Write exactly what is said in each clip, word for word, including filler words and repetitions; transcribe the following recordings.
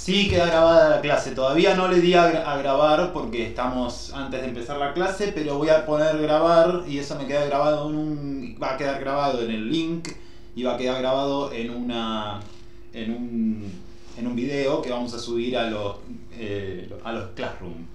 Sí, queda grabada la clase. Todavía no le di a, gra- a grabar porque estamos antes de empezar la clase, pero voy a poner grabar y eso me queda grabado en un, va a quedar grabado en el link y va a quedar grabado en una, en un, en un video que vamos a subir a los, eh, a los Classroom.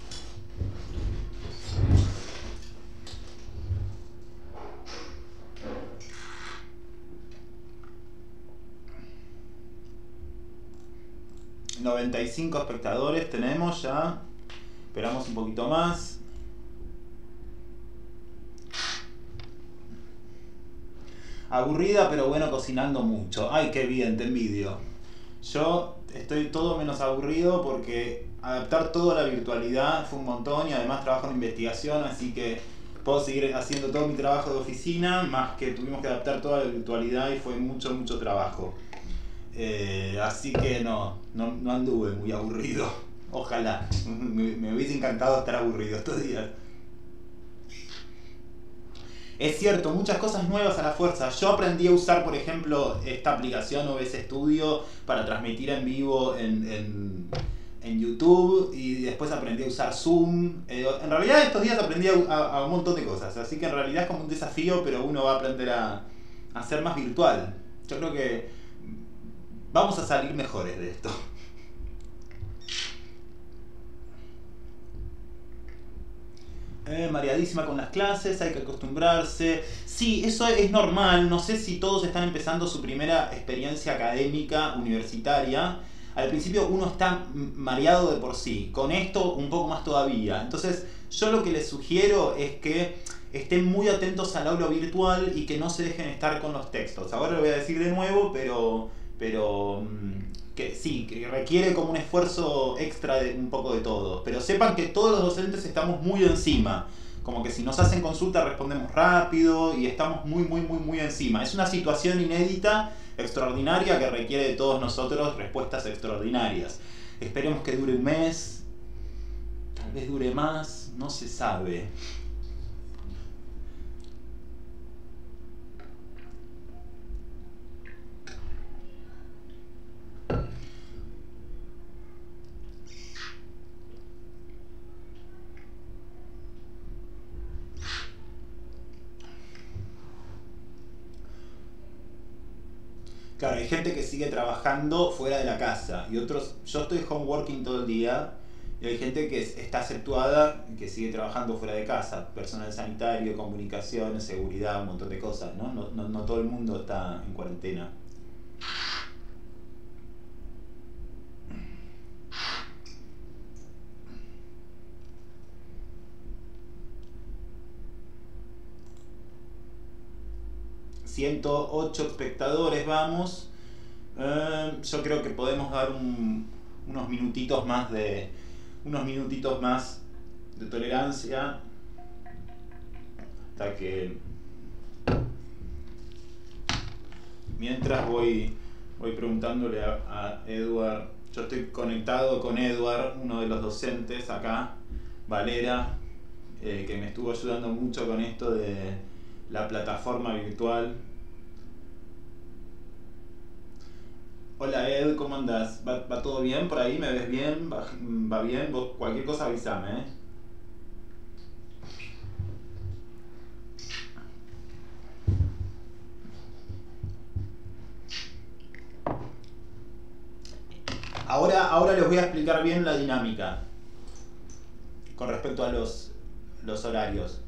noventa y cinco espectadores tenemos ya. Esperamos un poquito más. Aburrida, pero bueno, cocinando mucho. Ay, qué bien, te envidio. Yo estoy todo menos aburrido porque adaptar todo a la virtualidad fue un montón y además trabajo en investigación, así que puedo seguir haciendo todo mi trabajo de oficina, más que tuvimos que adaptar toda la virtualidad y fue mucho, mucho trabajo. Eh, así que no, no, no anduve muy aburrido. Ojalá. Me, me hubiese encantado estar aburrido estos días. Es cierto, muchas cosas nuevas a la fuerza. Yo aprendí a usar, por ejemplo, esta aplicación O B S Studio para transmitir en vivo en, en, en YouTube y después aprendí a usar Zoom. Eh, en realidad estos días aprendí a, a, a un montón de cosas, así que en realidad es como un desafío, pero uno va a aprender a, a ser más virtual. Yo creo que vamos a salir mejores de esto. Eh, mareadísima con las clases, hay que acostumbrarse. Sí, eso es normal. No sé si todos están empezando su primera experiencia académica universitaria. Al principio uno está mareado de por sí. Con esto un poco más todavía. Entonces yo lo que les sugiero es que estén muy atentos al aula virtual y que no se dejen estar con los textos. Ahora lo voy a decir de nuevo, pero... pero que sí, que requiere como un esfuerzo extra de un poco de todo. Pero sepan que todos los docentes estamos muy encima. Como que si nos hacen consulta respondemos rápido y estamos muy, muy, muy, muy encima. Es una situación inédita, extraordinaria, que requiere de todos nosotros respuestas extraordinarias. Esperemos que dure un mes, tal vez dure más, no se sabe. Claro, hay gente que sigue trabajando fuera de la casa y otros, yo estoy home working todo el día y hay gente que está aceptuada que sigue trabajando fuera de casa, personal sanitario, comunicaciones, seguridad, un montón de cosas, ¿no? No, no, no todo el mundo está en cuarentena. ciento ocho espectadores vamos. Eh, yo creo que podemos dar un, unos minutitos más de unos minutitos más de tolerancia hasta que mientras voy voy preguntándole a, a Edward. Yo estoy conectado con Edward, uno de los docentes acá, Valera, eh, que me estuvo ayudando mucho con esto de la plataforma virtual. Hola Ed, ¿cómo andás? ¿Va, va todo bien por ahí? ¿Me ves bien? ¿Va, va bien? Vos cualquier cosa avísame, ¿eh? Ahora, ahora les voy a explicar bien la dinámica con respecto a los, los horarios.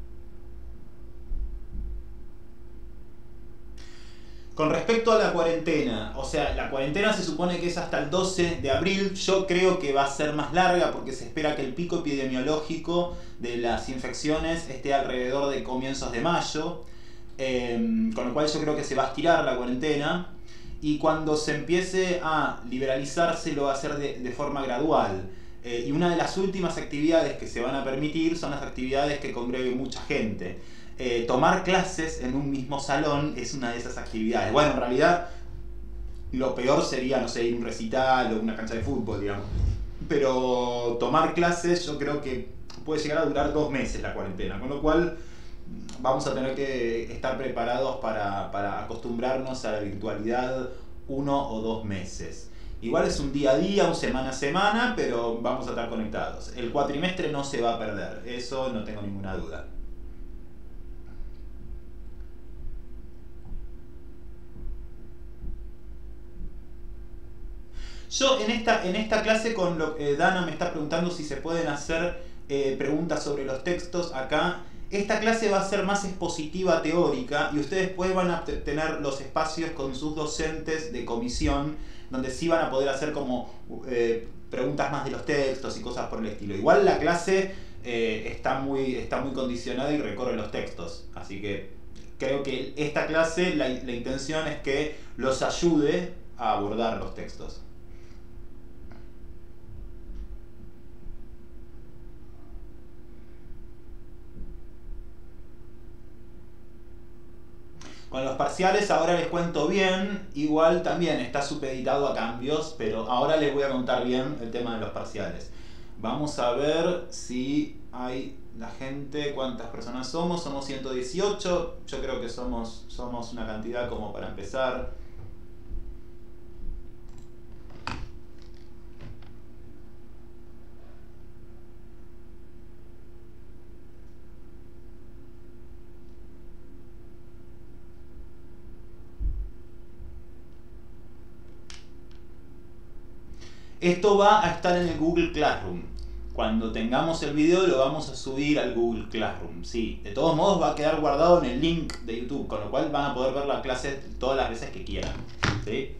Con respecto a la cuarentena, o sea, la cuarentena se supone que es hasta el doce de abril, yo creo que va a ser más larga porque se espera que el pico epidemiológico de las infecciones esté alrededor de comienzos de mayo, eh, con lo cual yo creo que se va a estirar la cuarentena y cuando se empiece a liberalizarse lo va a hacer de, de forma gradual. Eh, y una de las últimas actividades que se van a permitir son las actividades que congreguen mucha gente. Eh, tomar clases en un mismo salón es una de esas actividades. Bueno, en realidad lo peor sería, no sé, ir a un recital o una cancha de fútbol, digamos. Pero tomar clases yo creo que puede llegar a durar dos meses la cuarentena, con lo cual vamos a tener que estar preparados para, para acostumbrarnos a la virtualidad uno o dos meses. Igual es un día a día, un semana a semana, pero vamos a estar conectados. El cuatrimestre no se va a perder, eso no tengo ninguna duda. Yo en esta, en esta clase, con lo, eh, Dana me está preguntando si se pueden hacer eh, preguntas sobre los textos acá. Esta clase va a ser más expositiva teórica y ustedes después van a tener los espacios con sus docentes de comisión donde sí van a poder hacer como eh, preguntas más de los textos y cosas por el estilo. Igual la clase eh, está, muy, está muy condicionada y recorre los textos, así que creo que esta clase la, la intención es que los ayude a abordar los textos. Con los parciales ahora les cuento bien, igual también está supeditado a cambios, pero ahora les voy a contar bien el tema de los parciales. Vamos a ver si hay la gente, cuántas personas somos, somos ciento dieciocho, yo creo que somos, somos una cantidad como para empezar. Esto va a estar en el Google Classroom. Cuando tengamos el video lo vamos a subir al Google Classroom. Sí, de todos modos va a quedar guardado en el link de YouTube, con lo cual van a poder ver la clase todas las veces que quieran. ¿Sí?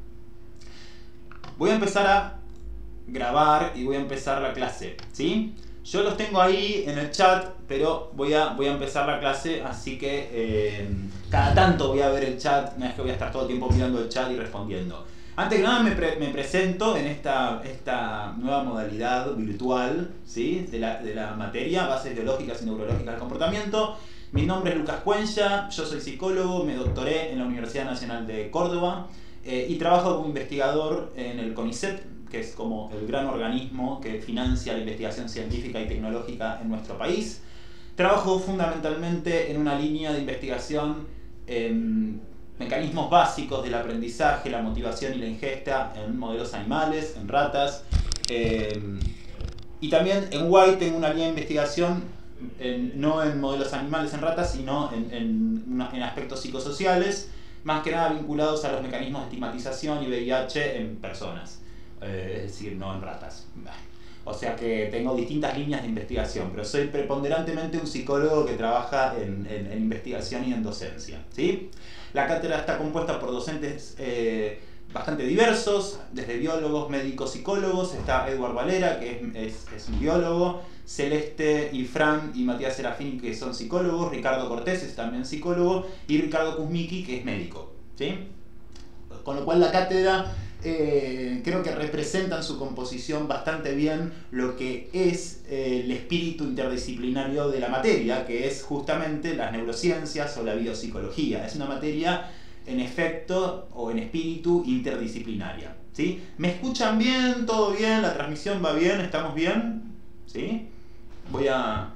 Voy a empezar a grabar y voy a empezar la clase. ¿Sí? Yo los tengo ahí en el chat, pero voy a, voy a empezar la clase, así que eh, cada tanto voy a ver el chat, no es que voy a estar todo el tiempo mirando el chat y respondiendo. Antes que nada me, pre me presento en esta, esta nueva modalidad virtual, ¿sí? de, la, de la materia, bases biológicas y neurológicas del comportamiento. Mi nombre es Lucas Cuencha, yo soy psicólogo, me doctoré en la Universidad Nacional de Córdoba eh, y trabajo como investigador en el CONICET, que es como el gran organismo que financia la investigación científica y tecnológica en nuestro país. Trabajo fundamentalmente en una línea de investigación en mecanismos básicos del aprendizaje, la motivación y la ingesta en modelos animales, en ratas. Eh, y también en U A I tengo una línea de investigación en, no en modelos animales, en ratas, sino en, en, en aspectos psicosociales, más que nada vinculados a los mecanismos de estigmatización y V I H en personas, eh, es decir, no en ratas. O sea que tengo distintas líneas de investigación, pero soy preponderantemente un psicólogo que trabaja en, en, en investigación y en docencia, ¿sí? La cátedra está compuesta por docentes eh, bastante diversos, desde biólogos, médicos, psicólogos. Está Edward Valera, que es, es, es un biólogo, Celeste y Fran y Matías Serafini, que son psicólogos, Ricardo Cortés es también psicólogo, y Ricardo Kuzmicki, que es médico, ¿sí? Con lo cual la cátedra eh, creo que representa en su composición bastante bien lo que es eh, el espíritu interdisciplinario de la materia, que es justamente las neurociencias o la biopsicología. Es una materia en efecto o en espíritu interdisciplinaria, ¿sí? ¿Me escuchan bien? ¿Todo bien? ¿La transmisión va bien? ¿Estamos bien? ¿Sí? Voy a...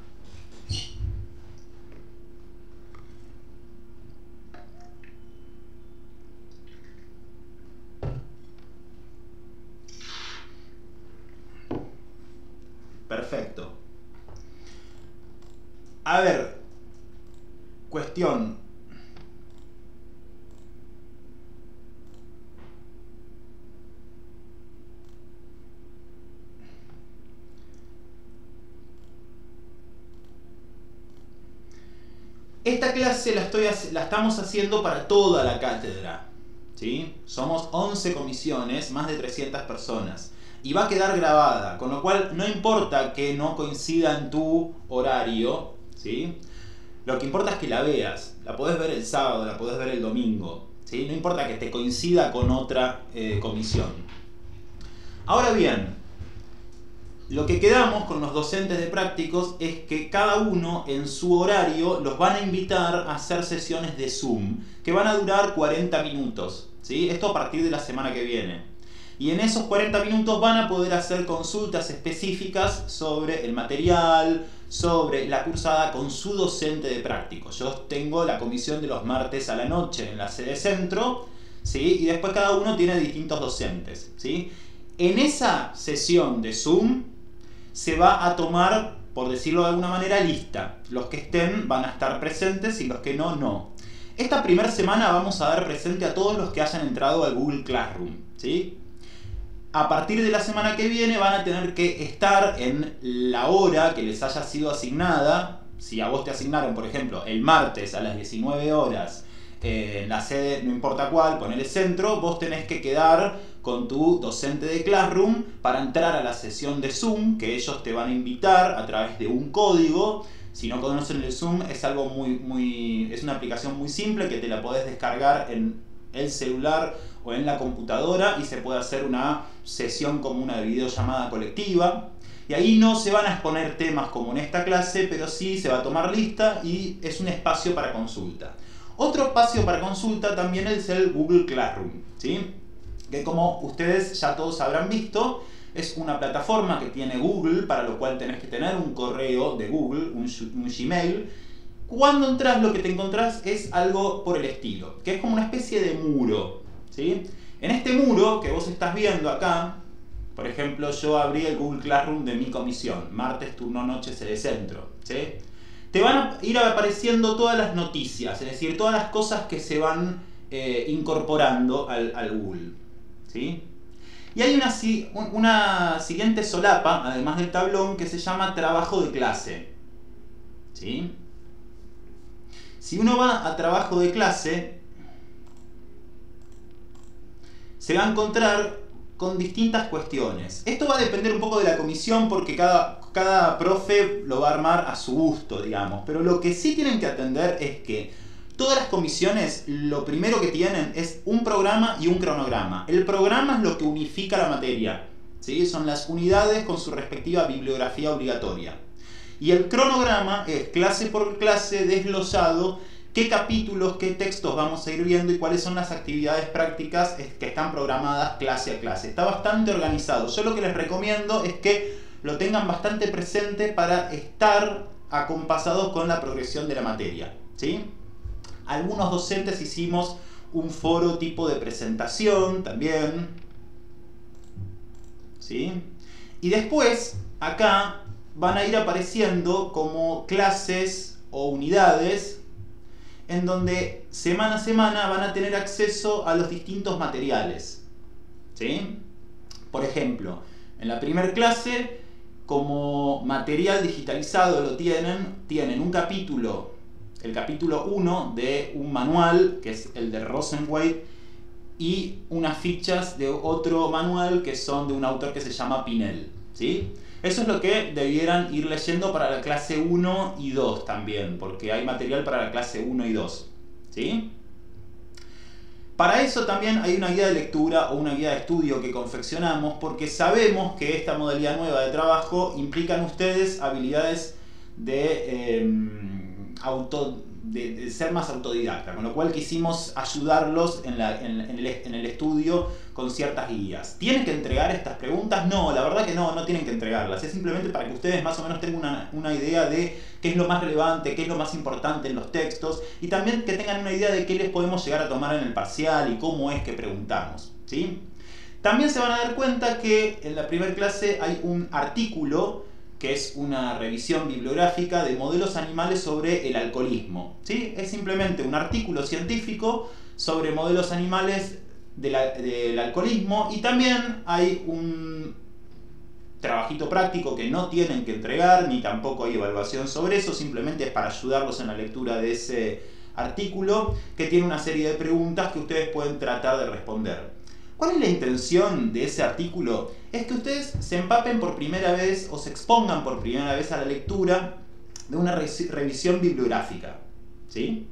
Perfecto. A ver, cuestión. Esta clase la, estoy, la estamos haciendo para toda la cátedra, ¿sí? Somos once comisiones, más de trescientas personas. Y va a quedar grabada, con lo cual no importa que no coincida en tu horario, ¿sí? Lo que importa es que la veas. La podés ver el sábado, la podés ver el domingo, ¿sí? No importa que te coincida con otra eh, comisión. Ahora bien, lo que quedamos con los docentes de prácticos es que cada uno en su horario los van a invitar a hacer sesiones de Zoom que van a durar cuarenta minutos, ¿sí? Esto a partir de la semana que viene. Y en esos cuarenta minutos van a poder hacer consultas específicas sobre el material, sobre la cursada con su docente de prácticos. Yo tengo la comisión de los martes a la noche en la sede centro, ¿sí? Y después cada uno tiene distintos docentes, ¿sí? En esa sesión de Zoom se va a tomar, por decirlo de alguna manera, lista. Los que estén van a estar presentes y los que no, no. Esta primera semana vamos a dar presente a todos los que hayan entrado al Google Classroom, ¿sí? A partir de la semana que viene van a tener que estar en la hora que les haya sido asignada. Si a vos te asignaron, por ejemplo, el martes a las diecinueve horas eh, en la sede, no importa cuál, ponele centro, vos tenés que quedar con tu docente de Classroom para entrar a la sesión de Zoom, que ellos te van a invitar a través de un código. Si no conocen el Zoom, es algo muy, muy, es una aplicación muy simple que te la podés descargar en el celular o en la computadora y se puede hacer una sesión como una videollamada colectiva. Y ahí no se van a exponer temas como en esta clase, pero sí se va a tomar lista y es un espacio para consulta. Otro espacio para consulta también es el Google Classroom, ¿sí? Que como ustedes ya todos habrán visto, es una plataforma que tiene Google, para lo cual tenés que tener un correo de Google, un, un Gmail. Cuando entras, lo que te encontrás es algo por el estilo, que es como una especie de muro, ¿sí? En este muro que vos estás viendo acá, por ejemplo, yo abrí el Google Classroom de mi comisión, martes, turno, noche, sede centro, ¿sí? Te van a ir apareciendo todas las noticias, es decir, todas las cosas que se van eh, incorporando al, al Google, ¿sí? Y hay una, una siguiente solapa, además del tablón, que se llama trabajo de clase, ¿sí? Si uno va a trabajo de clase, se va a encontrar con distintas cuestiones. Esto va a depender un poco de la comisión porque cada, cada profe lo va a armar a su gusto, digamos. Pero lo que sí tienen que atender es que todas las comisiones lo primero que tienen es un programa y un cronograma. El programa es lo que unifica la materia, ¿sí? Son las unidades con su respectiva bibliografía obligatoria. Y el cronograma es clase por clase desglosado qué capítulos, qué textos vamos a ir viendo y cuáles son las actividades prácticas que están programadas clase a clase. Está bastante organizado. Yo lo que les recomiendo es que lo tengan bastante presente para estar acompasados con la progresión de la materia, ¿sí? Algunos docentes hicimos un foro tipo de presentación también, ¿sí? Y después, acá, van a ir apareciendo como clases o unidades en donde semana a semana van a tener acceso a los distintos materiales, ¿sí? Por ejemplo, en la primera clase, como material digitalizado lo tienen, tienen un capítulo, el capítulo uno de un manual, que es el de Rosenweight, y unas fichas de otro manual que son de un autor que se llama Pinel, ¿sí? Eso es lo que debieran ir leyendo para la clase uno y dos también, porque hay material para la clase uno y dos, ¿sí? Para eso también hay una guía de lectura o una guía de estudio que confeccionamos, porque sabemos que esta modalidad nueva de trabajo implica en ustedes habilidades de, eh, auto, de, de ser más autodidacta, con lo cual quisimos ayudarlos en, la, en, en, el, en el estudio con ciertas guías. ¿Tienen que entregar estas preguntas? No, la verdad que no, no tienen que entregarlas. Es simplemente para que ustedes más o menos tengan una, una idea de qué es lo más relevante, qué es lo más importante en los textos y también que tengan una idea de qué les podemos llegar a tomar en el parcial y cómo es que preguntamos, ¿sí? También se van a dar cuenta que en la primera clase hay un artículo que es una revisión bibliográfica de modelos animales sobre el alcoholismo, ¿sí? Es simplemente un artículo científico sobre modelos animales de la, del alcoholismo y también hay un trabajito práctico que no tienen que entregar ni tampoco hay evaluación sobre eso, simplemente es para ayudarlos en la lectura de ese artículo que tiene una serie de preguntas que ustedes pueden tratar de responder. ¿Cuál es la intención de ese artículo? Es que ustedes se empapen por primera vez o se expongan por primera vez a la lectura de una re revisión bibliográfica, ¿sí?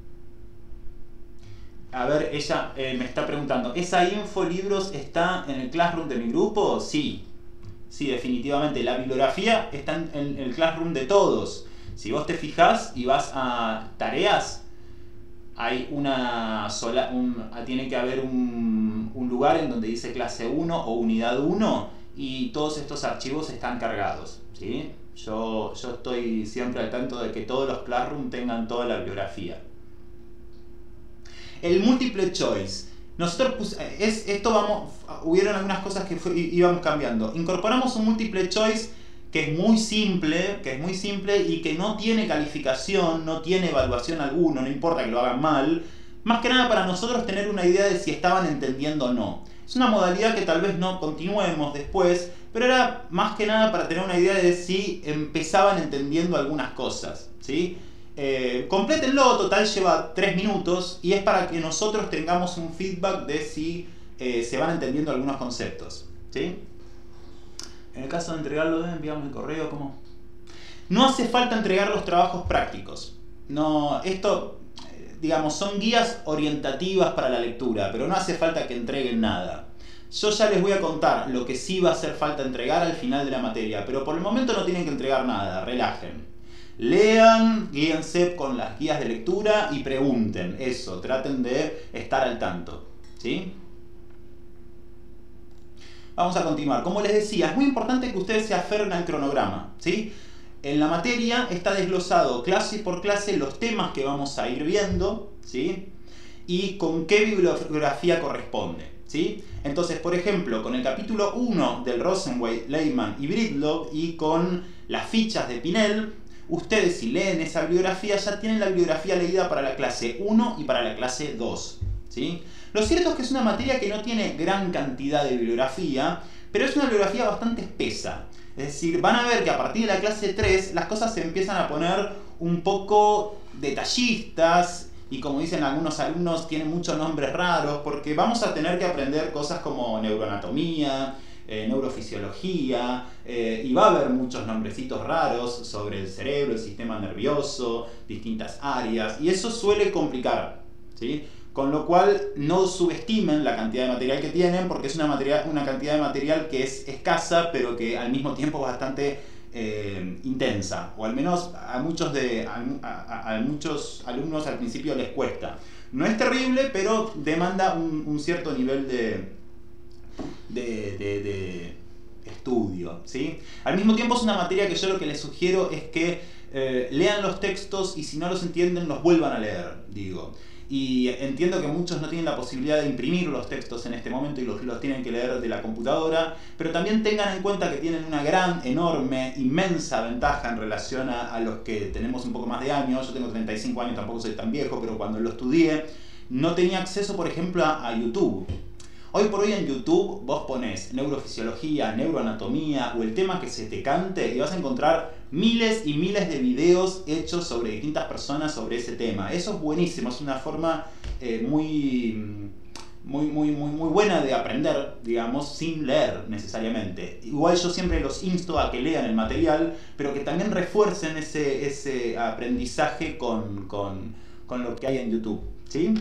A ver, ella eh, me está preguntando, ¿esa info libros está en el Classroom de mi grupo? Sí, sí, definitivamente. La bibliografía está en, en el Classroom de todos. Si vos te fijás y vas a tareas, hay una sola, un, tiene que haber un, un lugar en donde dice clase uno o unidad uno y todos estos archivos están cargados, ¿sí? Yo, yo estoy siempre al tanto de que todos los Classroom tengan toda la bibliografía. El multiple choice. nosotros pus es, esto vamos, hubieron algunas cosas que fue, íbamos cambiando. Incorporamos un multiple choice que es muy simple, que es muy simple y que no tiene calificación, no tiene evaluación alguna, no importa que lo hagan mal. Más que nada para nosotros tener una idea de si estaban entendiendo o no. Es una modalidad que tal vez no continuemos después, pero era más que nada para tener una idea de si empezaban entendiendo algunas cosas, ¿sí? Eh, complétenlo, total lleva tres minutos y es para que nosotros tengamos un feedback de si eh, se van entendiendo algunos conceptos, ¿sí? En el caso de entregarlo, enviamos el correo, ¿cómo? No hace falta entregar los trabajos prácticos. No, esto, digamos, son guías orientativas para la lectura, pero no hace falta que entreguen nada. Yo ya les voy a contar lo que sí va a hacer falta entregar al final de la materia, pero por el momento no tienen que entregar nada, relajen. Lean, guíense con las guías de lectura y pregunten, eso, traten de estar al tanto, ¿sí? Vamos a continuar. Como les decía, es muy importante que ustedes se aferren al cronograma, ¿sí? En la materia está desglosado clase por clase los temas que vamos a ir viendo, ¿sí? Y con qué bibliografía corresponde, ¿sí? Entonces, por ejemplo, con el capítulo uno del Rosenweig, Lehmann y Breedlove y con las fichas de Pinel, ustedes si leen esa bibliografía ya tienen la bibliografía leída para la clase uno y para la clase dos, ¿sí? Lo cierto es que es una materia que no tiene gran cantidad de bibliografía, pero es una bibliografía bastante espesa. Es decir, van a ver que a partir de la clase tres las cosas se empiezan a poner un poco detallistas y, como dicen algunos alumnos, tienen muchos nombres raros porque vamos a tener que aprender cosas como neuroanatomía, eh, neurofisiología, eh, y va a haber muchos nombrecitos raros sobre el cerebro, el sistema nervioso, distintas áreas, y eso suele complicar, ¿sí? Con lo cual no subestimen la cantidad de material que tienen porque es una, material, una cantidad de material que es escasa pero que al mismo tiempo es bastante eh, intensa, o al menos a muchos, de, a, a, a muchos alumnos al principio les cuesta. No es terrible, pero demanda un, un cierto nivel de, de, de, de estudio, ¿sí? Al mismo tiempo es una materia que yo lo que les sugiero es que eh, lean los textos y si no los entienden los vuelvan a leer, digo. Y entiendo que muchos no tienen la posibilidad de imprimir los textos en este momento y los, los tienen que leer de la computadora, pero también tengan en cuenta que tienen una gran, enorme, inmensa ventaja en relación a, a los que tenemos un poco más de años. Yo tengo treinta y cinco años, tampoco soy tan viejo, pero cuando lo estudié no tenía acceso, por ejemplo, a, a YouTube. Hoy por hoy en YouTube vos ponés neurofisiología, neuroanatomía o el tema que se te cante y vas a encontrar miles y miles de videos hechos sobre distintas personas sobre ese tema. Eso es buenísimo, es una forma eh, muy, muy, muy, muy, muy buena de aprender, digamos, sin leer necesariamente. Igual yo siempre los insto a que lean el material, pero que también refuercen ese, ese aprendizaje con, con, con lo que hay en YouTube, ¿sí?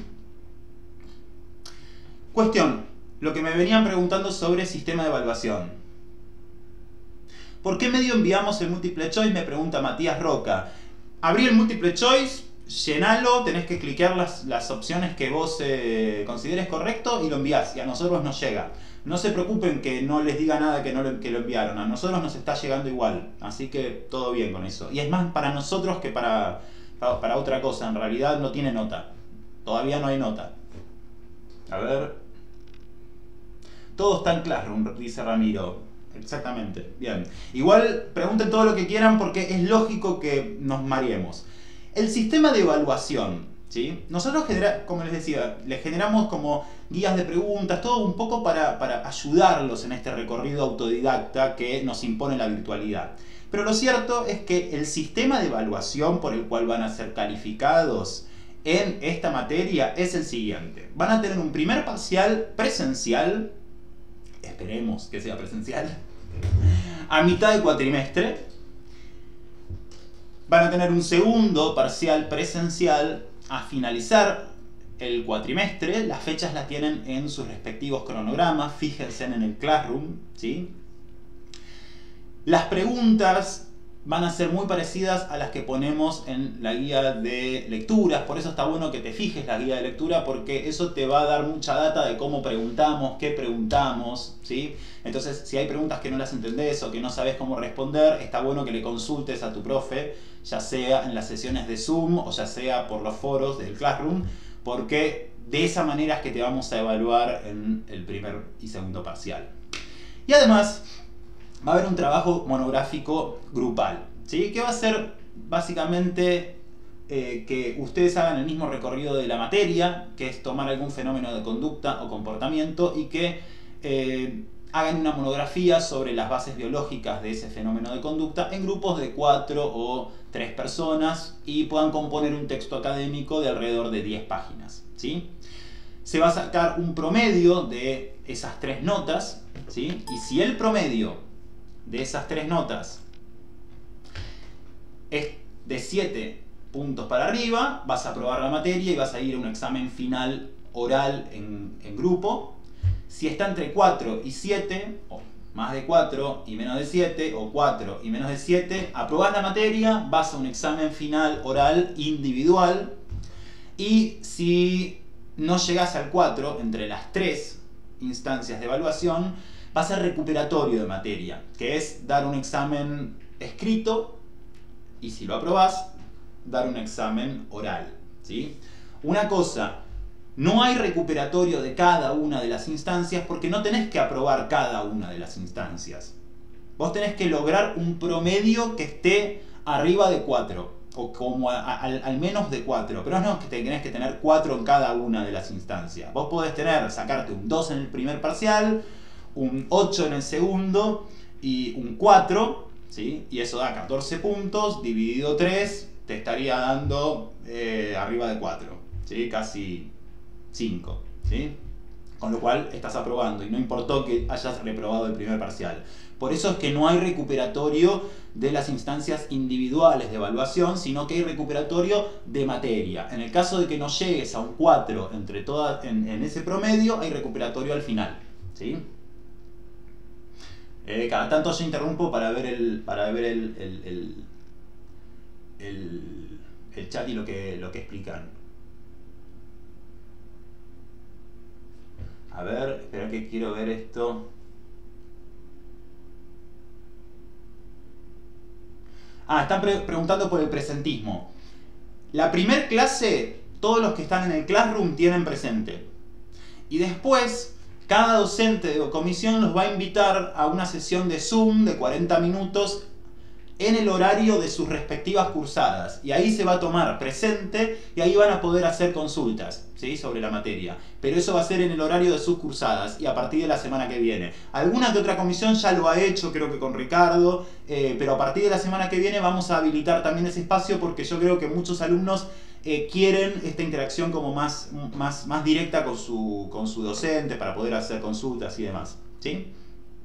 Cuestión. Lo que me venían preguntando sobre sistema de evaluación. ¿Por qué medio enviamos el multiple choice? Me pregunta Matías Roca. Abrí el multiple choice, llenalo, tenés que cliquear las, las opciones que vos eh, consideres correcto y lo envías. Y a nosotros nos llega. No se preocupen que no les diga nada que, no lo, que lo enviaron. A nosotros nos está llegando igual. Así que todo bien con eso. Y es más para nosotros que para, para, para otra cosa. En realidad no tiene nota. Todavía no hay nota. A ver... Todo está en Classroom, dice Ramiro. Exactamente, bien. Igual pregunten todo lo que quieran porque es lógico que nos mareemos. El sistema de evaluación, ¿sí? Nosotros, genera, como les decía, les generamos como guías de preguntas, todo un poco para, para ayudarlos en este recorrido autodidacta que nos impone la virtualidad. Pero lo cierto es que el sistema de evaluación por el cual van a ser calificados en esta materia es el siguiente. Van a tener un primer parcial presencial, esperemos que sea presencial, a mitad de cuatrimestre. Van a tener un segundo parcial presencial a finalizar el cuatrimestre. Las fechas las tienen en sus respectivos cronogramas, fíjense en el Classroom, ¿sí? Las preguntas van a ser muy parecidas a las que ponemos en la guía de lecturas, por eso está bueno que te fijes la guía de lectura, porque eso te va a dar mucha data de cómo preguntamos, qué preguntamos, ¿sí? Entonces, si hay preguntas que no las entendés o que no sabes cómo responder, está bueno que le consultes a tu profe, ya sea en las sesiones de Zoom o ya sea por los foros del Classroom, porque de esa manera es que te vamos a evaluar en el primer y segundo parcial. Y además va a haber un trabajo monográfico grupal, ¿sí? Que va a ser básicamente eh, que ustedes hagan el mismo recorrido de la materia, que es tomar algún fenómeno de conducta o comportamiento y que eh, hagan una monografía sobre las bases biológicas de ese fenómeno de conducta en grupos de cuatro o tres personas y puedan componer un texto académico de alrededor de diez páginas, ¿sí? Se va a sacar un promedio de esas tres notas, ¿sí? Y si el promedio de esas tres notas es de siete puntos para arriba, vas a aprobar la materia y vas a ir a un examen final oral en, en grupo. Si está entre cuatro y siete, o más de cuatro y menos de siete, o cuatro y menos de siete, aprobás la materia, vas a un examen final oral individual. Y si no llegás al cuatro entre las tres instancias de evaluación, va a ser recuperatorio de materia, que es dar un examen escrito y si lo aprobás, dar un examen oral, ¿sí? Una cosa, no hay recuperatorio de cada una de las instancias porque no tenés que aprobar cada una de las instancias. Vos tenés que lograr un promedio que esté arriba de cuatro, o como a, a, al, al menos de cuatro, pero no es que tenés que tener cuatro en cada una de las instancias. Vos podés tener, sacarte un dos en el primer parcial, un ocho en el segundo y un cuatro, ¿sí? Y eso da catorce puntos, dividido tres, te estaría dando eh, arriba de cuatro, ¿sí? Casi cinco, ¿sí? Con lo cual estás aprobando y no importó que hayas reprobado el primer parcial. Por eso es que no hay recuperatorio de las instancias individuales de evaluación, sino que hay recuperatorio de materia. En el caso de que no llegues a un cuatro entre todas, en, en ese promedio, hay recuperatorio al final, ¿sí? Eh, cada tanto yo interrumpo para ver el, para ver el, el, el, el, el chat y lo que, lo que explican. A ver, espera que quiero ver esto. Ah, están pre preguntando por el presentismo. La primer clase, todos los que están en el Classroom tienen presente. Y después, cada docente o comisión los va a invitar a una sesión de Zoom de cuarenta minutos en el horario de sus respectivas cursadas. Y ahí se va a tomar presente y ahí van a poder hacer consultas, ¿sí? Sobre la materia. Pero eso va a ser en el horario de sus cursadas y a partir de la semana que viene. Alguna que otra comisión ya lo ha hecho, creo que con Ricardo, eh, pero a partir de la semana que viene vamos a habilitar también ese espacio porque yo creo que muchos alumnos eh, quieren esta interacción como más, más, más directa con su, con su docente para poder hacer consultas y demás, ¿sí?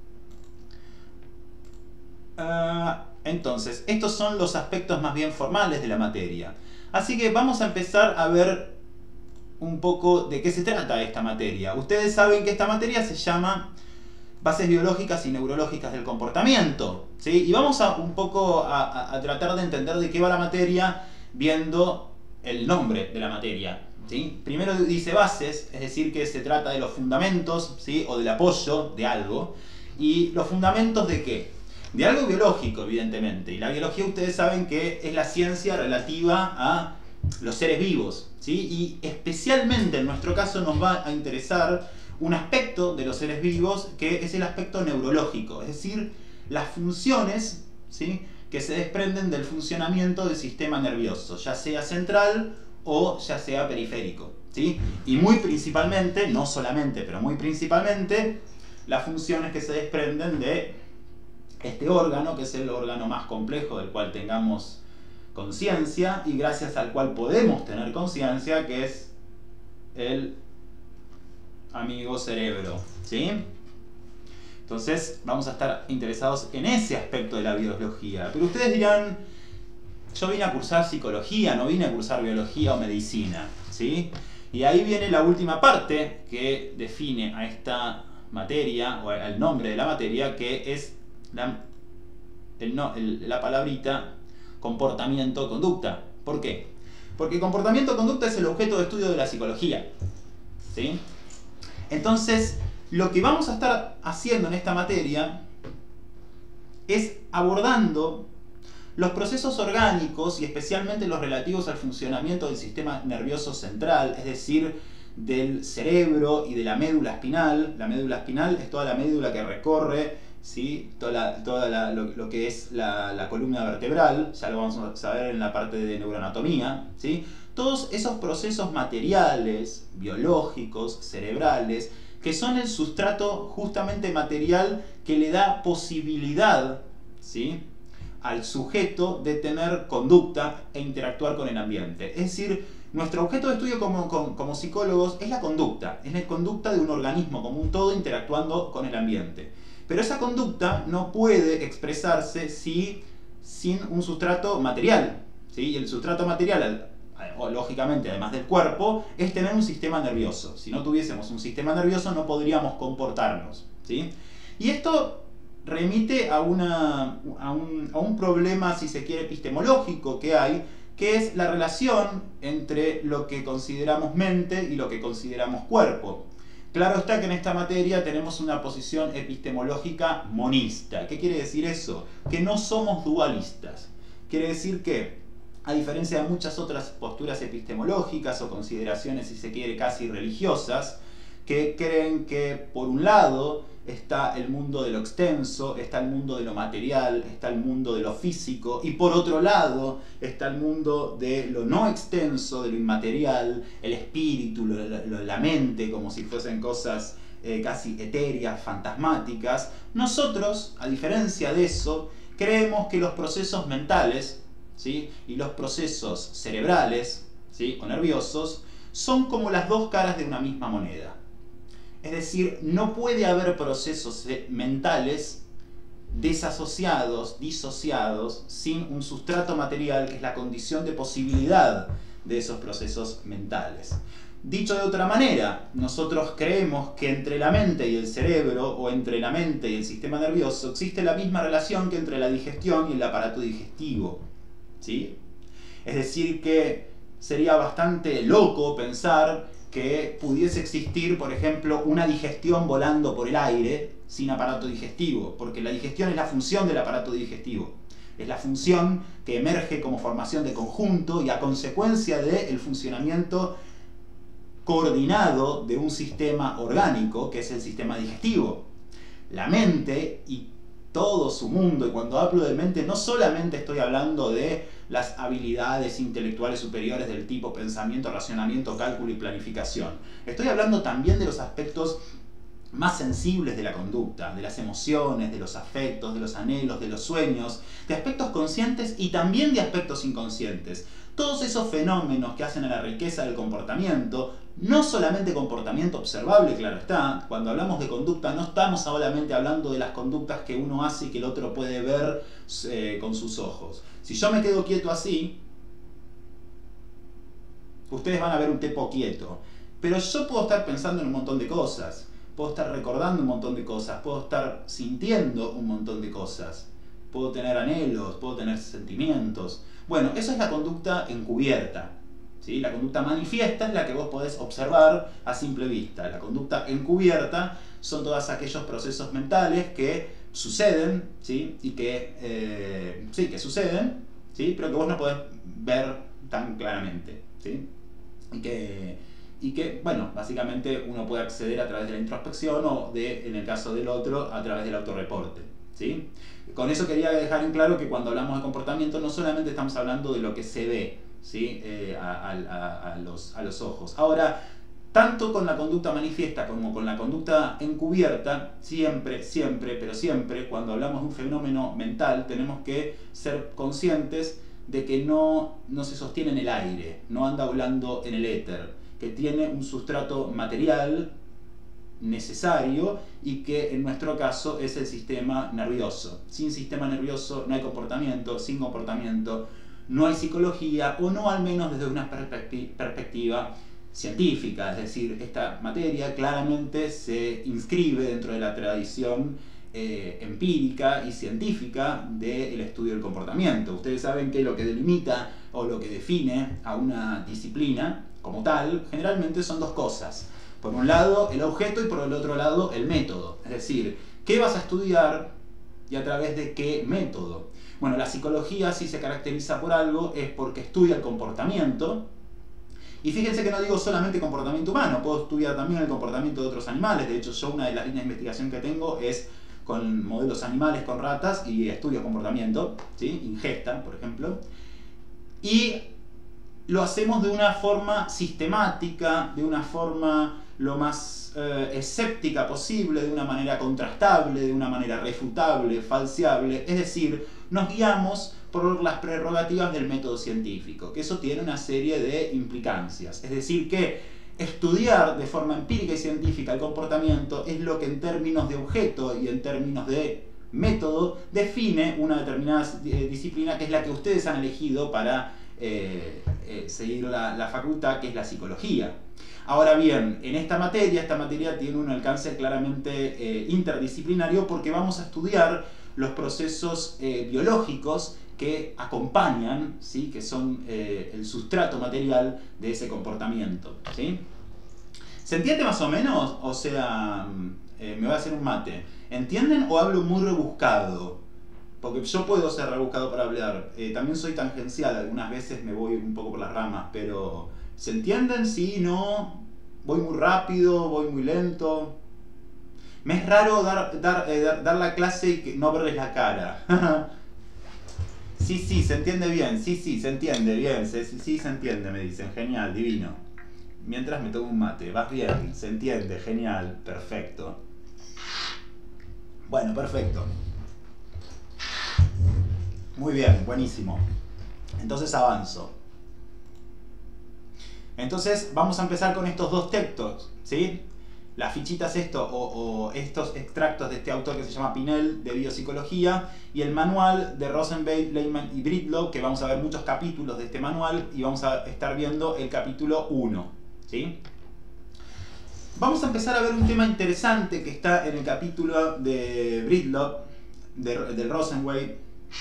Uh, Entonces, estos son los aspectos más bien formales de la materia. Así que vamos a empezar a ver un poco de qué se trata esta materia. Ustedes saben que esta materia se llama Bases Biológicas y Neurológicas del Comportamiento, ¿sí? Y vamos a un poco a, a, a tratar de entender de qué va la materia viendo el nombre de la materia, ¿sí? Primero dice bases, es decir que se trata de los fundamentos, ¿sí? O del apoyo de algo. ¿Y los fundamentos de qué? De algo biológico, evidentemente. Y la biología ustedes saben que es la ciencia relativa a los seres vivos, ¿sí? Y especialmente en nuestro caso nos va a interesar un aspecto de los seres vivos que es el aspecto neurológico, es decir, las funciones, ¿sí? Que se desprenden del funcionamiento del sistema nervioso, ya sea central o ya sea periférico, ¿sí? Y muy principalmente, no solamente, pero muy principalmente, las funciones que se desprenden de este órgano, que es el órgano más complejo del cual tengamos conciencia y gracias al cual podemos tener conciencia, que es el amigo cerebro, ¿sí? Entonces vamos a estar interesados en ese aspecto de la biología. Pero ustedes dirán, yo vine a cursar psicología, no vine a cursar biología o medicina, ¿sí? Y ahí viene la última parte que define a esta materia, o al nombre de la materia, que es La, el, no, el, la palabrita comportamiento-conducta. ¿Por qué? Porque comportamiento-conducta es el objeto de estudio de la psicología, ¿sí? Entonces, lo que vamos a estar haciendo en esta materia es abordando los procesos orgánicos y especialmente los relativos al funcionamiento del sistema nervioso central, es decir, del cerebro y de la médula espinal. La médula espinal es toda la médula que recorre, ¿sí? toda, la, toda la, lo, lo que es la, la columna vertebral, ya lo vamos a saber en la parte de neuroanatomía, ¿sí? Todos esos procesos materiales, biológicos, cerebrales, que son el sustrato justamente material que le da posibilidad, ¿sí?, al sujeto de tener conducta e interactuar con el ambiente. Es decir, nuestro objeto de estudio como, como, como psicólogos es la conducta, es la conducta de un organismo como un todo interactuando con el ambiente. Pero esa conducta no puede expresarse si, sin un sustrato material, ¿sí? Y el sustrato material, o lógicamente además del cuerpo, es tener un sistema nervioso. Si no tuviésemos un sistema nervioso no podríamos comportarnos, ¿sí? Y esto remite a, una, a, un, a un problema, si se quiere, epistemológico que hay, que es la relación entre lo que consideramos mente y lo que consideramos cuerpo. Claro está que en esta materia tenemos una posición epistemológica monista. ¿Qué quiere decir eso? Que no somos dualistas. Quiere decir que, a diferencia de muchas otras posturas epistemológicas o consideraciones, si se quiere, casi religiosas, que creen que por un lado está el mundo de lo extenso, está el mundo de lo material, está el mundo de lo físico, y por otro lado está el mundo de lo no extenso, de lo inmaterial, el espíritu, lo, lo, la mente, como si fuesen cosas eh, casi etéreas, fantasmáticas. Nosotros, a diferencia de eso, creemos que los procesos mentales, ¿sí?, y los procesos cerebrales, ¿sí?, o nerviosos, son como las dos caras de una misma moneda. Es decir, no puede haber procesos mentales desasociados, disociados, sin un sustrato material que es la condición de posibilidad de esos procesos mentales. Dicho de otra manera, nosotros creemos que entre la mente y el cerebro, o entre la mente y el sistema nervioso, existe la misma relación que entre la digestión y el aparato digestivo, ¿sí? Es decir, que sería bastante loco pensar que pudiese existir, por ejemplo, una digestión volando por el aire sin aparato digestivo, porque la digestión es la función del aparato digestivo. Es la función que emerge como formación de conjunto y a consecuencia del funcionamiento coordinado de un sistema orgánico, que es el sistema digestivo. La mente y todo su mundo, y cuando hablo de mente no solamente estoy hablando de las habilidades intelectuales superiores del tipo pensamiento, racionamiento, cálculo y planificación. Estoy hablando también de los aspectos más sensibles de la conducta, de las emociones, de los afectos, de los anhelos, de los sueños, de aspectos conscientes y también de aspectos inconscientes. Todos esos fenómenos que hacen a la riqueza del comportamiento, no solamente comportamiento observable, claro está, cuando hablamos de conducta no estamos solamente hablando de las conductas que uno hace y que el otro puede ver eh, con sus ojos. Si yo me quedo quieto así, ustedes van a ver un tipo quieto, pero yo puedo estar pensando en un montón de cosas, puedo estar recordando un montón de cosas, puedo estar sintiendo un montón de cosas, puedo tener anhelos, puedo tener sentimientos. Bueno, eso es la conducta encubierta, ¿sí? La conducta manifiesta es la que vos podés observar a simple vista. La conducta encubierta son todos aquellos procesos mentales que suceden, ¿sí? Y que, eh, sí, que suceden, ¿sí? Pero que vos no podés ver tan claramente, ¿sí? Y que, y que, bueno, básicamente uno puede acceder a través de la introspección o, de, en el caso del otro, a través del autorreporte, ¿sí? Con eso quería dejar en claro que cuando hablamos de comportamiento no solamente estamos hablando de lo que se ve, ¿sí? eh, a, a, a, los, a los ojos. Ahora, tanto con la conducta manifiesta como con la conducta encubierta, siempre, siempre, pero siempre, cuando hablamos de un fenómeno mental, tenemos que ser conscientes de que no, no se sostiene en el aire, no anda volando en el éter, que tiene un sustrato material necesario y que en nuestro caso es el sistema nervioso. Sin sistema nervioso no hay comportamiento, sin comportamiento no hay psicología, o no al menos desde una perspecti- perspectiva científica, es decir, esta materia claramente se inscribe dentro de la tradición eh, empírica y científica del estudio del comportamiento. Ustedes saben que lo que delimita o lo que define a una disciplina como tal, generalmente son dos cosas. Por un lado el objeto y por el otro lado el método. Es decir, ¿qué vas a estudiar y a través de qué método? Bueno, la psicología, si se caracteriza por algo, es porque estudia el comportamiento Y fíjense que no digo solamente comportamiento humano, puedo estudiar también el comportamiento de otros animales. De hecho, yo una de las líneas de investigación que tengo es con modelos animales, con ratas, y estudio comportamiento, ¿sí? Ingesta, por ejemplo. Y lo hacemos de una forma sistemática, de una forma lo más eh, escéptica posible, de una manera contrastable, de una manera refutable, falseable. Es decir, nos guiamos por las prerrogativas del método científico, que eso tiene una serie de implicancias. Es decir, que estudiar de forma empírica y científica el comportamiento es lo que en términos de objeto y en términos de método define una determinada disciplina, que es la que ustedes han elegido para eh, eh, seguir la, la facultad, que es la psicología. Ahora bien, en esta materia, esta materia tiene un alcance claramente eh, interdisciplinario, porque vamos a estudiar los procesos eh, biológicos que acompañan, ¿sí? Que son eh, el sustrato material de ese comportamiento, ¿sí? ¿Se entiende más o menos? O sea, eh, me voy a hacer un mate. ¿Entienden o hablo muy rebuscado? Porque yo puedo ser rebuscado para hablar. Eh, también soy tangencial, algunas veces me voy un poco por las ramas, pero ¿se entienden? ¿Sí? ¿No? ¿Voy muy rápido? ¿Voy muy lento? Me es raro dar, dar, eh, dar, dar la clase y que no verles la cara. Sí, sí, se entiende bien, sí, sí, se entiende bien, sí, sí, sí, se entiende, me dicen, genial, divino. Mientras me tomo un mate, vas bien, se entiende, genial, perfecto. Bueno, perfecto. Muy bien, buenísimo. Entonces avanzo. Entonces vamos a empezar con estos dos textos, ¿sí? Las fichitas esto, o, o estos extractos de este autor que se llama Pinel, de biopsicología, y el manual de Rosenbeit, Lehmann y Breedlove, que vamos a ver muchos capítulos de este manual, y vamos a estar viendo el capítulo uno, ¿sí? Vamos a empezar a ver un tema interesante que está en el capítulo de Breedlove, de, del Rosenbeit,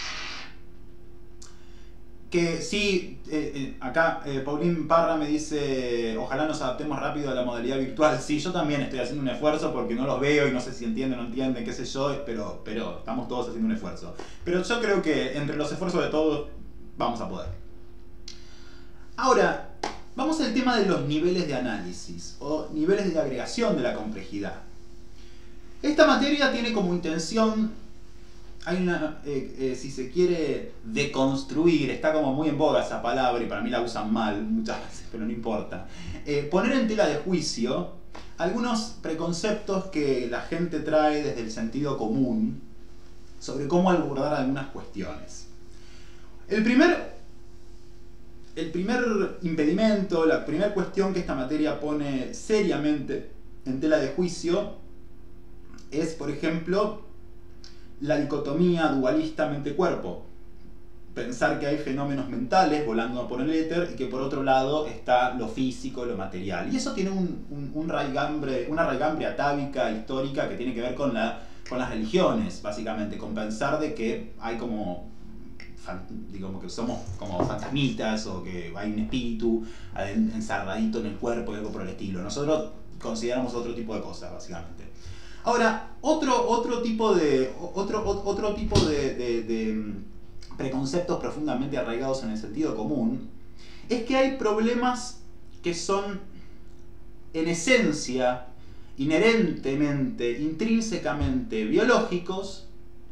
que sí, eh, eh, acá eh, Paulín Parra me dice, ojalá nos adaptemos rápido a la modalidad virtual. Sí, yo también estoy haciendo un esfuerzo porque no los veo y no sé si entienden o no entienden, qué sé yo, pero, pero estamos todos haciendo un esfuerzo. Pero yo creo que entre los esfuerzos de todos vamos a poder. Ahora, vamos al tema de los niveles de análisis o niveles de agregación de la complejidad. Esta materia tiene como intención... Hay una, eh, eh, si se quiere, deconstruir, está como muy en boga esa palabra y para mí la usan mal muchas veces, pero no importa. Eh, poner en tela de juicio algunos preconceptos que la gente trae desde el sentido común sobre cómo abordar algunas cuestiones. El primer, el primer impedimento, la primera cuestión que esta materia pone seriamente en tela de juicio es, por ejemplo, la dicotomía dualista mente-cuerpo. Pensar que hay fenómenos mentales volando por el éter y que por otro lado está lo físico, lo material. Y eso tiene un, un, un raigambre, una raigambre atávica, histórica, que tiene que ver con, la, con las religiones, básicamente. Con pensar de que hay como, digamos que somos como fantasmitas o que hay un espíritu encerradito en el cuerpo y algo por el estilo. Nosotros consideramos otro tipo de cosas, básicamente. Ahora, otro, otro tipo de, otro, otro tipo de, de, de preconceptos profundamente arraigados en el sentido común es que hay problemas que son en esencia, inherentemente, intrínsecamente biológicos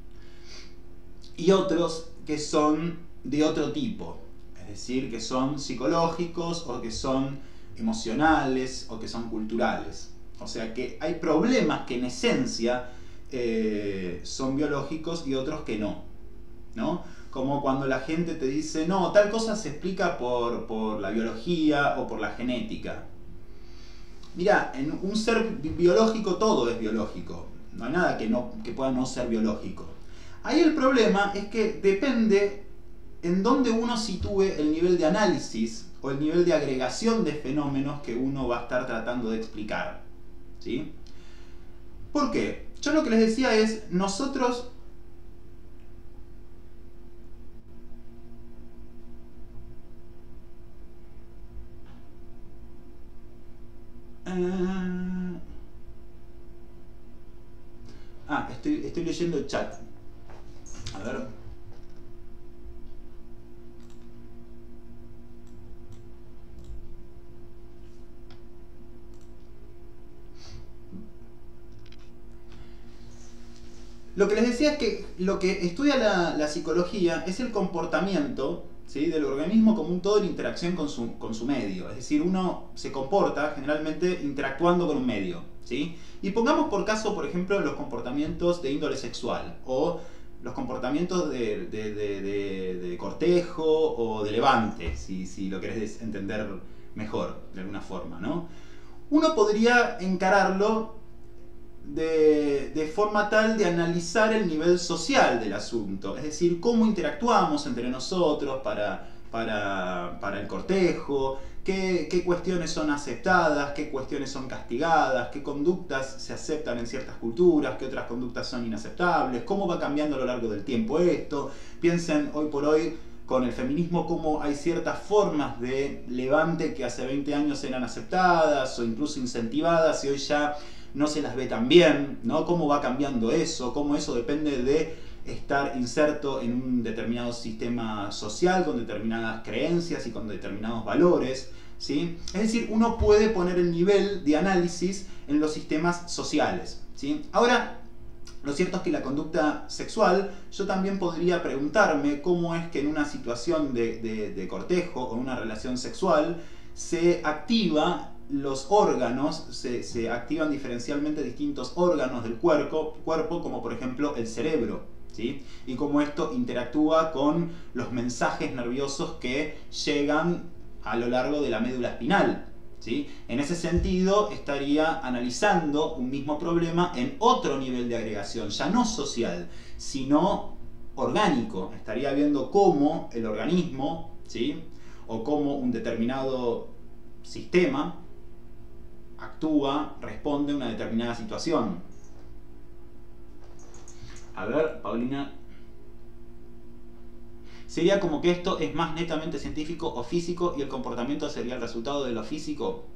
y otros que son de otro tipo, es decir, que son psicológicos o que son emocionales o que son culturales. O sea que hay problemas que en esencia eh, son biológicos y otros que no, ¿no? Como cuando la gente te dice, no, tal cosa se explica por, por la biología o por la genética. Mirá, en un ser biológico todo es biológico, no hay nada que, no, que pueda no ser biológico. Ahí el problema es que depende en dónde uno sitúe el nivel de análisis o el nivel de agregación de fenómenos que uno va a estar tratando de explicar. ¿Sí? ¿Por qué? Yo lo que les decía es, nosotros eh... ah, estoy, estoy leyendo el chat. A ver. Lo que les decía es que lo que estudia la, la psicología es el comportamiento, ¿sí?, del organismo como un todo en interacción con su, con su medio. Es decir, uno se comporta generalmente interactuando con un medio, ¿sí? Y pongamos por caso, por ejemplo, los comportamientos de índole sexual o los comportamientos de, de, de, de, de cortejo o de levante, si, si lo querés entender mejor, de alguna forma, ¿no? Uno podría encararlo de, de forma tal de analizar el nivel social del asunto, es decir, cómo interactuamos entre nosotros para, para, para el cortejo, qué, qué cuestiones son aceptadas, qué cuestiones son castigadas, qué conductas se aceptan en ciertas culturas, qué otras conductas son inaceptables, cómo va cambiando a lo largo del tiempo esto. Piensen hoy por hoy con el feminismo cómo hay ciertas formas de levante que hace veinte años eran aceptadas o incluso incentivadas y hoy ya no se las ve tan bien, ¿no? Cómo va cambiando eso, cómo eso depende de estar inserto en un determinado sistema social, con determinadas creencias y con determinados valores, ¿sí? Es decir, uno puede poner el nivel de análisis en los sistemas sociales, ¿sí? Ahora, lo cierto es que la conducta sexual, yo también podría preguntarme cómo es que en una situación de, de, de cortejo o una relación sexual se activa los órganos, se, se activan diferencialmente distintos órganos del cuerpo, cuerpo como por ejemplo el cerebro, ¿sí? Y cómo esto interactúa con los mensajes nerviosos que llegan a lo largo de la médula espinal, ¿sí? En ese sentido estaría analizando un mismo problema en otro nivel de agregación, ya no social, sino orgánico. Estaría viendo cómo el organismo, ¿sí?, o cómo un determinado sistema actúa, responde a una determinada situación. A ver, Paulina. Sería como que esto es más netamente científico o físico y el comportamiento sería el resultado de lo físico.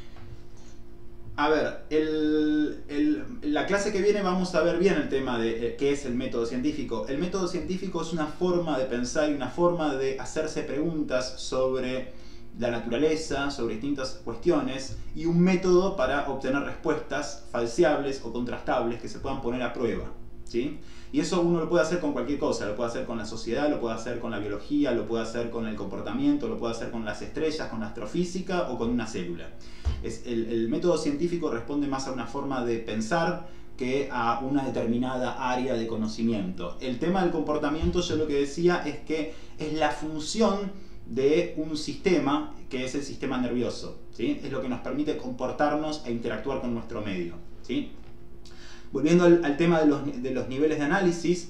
A ver, el, el, la clase que viene vamos a ver bien el tema de eh, qué es el método científico. El método científico es una forma de pensar y una forma de hacerse preguntas sobre la naturaleza, sobre distintas cuestiones y un método para obtener respuestas falseables o contrastables que se puedan poner a prueba, ¿sí? Y eso uno lo puede hacer con cualquier cosa, lo puede hacer con la sociedad, lo puede hacer con la biología, lo puede hacer con el comportamiento, lo puede hacer con las estrellas, con la astrofísica o con una célula. Es el, el método científico responde más a una forma de pensar que a una determinada área de conocimiento. El tema del comportamiento, yo lo que decía es que es la función de un sistema que es el sistema nervioso, ¿sí? Es lo que nos permite comportarnos e interactuar con nuestro medio, ¿sí? Volviendo al, al tema de los, de los niveles de análisis,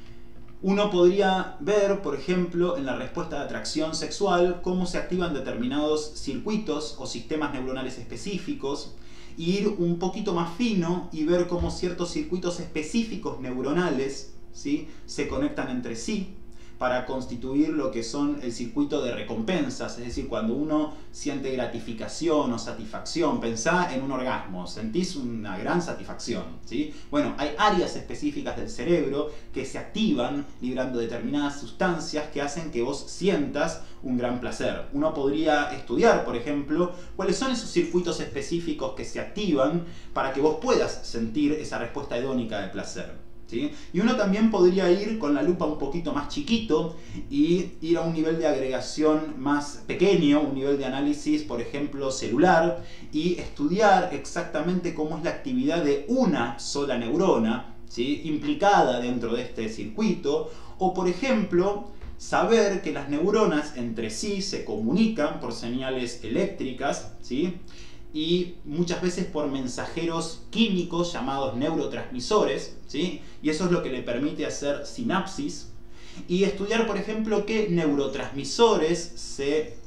uno podría ver, por ejemplo, en la respuesta de atracción sexual, cómo se activan determinados circuitos o sistemas neuronales específicos, e ir un poquito más fino y ver cómo ciertos circuitos específicos neuronales, ¿sí?, se conectan entre sí para constituir lo que son el circuito de recompensas, es decir, cuando uno siente gratificación o satisfacción, pensá en un orgasmo, sentís una gran satisfacción, ¿sí? Bueno, hay áreas específicas del cerebro que se activan liberando determinadas sustancias que hacen que vos sientas un gran placer. Uno podría estudiar, por ejemplo, cuáles son esos circuitos específicos que se activan para que vos puedas sentir esa respuesta hedónica de placer, ¿sí? Y uno también podría ir con la lupa un poquito más chiquito y ir a un nivel de agregación más pequeño, un nivel de análisis, por ejemplo, celular, y estudiar exactamente cómo es la actividad de una sola neurona, ¿sí?, implicada dentro de este circuito, o por ejemplo, saber que las neuronas entre sí se comunican por señales eléctricas, ¿sí?, y muchas veces por mensajeros químicos llamados neurotransmisores, ¿sí? Y eso es lo que le permite hacer sinapsis y estudiar, por ejemplo, qué neurotransmisores se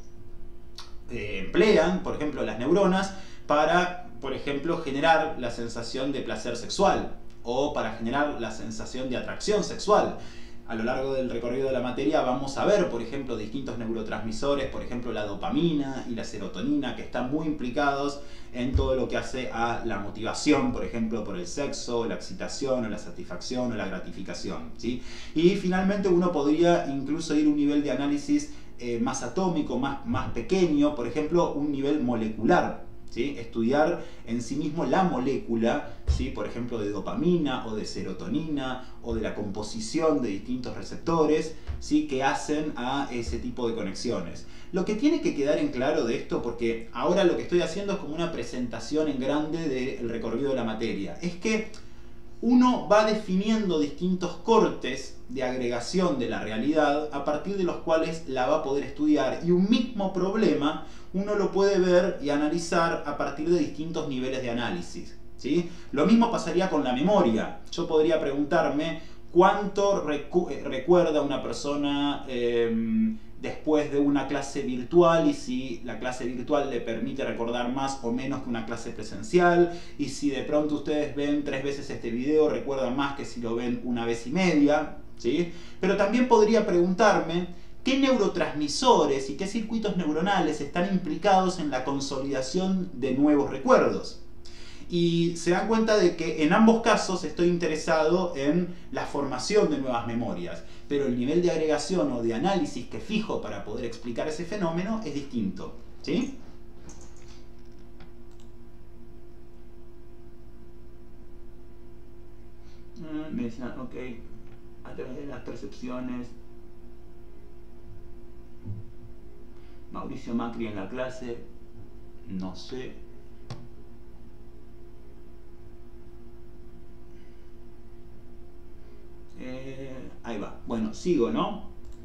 eh, emplean, por ejemplo, las neuronas, para, por ejemplo, generar la sensación de placer sexual o para generar la sensación de atracción sexual. A lo largo del recorrido de la materia vamos a ver, por ejemplo, distintos neurotransmisores, por ejemplo la dopamina y la serotonina, que están muy implicados en todo lo que hace a la motivación, por ejemplo, por el sexo, la excitación, o la satisfacción, o la gratificación, ¿sí? Y finalmente uno podría incluso ir a un nivel de análisis eh, más atómico, más, más pequeño, por ejemplo, un nivel molecular, ¿sí? Estudiar en sí mismo la molécula, ¿sí? Por ejemplo, de dopamina o de serotonina o de la composición de distintos receptores, ¿sí? Que hacen a ese tipo de conexiones. Lo que tiene que quedar en claro de esto, porque ahora lo que estoy haciendo es como una presentación en grande del recorrido de la materia, es que uno va definiendo distintos cortes de agregación de la realidad a partir de los cuales la va a poder estudiar, y un mismo problema uno lo puede ver y analizar a partir de distintos niveles de análisis, ¿sí? Lo mismo pasaría con la memoria. Yo podría preguntarme cuánto recu recuerda una persona eh, después de una clase virtual, y si la clase virtual le permite recordar más o menos que una clase presencial, y si de pronto ustedes ven tres veces este video, recuerdan más que si lo ven una vez y media, ¿sí? Pero también podría preguntarme qué neurotransmisores y qué circuitos neuronales están implicados en la consolidación de nuevos recuerdos. Y se dan cuenta de que en ambos casos estoy interesado en la formación de nuevas memorias, pero el nivel de agregación o de análisis que fijo para poder explicar ese fenómeno es distinto, ¿sí? Mm, me decían, ok, a través de las percepciones. Mauricio Macri en la clase, no sé. Eh, ahí va. Bueno, sigo, ¿no?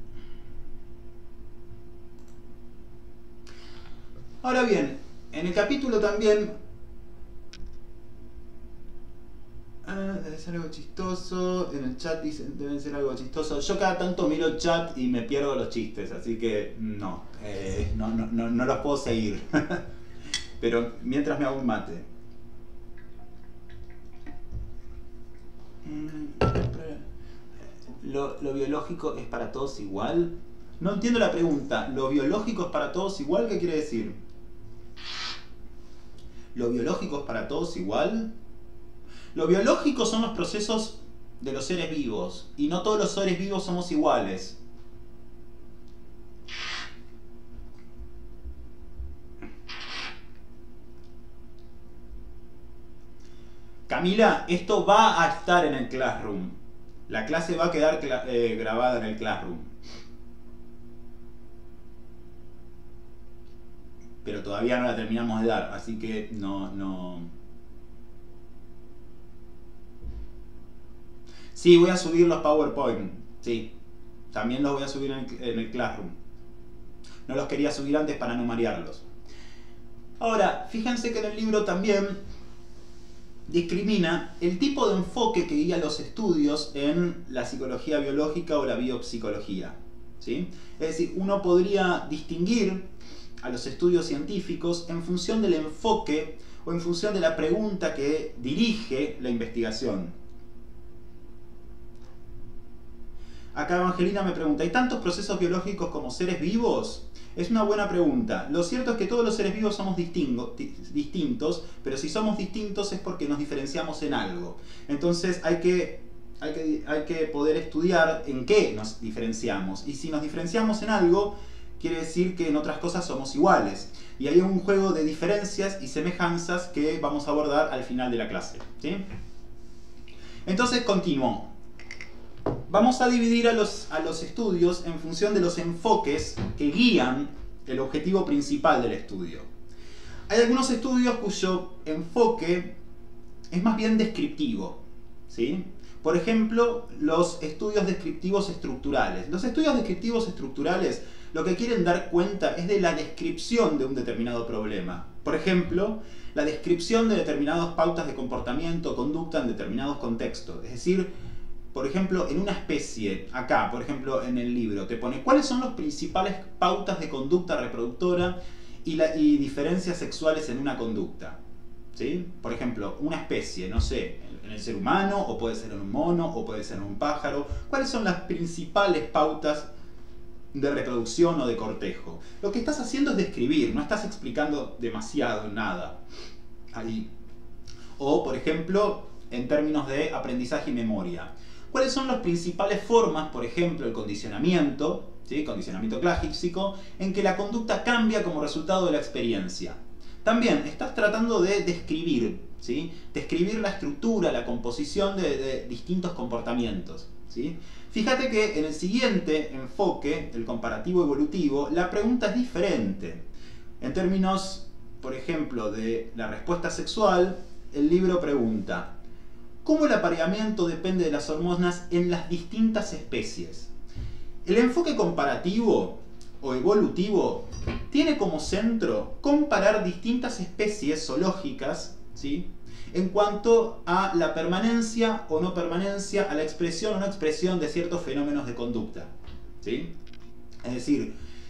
Ahora bien, en el capítulo también ah, debe ser algo chistoso. En el chat dicen deben ser algo chistoso. Yo cada tanto miro el chat y me pierdo los chistes, así que no, eh, no, no, no, no los puedo seguir. Pero mientras me hago un mate. Lo, lo biológico es para todos igual. No entiendo la pregunta. ¿Lo biológico es para todos igual? ¿Qué quiere decir? ¿Lo biológico es para todos igual? Lo biológico son los procesos de los seres vivos, y no todos los seres vivos somos iguales. Camila, esto va a estar en el Classroom. La clase va a quedar eh, grabada en el Classroom. Pero todavía no la terminamos de dar, así que no... no... Sí, voy a subir los PowerPoint. Sí, también los voy a subir en el, en el Classroom. No los quería subir antes para no marearlos. Ahora, fíjense que en el libro también discrimina el tipo de enfoque que guía los estudios en la psicología biológica o la biopsicología, ¿sí? Es decir, uno podría distinguir a los estudios científicos en función del enfoque o en función de la pregunta que dirige la investigación. Acá Evangelina me pregunta, ¿hay tantos procesos biológicos como seres vivos? Es una buena pregunta. Lo cierto es que todos los seres vivos somos distingo, distintos, pero si somos distintos es porque nos diferenciamos en algo. Entonces hay que, hay que, hay que poder estudiar en qué nos diferenciamos. Y si nos diferenciamos en algo, quiere decir que en otras cosas somos iguales. Y hay un juego de diferencias y semejanzas que vamos a abordar al final de la clase, ¿sí? Entonces continúo. Vamos a dividir a los, a los estudios en función de los enfoques que guían el objetivo principal del estudio. Hay algunos estudios cuyo enfoque es más bien descriptivo, ¿sí? Por ejemplo, los estudios descriptivos estructurales. Los estudios descriptivos estructurales lo que quieren dar cuenta es de la descripción de un determinado problema. Por ejemplo, la descripción de determinadas pautas de comportamiento o conducta en determinados contextos. Es decir, por ejemplo, en una especie, acá, por ejemplo, en el libro, te pone cuáles son las principales pautas de conducta reproductora y, la, y diferencias sexuales en una conducta, ¿sí? Por ejemplo, una especie, no sé, en el ser humano, o puede ser en un mono, o puede ser en un pájaro. ¿Cuáles son las principales pautas de reproducción o de cortejo? Lo que estás haciendo es describir, no estás explicando demasiado nada ahí. O, por ejemplo, en términos de aprendizaje y memoria. ¿Cuáles son las principales formas, por ejemplo, el condicionamiento, ¿sí? Condicionamiento clásico, en que la conducta cambia como resultado de la experiencia? también estás tratando de describir, ¿sí? Describir la estructura, la composición de, de distintos comportamientos, ¿sí? Fíjate que en el siguiente enfoque, el comparativo evolutivo, la pregunta es diferente. En términos, por ejemplo, de la respuesta sexual, el libro pregunta: ¿cómo el apareamiento depende de las hormonas en las distintas especies? El enfoque comparativo o evolutivo tiene como centro comparar distintas especies zoológicas, ¿sí?, en cuanto a la permanencia o no permanencia, a la expresión o no expresión de ciertos fenómenos de conducta, ¿sí? Es decir,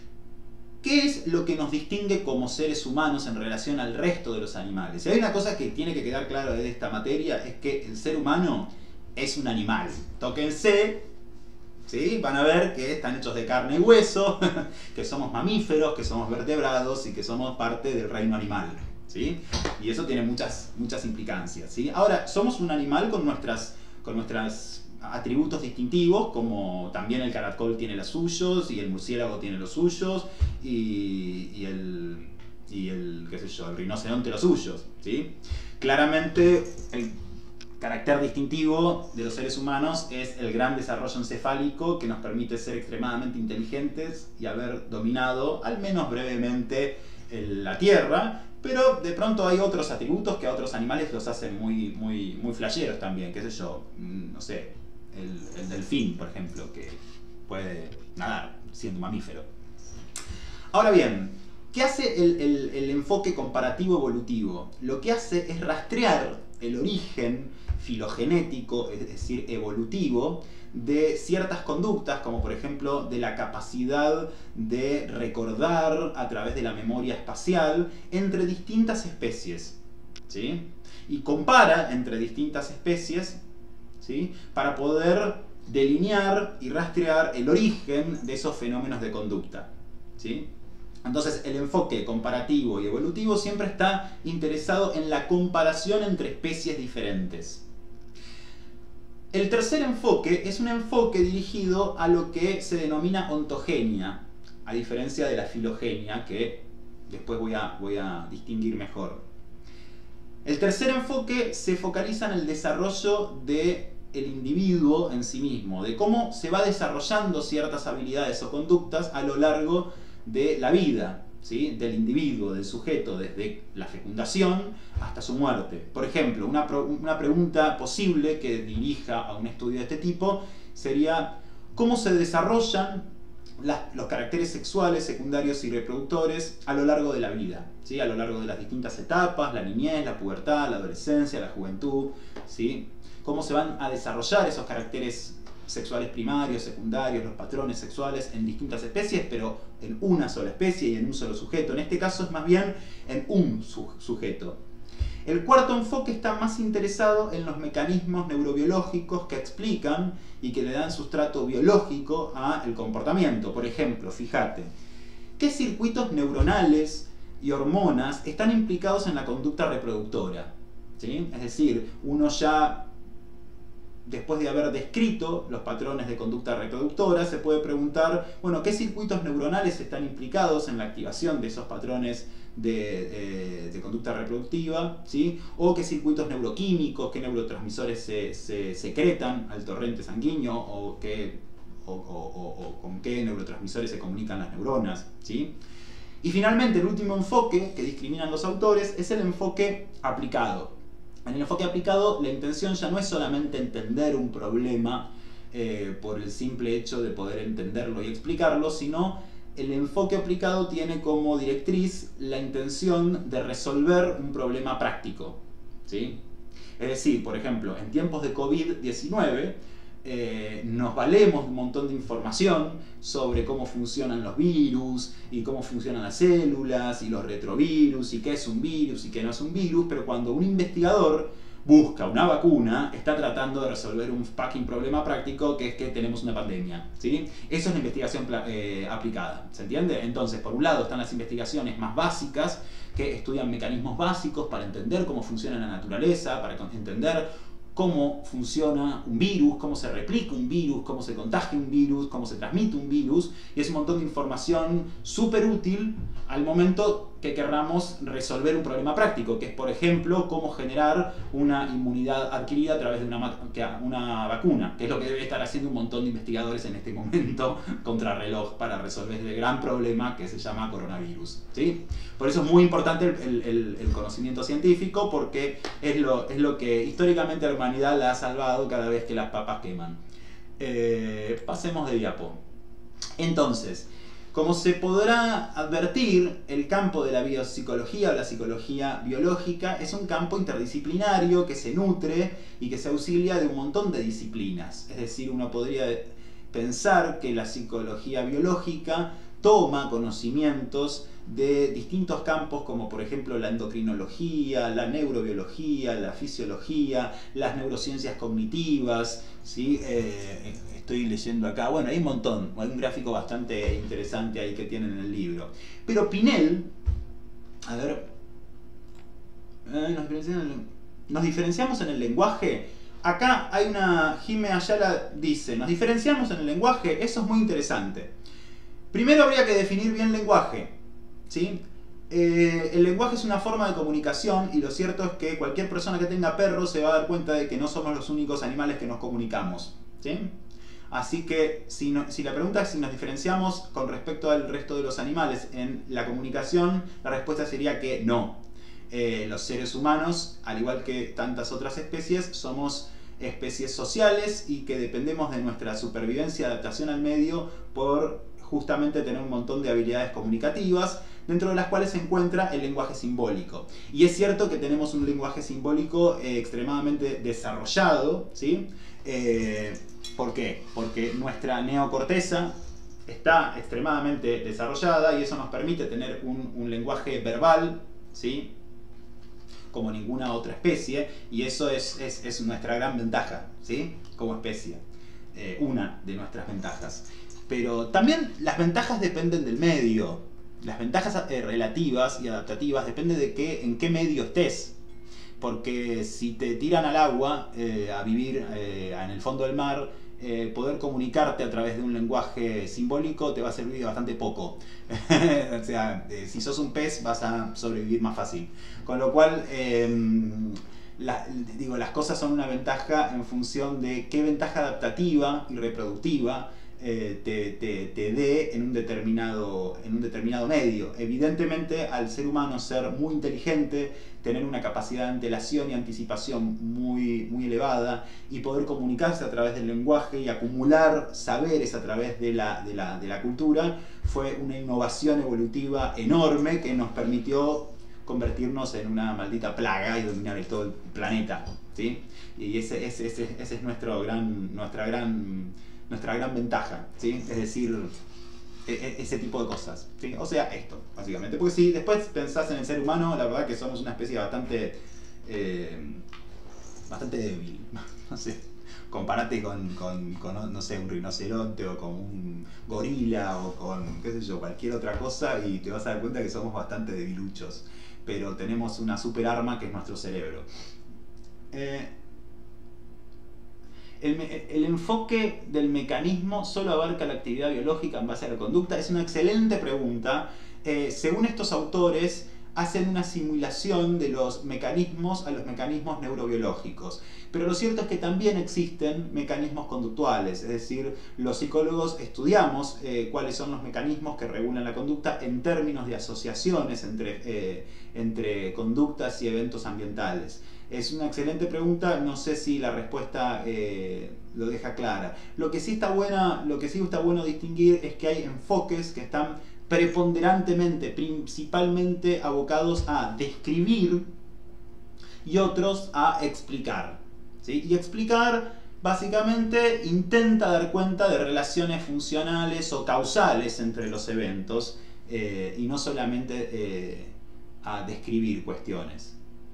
¿qué es lo que nos distingue como seres humanos en relación al resto de los animales? Si hay una cosa que tiene que quedar claro de esta materia, es que el ser humano es un animal. Tóquense, ¿sí? Van a ver que están hechos de carne y hueso, que somos mamíferos, que somos vertebrados y que somos parte del reino animal, ¿sí? Y eso tiene muchas, muchas implicancias, ¿sí? Ahora, somos un animal con nuestras, con nuestras atributos distintivos, como también el caracol tiene los suyos, y el murciélago tiene los suyos, y, y, el, y el, qué sé yo, el rinoceronte los suyos, ¿sí? Claramente, el carácter distintivo de los seres humanos es el gran desarrollo encefálico que nos permite ser extremadamente inteligentes y haber dominado, al menos brevemente, el, la Tierra. Pero de pronto hay otros atributos que a otros animales los hacen muy, muy, muy flasheros también, qué sé yo, no sé, el, el delfín, por ejemplo, que puede nadar siendo mamífero. Ahora bien, ¿qué hace el, el, el enfoque comparativo evolutivo? Lo que hace es rastrear el origen filogenético, es decir, evolutivo, de ciertas conductas, como por ejemplo de la capacidad de recordar a través de la memoria espacial entre distintas especies, ¿sí? Y compara entre distintas especies, ¿sí?, para poder delinear y rastrear el origen de esos fenómenos de conducta, ¿sí? Entonces el enfoque comparativo y evolutivo siempre está interesado en la comparación entre especies diferentes. El tercer enfoque es un enfoque dirigido a lo que se denomina ontogenia, a diferencia de la filogenia, que después voy a, voy a distinguir mejor. El tercer enfoque se focaliza en el desarrollo del individuo en sí mismo, de cómo se va desarrollando ciertas habilidades o conductas a lo largo de la vida, ¿sí?, del individuo, del sujeto, desde la fecundación hasta su muerte. Por ejemplo, una, una pregunta posible que dirija a un estudio de este tipo sería: ¿cómo se desarrollan las, los caracteres sexuales, secundarios y reproductores a lo largo de la vida? ¿Sí? A lo largo de las distintas etapas, la niñez, la pubertad, la adolescencia, la juventud, ¿sí? ¿Cómo se van a desarrollar esos caracteres sexuales primarios, secundarios, los patrones sexuales en distintas especies, pero en una sola especie y en un solo sujeto? En este caso es más bien en un su sujeto. El cuarto enfoque está más interesado en los mecanismos neurobiológicos que explican y que le dan sustrato biológico al comportamiento. Por ejemplo, fíjate, ¿qué circuitos neuronales y hormonas están implicados en la conducta reproductora? ¿Sí? Es decir, uno ya, después de haber descrito los patrones de conducta reproductora, se puede preguntar, bueno, ¿qué circuitos neuronales están implicados en la activación de esos patrones de, de, de conducta reproductiva? ¿Sí? O qué circuitos neuroquímicos, qué neurotransmisores se, se secretan al torrente sanguíneo, o, qué, o, o, o, o con qué neurotransmisores se comunican las neuronas, ¿sí? Y finalmente, el último enfoque que discriminan los autores es el enfoque aplicado. En el enfoque aplicado, la intención ya no es solamente entender un problema eh, por el simple hecho de poder entenderlo y explicarlo, sino el enfoque aplicado tiene como directriz la intención de resolver un problema práctico, ¿sí? Es decir, por ejemplo, en tiempos de COVID diecinueve, eh, nos valemos de un montón de información sobre cómo funcionan los virus y cómo funcionan las células y los retrovirus y qué es un virus y qué no es un virus, pero cuando un investigador busca una vacuna, está tratando de resolver un fucking problema práctico, que es que tenemos una pandemia, ¿sí? Eso es la investigación eh, aplicada, ¿se entiende? Entonces, por un lado están las investigaciones más básicas, que estudian mecanismos básicos para entender cómo funciona la naturaleza, para entender cómo funciona un virus, cómo se replica un virus, cómo se contagia un virus, cómo se transmite un virus, y es un montón de información súper útil al momento que querramos resolver un problema práctico, que es, por ejemplo, cómo generar una inmunidad adquirida a través de una, una vacuna, que es lo que debe estar haciendo un montón de investigadores en este momento contrarreloj para resolver el gran problema que se llama coronavirus, ¿sí? Por eso es muy importante el, el, el conocimiento científico, porque es lo, es lo que históricamente a la humanidad la ha salvado cada vez que las papas queman. Eh, pasemos de diapo. Entonces, como se podrá advertir, el campo de la biopsicología o la psicología biológica es un campo interdisciplinario que se nutre y que se auxilia de un montón de disciplinas. Es decir, uno podría pensar que la psicología biológica toma conocimientos de distintos campos, como por ejemplo la endocrinología, la neurobiología, la fisiología, las neurociencias cognitivas, ¿sí? Eh, estoy leyendo acá, bueno, hay un montón, hay un gráfico bastante interesante ahí que tienen en el libro. Pero Pinel, a ver, eh, nos, diferenciamos en el, nos diferenciamos en el lenguaje. Acá hay una, Jime Ayala dice, nos diferenciamos en el lenguaje, eso es muy interesante. Primero habría que definir bien lenguaje, ¿sí? Eh, el lenguaje es una forma de comunicación, y lo cierto es que cualquier persona que tenga perros se va a dar cuenta de que no somos los únicos animales que nos comunicamos, ¿sí? Así que si, no, si la pregunta es si nos diferenciamos con respecto al resto de los animales en la comunicación, la respuesta sería que no. Eh, los seres humanos, al igual que tantas otras especies, somos especies sociales y que dependemos de nuestra supervivencia y adaptación al medio por justamente tener un montón de habilidades comunicativas, dentro de las cuales se encuentra el lenguaje simbólico. Y es cierto que tenemos un lenguaje simbólico eh, extremadamente desarrollado, ¿sí? Eh, ¿Por qué? Porque nuestra neocorteza está extremadamente desarrollada y eso nos permite tener un, un lenguaje verbal, ¿sí? Como ninguna otra especie, y eso es, es, es nuestra gran ventaja, ¿sí? Como especie, eh, una de nuestras ventajas. Pero también las ventajas dependen del medio. Las ventajas eh, relativas y adaptativas dependen de qué, en qué medio estés. Porque si te tiran al agua eh, a vivir eh, en el fondo del mar, eh, poder comunicarte a través de un lenguaje simbólico te va a servir bastante poco. O sea, eh, si sos un pez vas a sobrevivir más fácil. Con lo cual, eh, la, digo, las cosas son una ventaja en función de qué ventaja adaptativa y reproductiva Eh, te, te, te dé en un, determinado, en un determinado medio. Evidentemente, al ser humano ser muy inteligente, tener una capacidad de antelación y anticipación muy, muy elevada y poder comunicarse a través del lenguaje y acumular saberes a través de la, de la, de la cultura, fue una innovación evolutiva enorme que nos permitió convertirnos en una maldita plaga y dominar todo el planeta, ¿sí? Y ese, ese, ese, ese es nuestro gran, nuestra gran... nuestra gran ventaja, ¿sí? Es decir, ese tipo de cosas, ¿sí? O sea, esto, básicamente. Porque si después pensás en el ser humano, la verdad que somos una especie bastante eh, bastante débil, no sé. Comparate con, con, con, no sé, un rinoceronte o con un gorila o con, qué sé yo, cualquier otra cosa y te vas a dar cuenta que somos bastante debiluchos. Pero tenemos una super arma que es nuestro cerebro. Eh, El, el enfoque del mecanismo solo abarca la actividad biológica en base a la conducta. Es una excelente pregunta. Eh, según estos autores, hacen una simulación de los mecanismos a los mecanismos neurobiológicos. Pero lo cierto es que también existen mecanismos conductuales, es decir, los psicólogos estudiamos eh, cuáles son los mecanismos que regulan la conducta en términos de asociaciones entre, eh, entre conductas y eventos ambientales. Es una excelente pregunta, no sé si la respuesta eh, lo deja clara. Lo que sí está buena, lo que sí está bueno distinguir es que hay enfoques que están preponderantemente, principalmente abocados a describir y otros a explicar, ¿sí? Y explicar básicamente intenta dar cuenta de relaciones funcionales o causales entre los eventos eh, y no solamente eh, a describir cuestiones.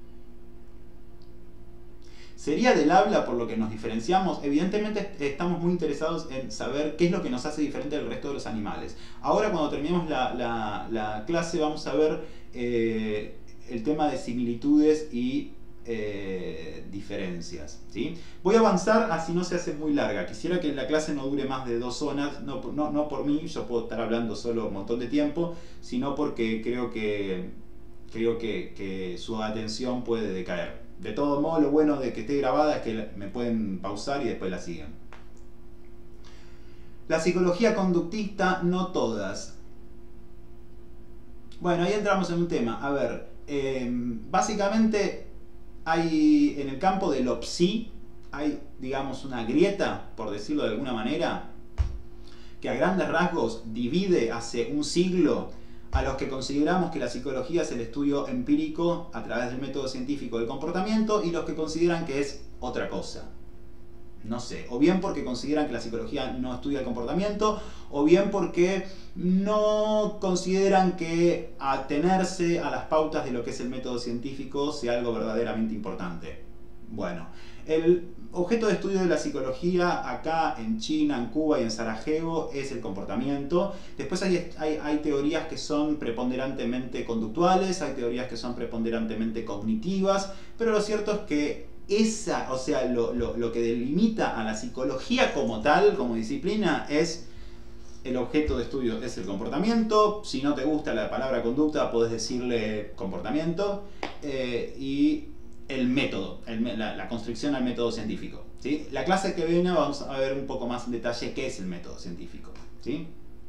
¿Sería del habla por lo que nos diferenciamos? Evidentemente estamos muy interesados en saber qué es lo que nos hace diferente del resto de los animales. Ahora cuando terminemos la, la, la clase vamos a ver eh, el tema de similitudes y eh, diferencias, ¿sí? Voy a avanzar así no se hace muy larga. Quisiera que la clase no dure más de dos horas, no, no, no por mí, yo puedo estar hablando solo un montón de tiempo, sino porque creo que, creo que, que su atención puede decaer. De todo modo, lo bueno de que esté grabada es que me pueden pausar y después la siguen. La psicología conductista, no todas. Bueno, ahí entramos en un tema. A ver, eh, básicamente hay en el campo de lo psi, hay, digamos, una grieta, por decirlo de alguna manera, que a grandes rasgos divide hace un siglo a los que consideramos que la psicología es el estudio empírico a través del método científico del comportamiento y los que consideran que es otra cosa. No sé, o bien porque consideran que la psicología no estudia el comportamiento, o bien porque no consideran que atenerse a las pautas de lo que es el método científico sea algo verdaderamente importante. Bueno, el objeto de estudio de la psicología acá en China, en Cuba y en Sarajevo es el comportamiento. Después hay, hay, hay teorías que son preponderantemente conductuales, hay teorías que son preponderantemente cognitivas, pero lo cierto es que esa, o sea, lo, lo, lo que delimita a la psicología como tal, como disciplina, es el objeto de estudio, es el comportamiento. Si no te gusta la palabra conducta, podés decirle comportamiento, eh, y el método, el, la, la constricción al método científico, ¿sí? La clase que viene vamos a ver un poco más en detalle qué es el método científico, ¿sí?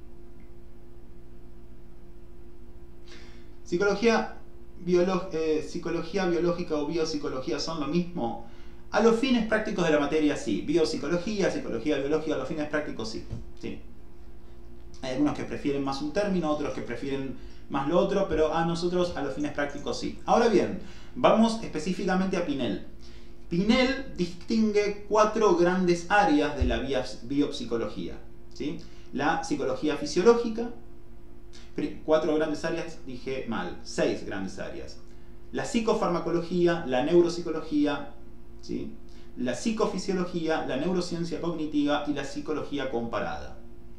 Psicología Biolo eh, psicología biológica o biopsicología son lo mismo. A los fines prácticos de la materia sí. Biopsicología, psicología biológica, a los fines prácticos sí. sí. Hay algunos que prefieren más un término, otros que prefieren más lo otro, pero a nosotros a los fines prácticos sí. Ahora bien, vamos específicamente a Pinel. Pinel distingue cuatro grandes áreas de la biopsicología, ¿sí? La psicología fisiológica. Cuatro grandes áreas, dije mal, seis grandes áreas. La psicofarmacología, la neuropsicología, ¿sí? La psicofisiología, la neurociencia cognitiva y la psicología comparada.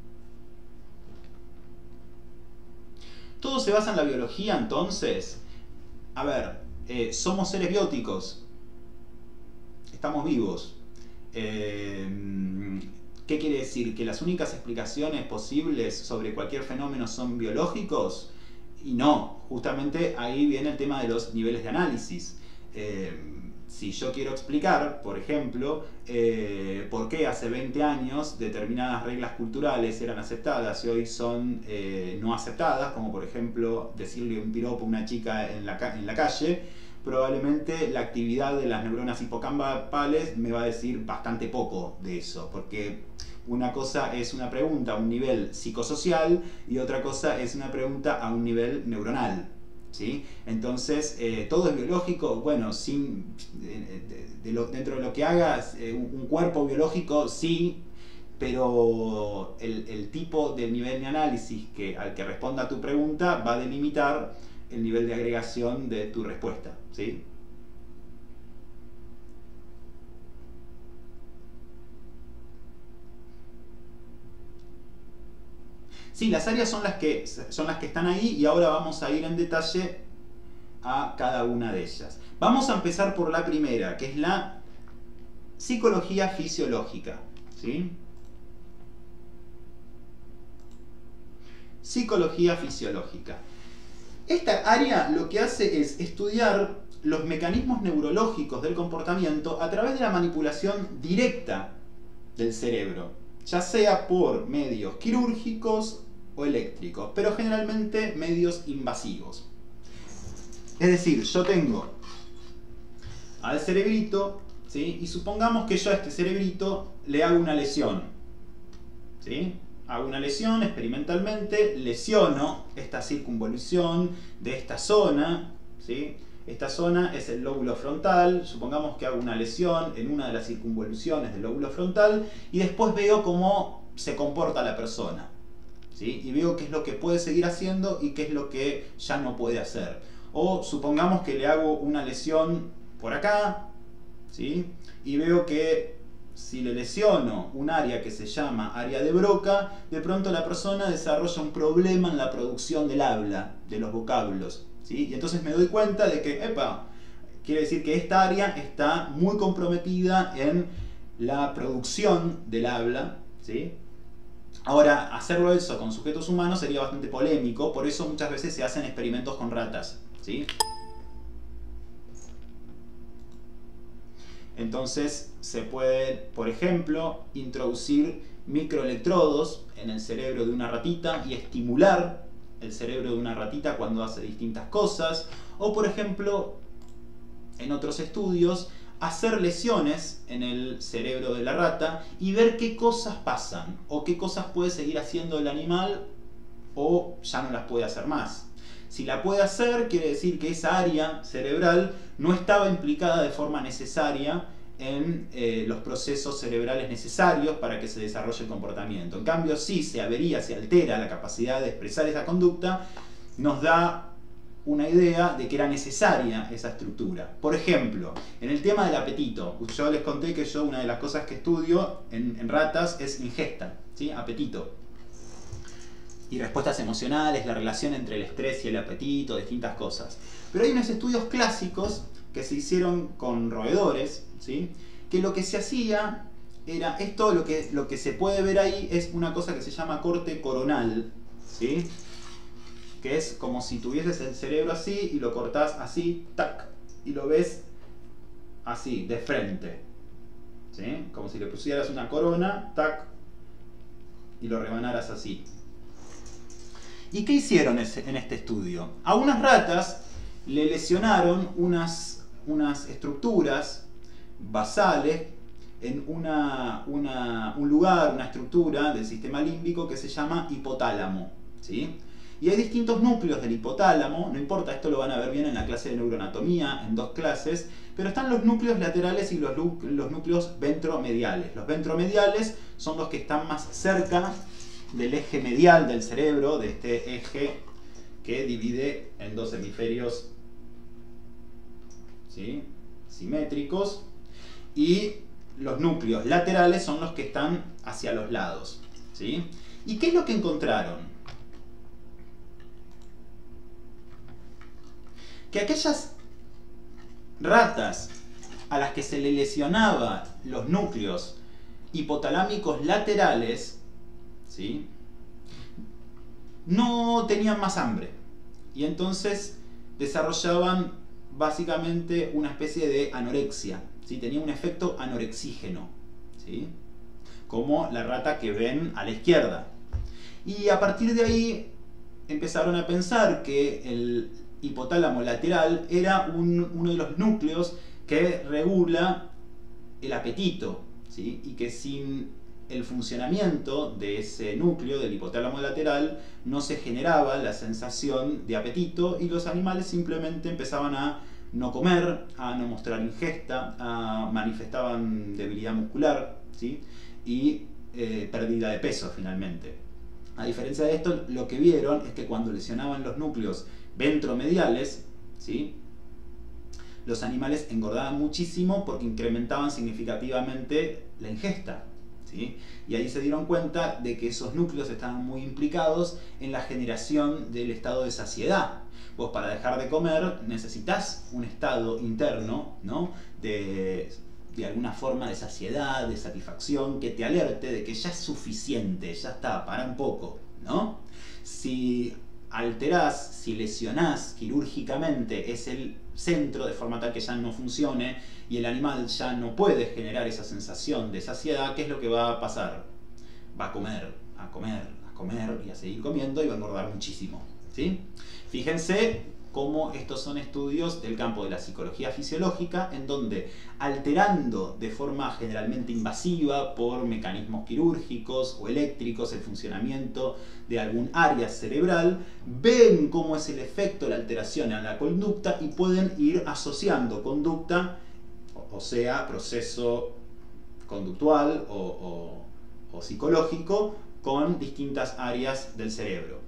Todo se basa en la biología, entonces. A ver, eh, somos seres bióticos. Estamos vivos. Eh, ¿Qué quiere decir? ¿Que las únicas explicaciones posibles sobre cualquier fenómeno son biológicos? Y no, justamente ahí viene el tema de los niveles de análisis. Eh, si yo quiero explicar, por ejemplo, eh, por qué hace veinte años determinadas reglas culturales eran aceptadas y hoy son eh, no aceptadas, como por ejemplo decirle un piropo a una chica en la, en la calle, probablemente la actividad de las neuronas hipocampales me va a decir bastante poco de eso, porque una cosa es una pregunta a un nivel psicosocial y otra cosa es una pregunta a un nivel neuronal, ¿sí? Entonces, eh, todo es biológico, bueno, sin, de, de, de lo, dentro de lo que hagas, eh, un, un cuerpo biológico sí, pero el, el tipo de nivel de análisis que, al que responda a tu pregunta va a delimitar el nivel de agregación de tu respuesta, ¿sí? Sí, las áreas son las que, son las que están ahí y ahora vamos a ir en detalle a cada una de ellas. Vamos a empezar por la primera, que es la psicología fisiológica, ¿sí? Psicología fisiológica. Esta área lo que hace es estudiar los mecanismos neurológicos del comportamiento a través de la manipulación directa del cerebro, ya sea por medios quirúrgicos o eléctricos, pero generalmente medios invasivos. Es decir, yo tengo al cerebrito, ¿sí? Y supongamos que yo a este cerebrito le hago una lesión, ¿sí? Hago una lesión experimentalmente, lesiono esta circunvolución de esta zona, ¿sí? Esta zona es el lóbulo frontal, supongamos que hago una lesión en una de las circunvoluciones del lóbulo frontal y después veo cómo se comporta la persona, ¿sí? Y veo qué es lo que puede seguir haciendo y qué es lo que ya no puede hacer. O supongamos que le hago una lesión por acá, ¿sí? Y veo que si le lesiono un área que se llama área de Broca, de pronto la persona desarrolla un problema en la producción del habla, de los vocablos, ¿sí? Y entonces me doy cuenta de que, epa, Quiere decir que esta área está muy comprometida en la producción del habla, ¿sí? Ahora, hacerlo eso con sujetos humanos sería bastante polémico, por eso muchas veces se hacen experimentos con ratas, ¿sí? Entonces se puede, por ejemplo, introducir microelectrodos en el cerebro de una ratita y estimular el cerebro de una ratita cuando hace distintas cosas. O por ejemplo, en otros estudios, hacer lesiones en el cerebro de la rata y ver qué cosas pasan o qué cosas puede seguir haciendo el animal o ya no las puede hacer más. Si la puede hacer, quiere decir que esa área cerebral no estaba implicada de forma necesaria en eh, los procesos cerebrales necesarios para que se desarrolle el comportamiento. En cambio, si se avería, se altera la capacidad de expresar esa conducta, nos da una idea de que era necesaria esa estructura. Por ejemplo, en el tema del apetito, yo les conté que yo una de las cosas que estudio en, en ratas es ingesta, ¿sí? Apetito. Y respuestas emocionales, la relación entre el estrés y el apetito, distintas cosas. Pero hay unos estudios clásicos que se hicieron con roedores, ¿sí? Que lo que se hacía era, esto lo que, lo que se puede ver ahí es una cosa que se llama corte coronal, ¿sí? Que es como si tuvieses el cerebro así y lo cortás así, tac, y lo ves así, de frente, ¿sí? Como si le pusieras una corona, tac, y lo rebanaras así. ¿Y qué hicieron en este estudio? A unas ratas le lesionaron unas, unas estructuras basales en una, una, un lugar, una estructura del sistema límbico que se llama hipotálamo, ¿sí? Y hay distintos núcleos del hipotálamo, no importa, esto lo van a ver bien en la clase de neuroanatomía, en dos clases, pero están los núcleos laterales y los, los núcleos ventromediales. Los ventromediales son los que están más cerca del eje medial del cerebro, de este eje que divide en dos hemisferios, ¿sí? Simétricos, y los núcleos laterales son los que están hacia los lados, ¿sí? ¿Y qué es lo que encontraron? Que aquellas ratas a las que se le lesionaba los núcleos hipotalámicos laterales, ¿sí? No tenían más hambre y entonces desarrollaban básicamente una especie de anorexia, ¿sí? Tenía un efecto anorexígeno, ¿sí? Como la rata que ven a la izquierda. Y a partir de ahí empezaron a pensar que el hipotálamo lateral era un, uno de los núcleos que regula el apetito, ¿sí? Y que sin el funcionamiento de ese núcleo del hipotálamo lateral no se generaba la sensación de apetito y los animales simplemente empezaban a no comer, a no mostrar ingesta, a manifestaban debilidad muscular, ¿sí? Y eh, pérdida de peso finalmente. A diferencia de esto, lo que vieron es que cuando lesionaban los núcleos ventromediales, ¿sí? Los animales engordaban muchísimo porque incrementaban significativamente la ingesta, ¿sí? Y ahí se dieron cuenta de que esos núcleos estaban muy implicados en la generación del estado de saciedad. Vos para dejar de comer necesitas un estado interno, ¿no? de, de alguna forma de saciedad, de satisfacción, que te alerte de que ya es suficiente, ya está, para un poco, ¿no? Si alterás, si lesionás quirúrgicamente es el centro de forma tal que ya no funcione y el animal ya no puede generar esa sensación de saciedad, ¿qué es lo que va a pasar? Va a comer, a comer, a comer y a seguir comiendo y va a engordar muchísimo, ¿sí? Fíjense cómo estos son estudios del campo de la psicología fisiológica en donde alterando de forma generalmente invasiva por mecanismos quirúrgicos o eléctricos el funcionamiento de algún área cerebral, ven cómo es el efecto de la alteración en la conducta y pueden ir asociando conducta, o sea, proceso conductual o, o, o psicológico con distintas áreas del cerebro.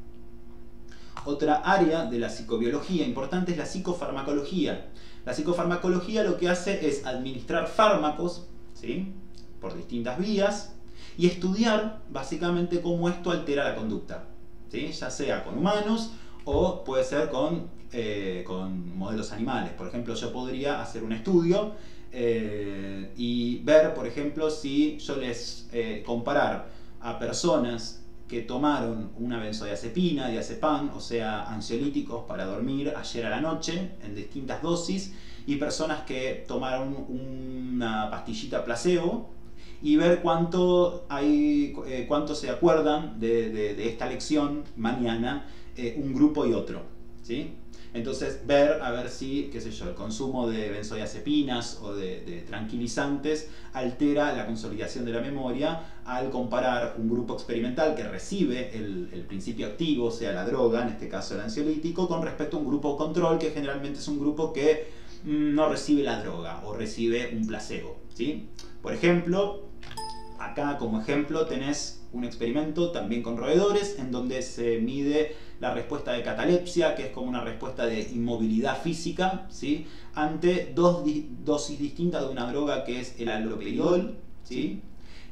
Otra área de la psicobiología importante es la psicofarmacología. La psicofarmacología lo que hace es administrar fármacos, ¿sí? Por distintas vías y estudiar básicamente cómo esto altera la conducta, ¿sí? Ya sea con humanos o puede ser con, eh, con modelos animales. Por ejemplo, yo podría hacer un estudio eh, y ver, por ejemplo, si yo les eh, comparar a personas que tomaron una benzodiazepina, diazepam, o sea, ansiolíticos para dormir ayer a la noche en distintas dosis, y personas que tomaron una pastillita placebo, y ver cuánto, hay, eh, cuánto se acuerdan de, de, de esta lección mañana eh, un grupo y otro, ¿sí? Entonces ver a ver si, qué sé yo, el consumo de benzodiazepinas o de, de tranquilizantes altera la consolidación de la memoria al comparar un grupo experimental que recibe el, el principio activo, o sea la droga, en este caso el ansiolítico, con respecto a un grupo control que generalmente es un grupo que mmm, no recibe la droga o recibe un placebo, ¿sí? Por ejemplo, acá como ejemplo tenés un experimento también con roedores en donde se mide la respuesta de catalepsia, que es como una respuesta de inmovilidad física, ¿sí? Ante dos dosis distintas de una droga que es el haloperidol, ¿sí?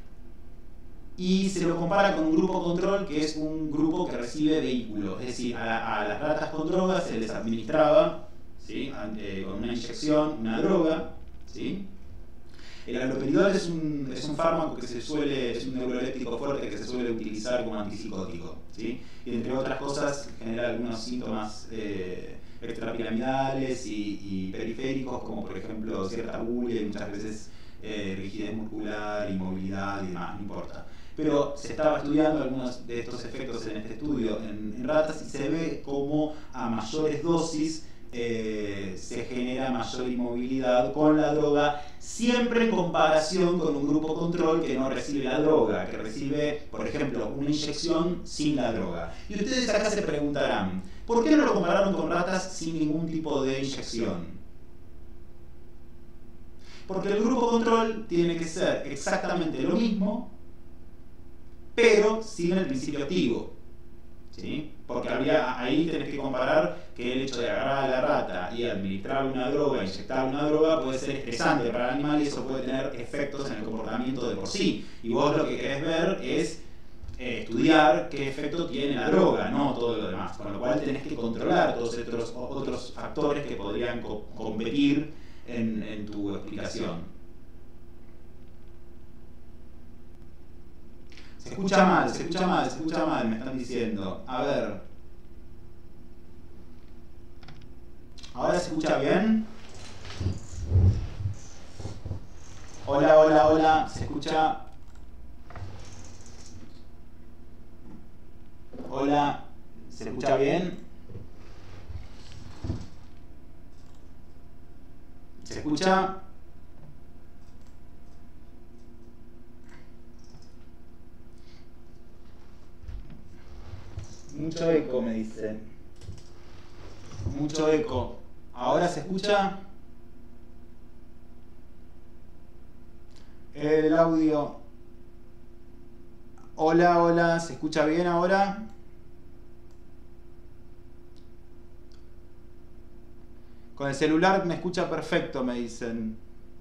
Y se lo compara con un grupo control que es un grupo que recibe vehículo, es decir, a, a las ratas con drogas se les administraba, ¿sí? Ante, con una inyección, una droga, ¿sí? El haloperidol es un, es un fármaco que se suele, es un neuroléptico fuerte que se suele utilizar como antipsicótico, ¿sí? Y entre otras cosas genera algunos síntomas eh, extrapiramidales y, y periféricos, como por ejemplo cierta bulia y muchas veces eh, rigidez muscular, inmovilidad y demás, no importa. Pero se estaba estudiando algunos de estos efectos en este estudio en, en ratas y se ve como a mayores dosis Eh, se genera mayor inmovilidad con la droga, siempre en comparación con un grupo control que no recibe la droga, que recibe, por ejemplo, una inyección sin la droga. Y ustedes acá se preguntarán, ¿por qué no lo compararon con ratas sin ningún tipo de inyección? Porque el grupo control tiene que ser exactamente lo mismo, pero sin el principio activo, ¿sí? Porque habría, ahí tenés que comparar que el hecho de agarrar a la rata y administrar una droga, inyectar una droga, puede ser estresante para el animal y eso puede tener efectos en el comportamiento de por sí. Y vos lo que querés ver es eh, estudiar qué efecto tiene la droga, no todo lo demás. Con lo cual tenés que controlar todos estos otros factores que podrían co competir en, en tu explicación. Se escucha mal, se escucha mal, se escucha mal, me están diciendo. A ver. ¿Ahora se escucha bien? Hola, hola, hola. ¿Se escucha? Hola. ¿Se escucha bien? ¿Se escucha? Mucho eco, me dicen. Mucho eco. ¿Ahora se escucha? El audio. Hola, hola. ¿Se escucha bien ahora? Con el celular me escucha perfecto, me dicen.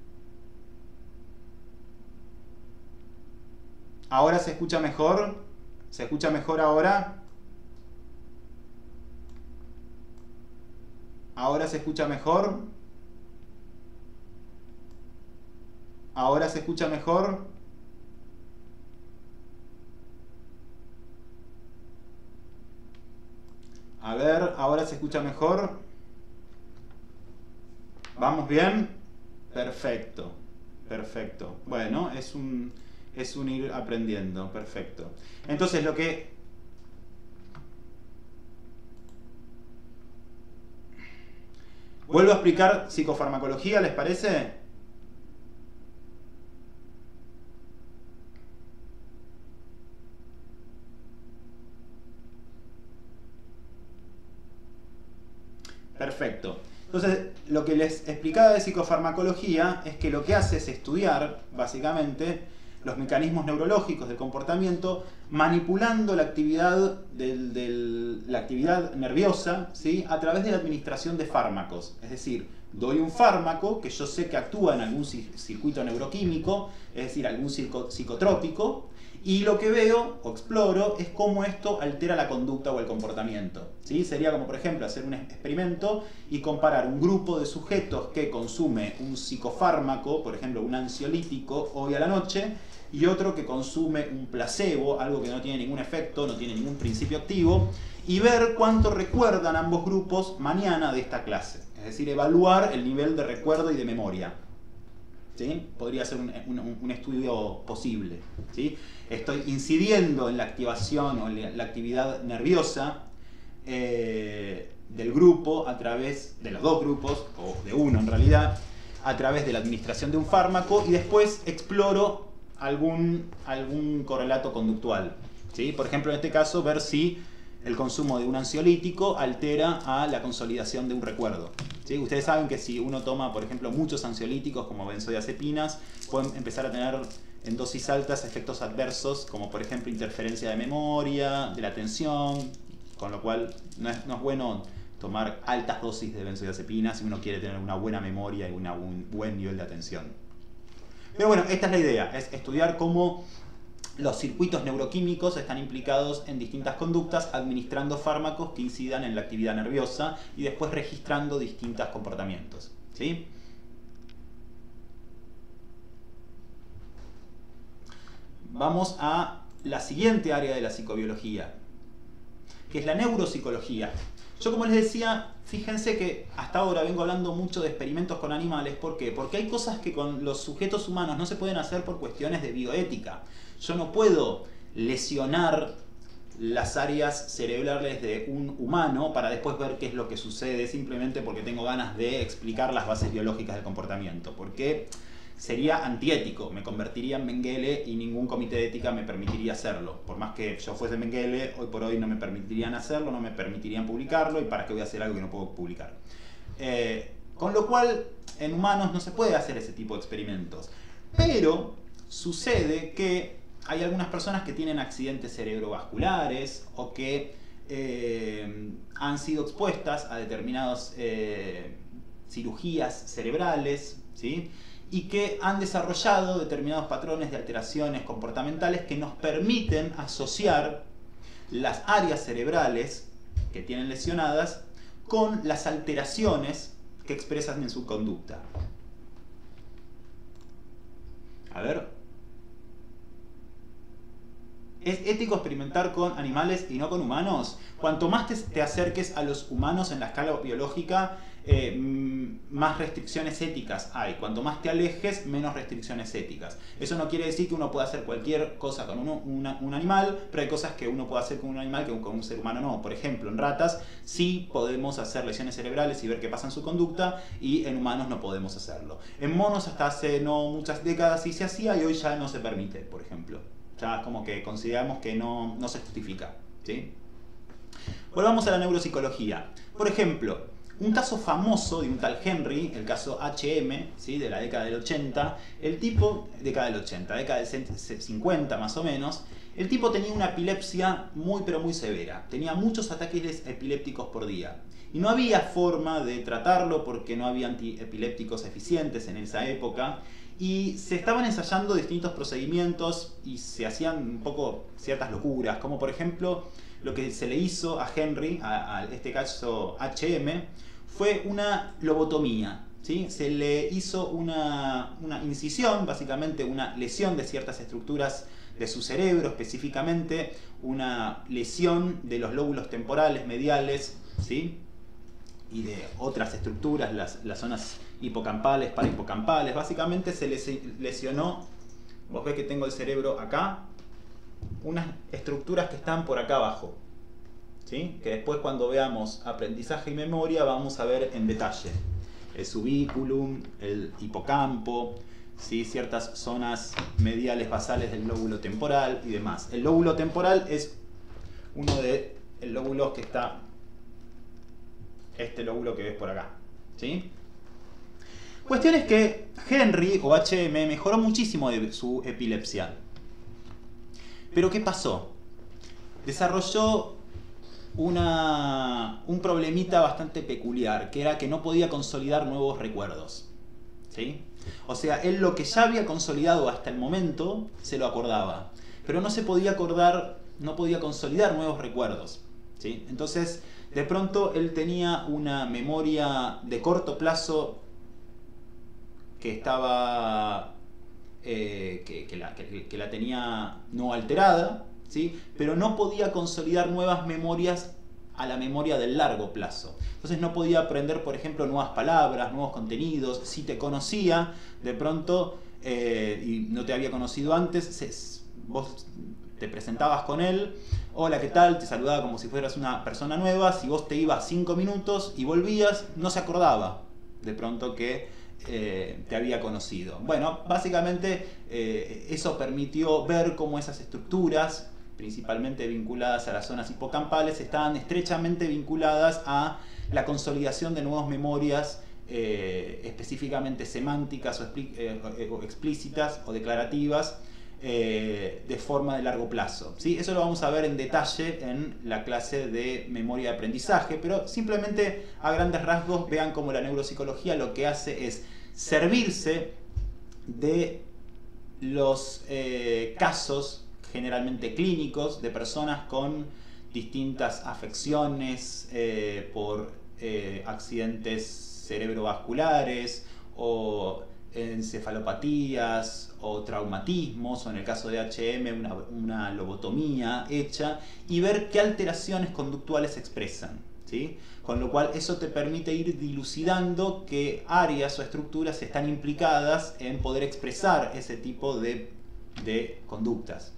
¿Ahora se escucha mejor? ¿Se escucha mejor ahora? ¿Ahora se escucha mejor? ¿Ahora se escucha mejor? A ver, ¿ahora se escucha mejor? ¿Vamos bien? Perfecto, perfecto. Bueno, es un, es un ir aprendiendo, perfecto. Entonces lo que... ¿Vuelvo a explicar psicofarmacología, les parece? Perfecto. Entonces, lo que les explicaba de psicofarmacología es que lo que hace es estudiar, básicamente, los mecanismos neurológicos del comportamiento, manipulando la actividad, del, del, la actividad nerviosa, ¿sí? A través de la administración de fármacos. Es decir, doy un fármaco que yo sé que actúa en algún circuito neuroquímico, es decir, algún psicotrópico, Y lo que veo o exploro es cómo esto altera la conducta o el comportamiento. ¿Sí? Sería como, por ejemplo, hacer un experimento y comparar un grupo de sujetos que consume un psicofármaco, por ejemplo, un ansiolítico, hoy a la noche, y otro que consume un placebo, algo que no tiene ningún efecto, no tiene ningún principio activo, y ver cuánto recuerdan ambos grupos mañana de esta clase. Es decir, evaluar el nivel de recuerdo y de memoria. ¿Sí? Podría ser un, un, un estudio posible. ¿Sí? Estoy incidiendo en la activación o la, la actividad nerviosa eh, del grupo a través de los dos grupos, o de uno en realidad, a través de la administración de un fármaco, y después exploro algún, algún correlato conductual. ¿Sí? Por ejemplo, en este caso, ver si el consumo de un ansiolítico altera a la consolidación de un recuerdo. ¿Sí? Ustedes saben que si uno toma, por ejemplo, muchos ansiolíticos como benzodiazepinas, pueden empezar a tener en dosis altas efectos adversos, como por ejemplo interferencia de memoria, de la atención, con lo cual no es, no es bueno tomar altas dosis de benzodiazepinas si uno quiere tener una buena memoria y una, un buen nivel de atención. Pero bueno, esta es la idea, es estudiar cómo los circuitos neuroquímicos están implicados en distintas conductas, administrando fármacos que incidan en la actividad nerviosa y después registrando distintos comportamientos. ¿Sí? Vamos a la siguiente área de la psicobiología, que es la neuropsicología. Yo, como les decía, fíjense que hasta ahora vengo hablando mucho de experimentos con animales. ¿Por qué? Porque hay cosas que con los sujetos humanos no se pueden hacer por cuestiones de bioética. Yo no puedo lesionar las áreas cerebrales de un humano para después ver qué es lo que sucede simplemente porque tengo ganas de explicar las bases biológicas del comportamiento. Porque sería antiético, me convertiría en Mengele y ningún comité de ética me permitiría hacerlo. Por más que yo fuese Mengele, hoy por hoy no me permitirían hacerlo, no me permitirían publicarlo, y para qué voy a hacer algo que no puedo publicar. Eh, con lo cual, en humanos no se puede hacer ese tipo de experimentos. Pero sucede que hay algunas personas que tienen accidentes cerebrovasculares o que eh, han sido expuestas a determinadas eh, cirugías cerebrales, ¿sí? Y que han desarrollado determinados patrones de alteraciones comportamentales que nos permiten asociar las áreas cerebrales que tienen lesionadas con las alteraciones que expresan en su conducta. A ver. ¿Es ético experimentar con animales y no con humanos? Cuanto más te, te acerques a los humanos en la escala biológica, eh, más restricciones éticas hay. Cuanto más te alejes, menos restricciones éticas. Eso no quiere decir que uno pueda hacer cualquier cosa con uno, una, un animal, pero hay cosas que uno puede hacer con un animal que con un ser humano no. Por ejemplo, en ratas sí podemos hacer lesiones cerebrales y ver qué pasa en su conducta, y en humanos no podemos hacerlo. En monos hasta hace no muchas décadas sí se hacía, y hoy ya no se permite, por ejemplo. Ya como que consideramos que no, no se justifica. ¿Sí? Volvamos a la neuropsicología. Por ejemplo, un caso famoso de un tal Henry, el caso H M, ¿sí? De la década del ochenta, el tipo, década del ochenta, década del cincuenta más o menos, el tipo tenía una epilepsia muy pero muy severa, tenía muchos ataques epilépticos por día. Y no había forma de tratarlo porque no había antiepilépticos eficientes en esa época, y se estaban ensayando distintos procedimientos y se hacían un poco ciertas locuras, como por ejemplo lo que se le hizo a Henry, a, a este caso H M, fue una lobotomía. ¿Sí? Se le hizo una, una incisión, básicamente una lesión de ciertas estructuras de su cerebro, específicamente una lesión de los lóbulos temporales mediales, ¿sí? Y de otras estructuras, las, las zonas hipocampales, parahipocampales. Básicamente se les lesionó, vos ves que tengo el cerebro acá, unas estructuras que están por acá abajo, ¿sí? Que después, cuando veamos aprendizaje y memoria, vamos a ver en detalle. El subiculum, el hipocampo, ¿sí? Ciertas zonas mediales basales del lóbulo temporal y demás. El lóbulo temporal es uno de los lóbulos que está, este lóbulo que ves por acá, ¿sí? Cuestión es que Henry, o H M, mejoró muchísimo de su epilepsia. Pero ¿qué pasó? Desarrolló una, un problemita bastante peculiar, que era que no podía consolidar nuevos recuerdos, ¿sí? O sea, él lo que ya había consolidado hasta el momento se lo acordaba. pero no se podía acordar, no podía consolidar nuevos recuerdos, ¿sí? Entonces, de pronto él tenía una memoria de corto plazo que estaba, eh, que, que, la, que, que la tenía no alterada, ¿sí? Pero no podía consolidar nuevas memorias a la memoria del largo plazo. Entonces no podía aprender, por ejemplo, nuevas palabras, nuevos contenidos. Si te conocía, de pronto, eh, y no te había conocido antes, se, vos te presentabas con él, hola, ¿qué tal? Te saludaba como si fueras una persona nueva. Si vos te ibas cinco minutos y volvías, no se acordaba de pronto que eh, te había conocido. Bueno, básicamente eh, eso permitió ver cómo esas estructuras, principalmente vinculadas a las zonas hipocampales, estaban estrechamente vinculadas a la consolidación de nuevas memorias, eh, específicamente semánticas o, eh, o explícitas o declarativas, eh, de forma de largo plazo, ¿sí? Eso lo vamos a ver en detalle en la clase de memoria de aprendizaje, pero simplemente a grandes rasgos vean cómo la neuropsicología lo que hace es servirse de los eh, casos generalmente clínicos de personas con distintas afecciones eh, por eh, accidentes cerebrovasculares o encefalopatías o traumatismos, o en el caso de H M una, una lobotomía hecha, y ver qué alteraciones conductuales expresan, ¿sí? Con lo cual eso te permite ir dilucidando qué áreas o estructuras están implicadas en poder expresar ese tipo de, de conductas.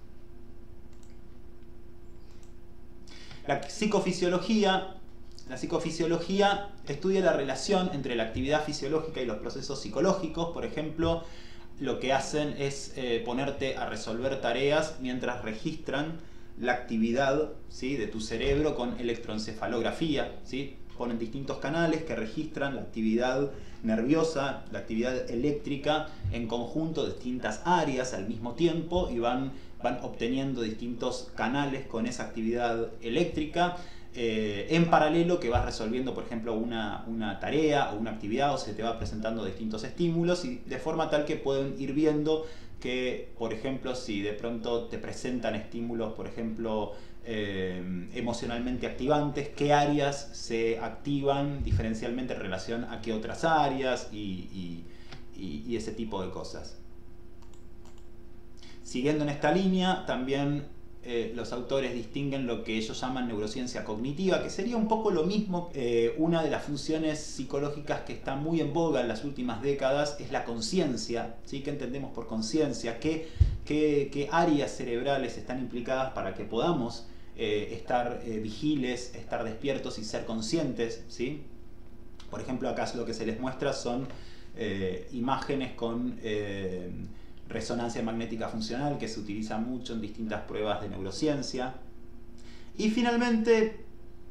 La psicofisiología, la psicofisiología estudia la relación entre la actividad fisiológica y los procesos psicológicos. Por ejemplo, lo que hacen es eh, ponerte a resolver tareas mientras registran la actividad, ¿sí?, de tu cerebro con electroencefalografía, ¿sí? Ponen distintos canales que registran la actividad nerviosa, la actividad eléctrica en conjunto de distintas áreas al mismo tiempo, y van, van obteniendo distintos canales con esa actividad eléctrica. Eh, en paralelo que vas resolviendo, por ejemplo, una, una tarea o una actividad, o se te va presentando distintos estímulos, y de forma tal que pueden ir viendo que, por ejemplo, si de pronto te presentan estímulos, por ejemplo, eh, emocionalmente activantes, qué áreas se activan diferencialmente en relación a qué otras áreas, y, y, y, y ese tipo de cosas. Siguiendo en esta línea, también Eh, los autores distinguen lo que ellos llaman neurociencia cognitiva, que sería un poco lo mismo. Eh, una de las funciones psicológicas que está muy en boga en las últimas décadas es la conciencia, ¿sí? ¿Qué entendemos por conciencia? ¿Qué, qué, qué áreas cerebrales están implicadas para que podamos eh, estar eh, vigiles, estar despiertos y ser conscientes, ¿sí? Por ejemplo, acá lo que se les muestra son eh, imágenes con Eh, resonancia magnética funcional, que se utiliza mucho en distintas pruebas de neurociencia. Y finalmente,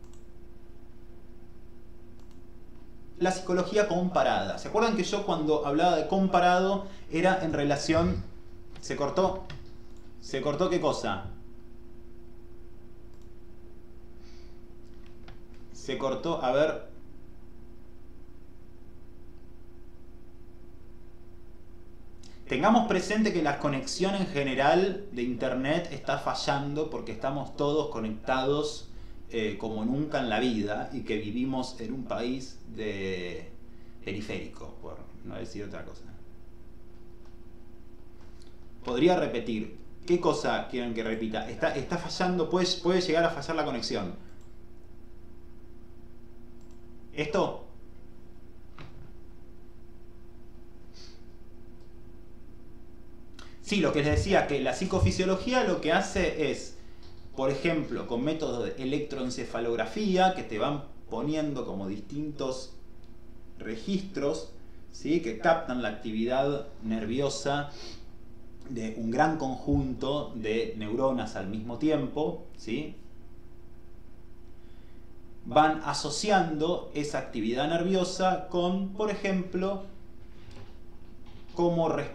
la psicología comparada. ¿Se acuerdan que yo cuando hablaba de comparado era en relación... ¿Se cortó? ¿Se cortó qué cosa? Se cortó, a ver... Tengamos presente que la conexión en general de internet está fallando porque estamos todos conectados eh, como nunca en la vida, y que vivimos en un país de periférico, por no decir otra cosa. Podría repetir. ¿Qué cosa quieren que repita? Está, está fallando, puede, puede llegar a fallar la conexión. ¿Esto? Sí, lo que les decía, que la psicofisiología lo que hace es, por ejemplo, con métodos de electroencefalografía, que te van poniendo como distintos registros, ¿sí?, que captan la actividad nerviosa de un gran conjunto de neuronas al mismo tiempo, ¿sí? Van asociando esa actividad nerviosa con, por ejemplo, cómo respondés,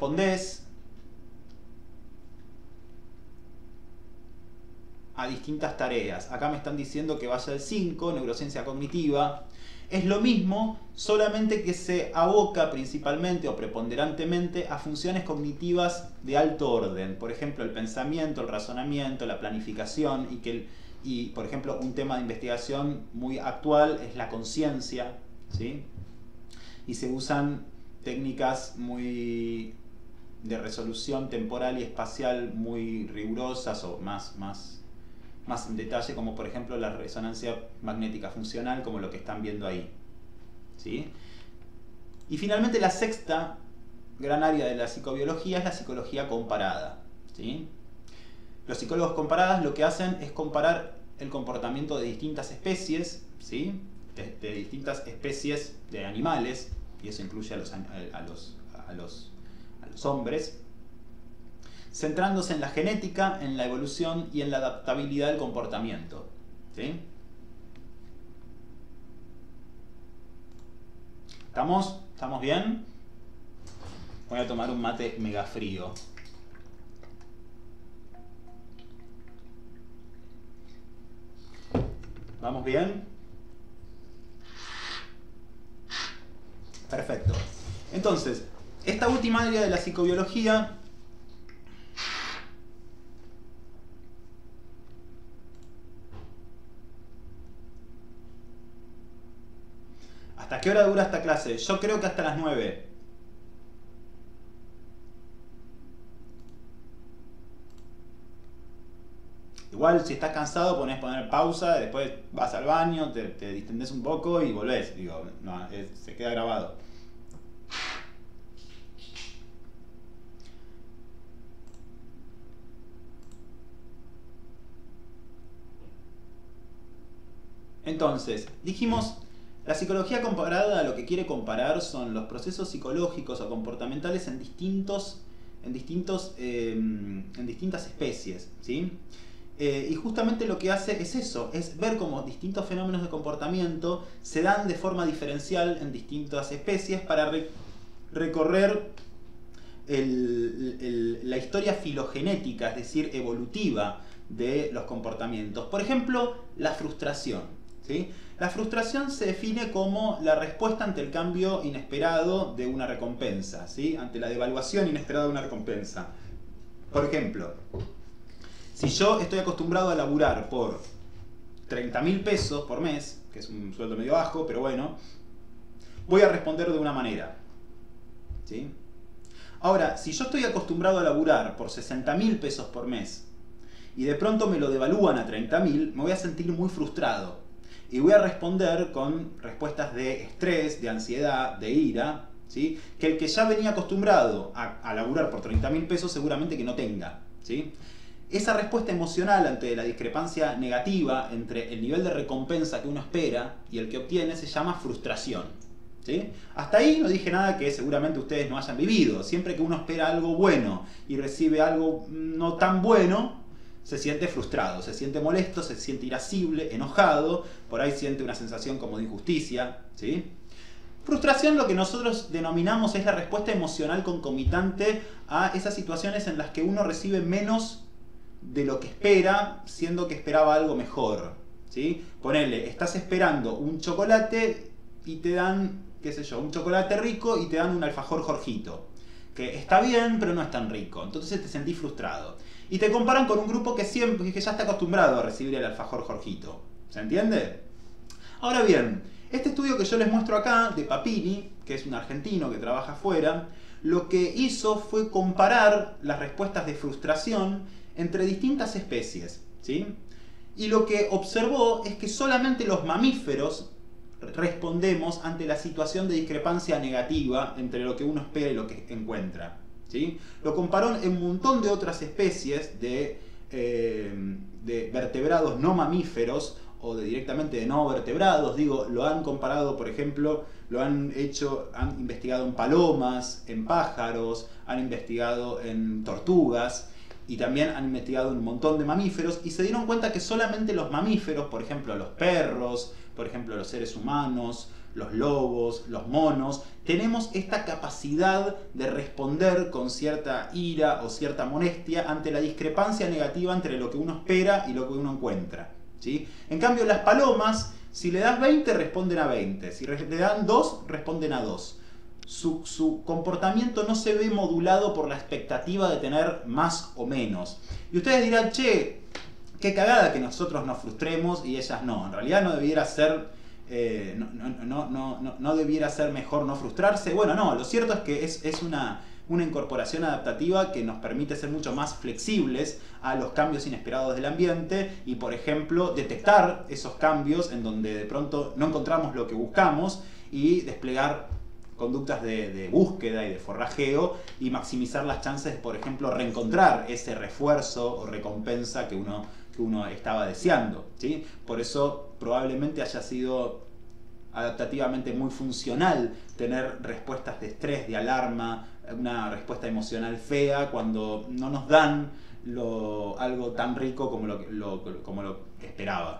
a distintas tareas. Acá me están diciendo que vaya el cinco, neurociencia cognitiva. Es lo mismo, solamente que se aboca principalmente o preponderantemente a funciones cognitivas de alto orden. Por ejemplo, el pensamiento, el razonamiento, la planificación y que el, y por ejemplo un tema de investigación muy actual es la conciencia, ¿sí? Y se usan técnicas muy de resolución temporal y espacial muy rigurosas o más, más, más en detalle, como por ejemplo la resonancia magnética funcional, como lo que están viendo ahí, ¿sí? Y finalmente la sexta gran área de la psicobiología es la psicología comparada, ¿sí? Los psicólogos comparados lo que hacen es comparar el comportamiento de distintas especies, ¿sí? de, de distintas especies de animales, y eso incluye a los, a los, a los, a los hombres, centrándose en la genética, en la evolución y en la adaptabilidad del comportamiento, ¿sí? ¿Estamos? ¿Estamos bien? Voy a tomar un mate mega frío. ¿Vamos bien? Perfecto. Entonces, esta última área de la psicobiología ¿hasta qué hora dura esta clase? Yo creo que hasta las nueve. Igual si estás cansado ponés poner pausa, después vas al baño, te, te distendés un poco y volvés. Digo, no, es, se queda grabado. Entonces, dijimos, la psicología comparada lo que quiere comparar son los procesos psicológicos o comportamentales en distintos, en distintos, eh, en distintas especies, ¿sí? Eh, y justamente lo que hace es eso, es ver cómo distintos fenómenos de comportamiento se dan de forma diferencial en distintas especies para re recorrer el, el, la historia filogenética, es decir, evolutiva de los comportamientos. Por ejemplo, la frustración, ¿sí? La frustración se define como la respuesta ante el cambio inesperado de una recompensa, ¿sí? Ante la devaluación inesperada de una recompensa. Por ejemplo, si yo estoy acostumbrado a laburar por treinta mil pesos por mes, que es un sueldo medio bajo, pero bueno, voy a responder de una manera, ¿sí? Ahora, si yo estoy acostumbrado a laburar por sesenta mil pesos por mes y de pronto me lo devalúan a treinta mil, me voy a sentir muy frustrado y voy a responder con respuestas de estrés, de ansiedad, de ira, ¿sí? Que el que ya venía acostumbrado a, a laburar por treinta mil pesos seguramente que no tenga, ¿sí? Esa respuesta emocional ante la discrepancia negativa entre el nivel de recompensa que uno espera y el que obtiene se llama frustración, ¿sí? Hasta ahí no dije nada que seguramente ustedes no hayan vivido. Siempre que uno espera algo bueno y recibe algo no tan bueno, se siente frustrado, se siente molesto, se siente irascible, enojado, por ahí siente una sensación como de injusticia, ¿sí? Frustración lo que nosotros denominamos es la respuesta emocional concomitante a esas situaciones en las que uno recibe menos de lo que espera, siendo que esperaba algo mejor, ¿sí? Ponele, estás esperando un chocolate y te dan, qué sé yo, un chocolate rico y te dan un alfajor Jorgito, que está bien, pero no es tan rico, entonces te sentís frustrado. Y te comparan con un grupo que, siempre, que ya está acostumbrado a recibir el alfajor Jorgito, ¿se entiende? Ahora bien, este estudio que yo les muestro acá, de Papini, que es un argentino que trabaja afuera, lo que hizo fue comparar las respuestas de frustración entre distintas especies, ¿sí? Y lo que observó es que solamente los mamíferos respondemos ante la situación de discrepancia negativa entre lo que uno espera y lo que encuentra, ¿sí? Lo comparó en un montón de otras especies de, eh, de vertebrados no mamíferos o de directamente de no vertebrados. Digo, lo han comparado, por ejemplo, lo han hecho, han investigado en palomas, en pájaros, han investigado en tortugas, y también han investigado un montón de mamíferos y se dieron cuenta que solamente los mamíferos, por ejemplo los perros, por ejemplo los seres humanos, los lobos, los monos, tenemos esta capacidad de responder con cierta ira o cierta molestia ante la discrepancia negativa entre lo que uno espera y lo que uno encuentra, ¿sí? En cambio, las palomas, si le das veinte, responden a veinte. Si le dan dos, responden a dos. Su, su comportamiento no se ve modulado por la expectativa de tener más o menos. Y ustedes dirán, che, qué cagada que nosotros nos frustremos y ellas no. En realidad no debiera ser, eh, no, no, no, no, no, no debiera ser mejor no frustrarse. Bueno, no, lo cierto es que es, es una, una incorporación adaptativa que nos permite ser mucho más flexibles a los cambios inesperados del ambiente y, por ejemplo, detectar esos cambios en donde de pronto no encontramos lo que buscamos y desplegar conductas de, de búsqueda y de forrajeo y maximizar las chances de, por ejemplo, reencontrar ese refuerzo o recompensa que uno, que uno estaba deseando, ¿sí? Por eso probablemente haya sido adaptativamente muy funcional tener respuestas de estrés, de alarma, una respuesta emocional fea cuando no nos dan lo, algo tan rico como lo, lo, como lo esperaba.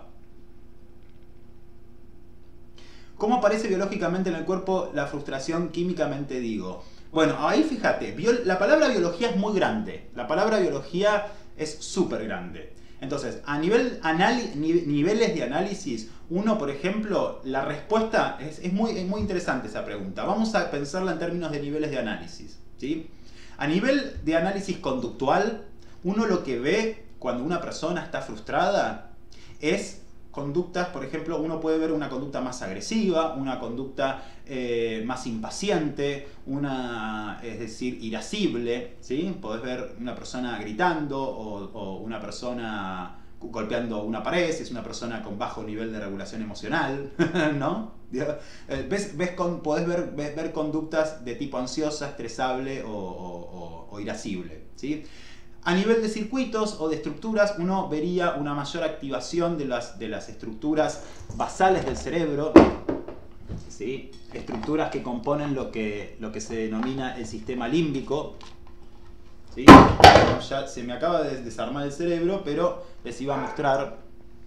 ¿Cómo aparece biológicamente en el cuerpo la frustración químicamente, digo? Bueno, ahí fíjate, la palabra biología es muy grande. La palabra biología es súper grande. Entonces, a nivel niveles de análisis, uno, por ejemplo, la respuesta es, es, muy, es muy interesante esa pregunta. Vamos a pensarla en términos de niveles de análisis, ¿sí? A nivel de análisis conductual, uno lo que ve cuando una persona está frustrada es conductas, por ejemplo, uno puede ver una conducta más agresiva, una conducta eh, más impaciente, una, es decir, irascible, ¿sí? Podés ver una persona gritando o, o una persona golpeando una pared, si es una persona con bajo nivel de regulación emocional, ¿no? ¿Ves, ves con, podés ver, ves, ver conductas de tipo ansiosa, estresable o, o, o irascible, ¿sí? A nivel de circuitos o de estructuras, uno vería una mayor activación de las, de las estructuras basales del cerebro, ¿sí? Estructuras que componen lo que, lo que se denomina el sistema límbico, ¿sí? Ya se me acaba de desarmar el cerebro, pero les iba a mostrar,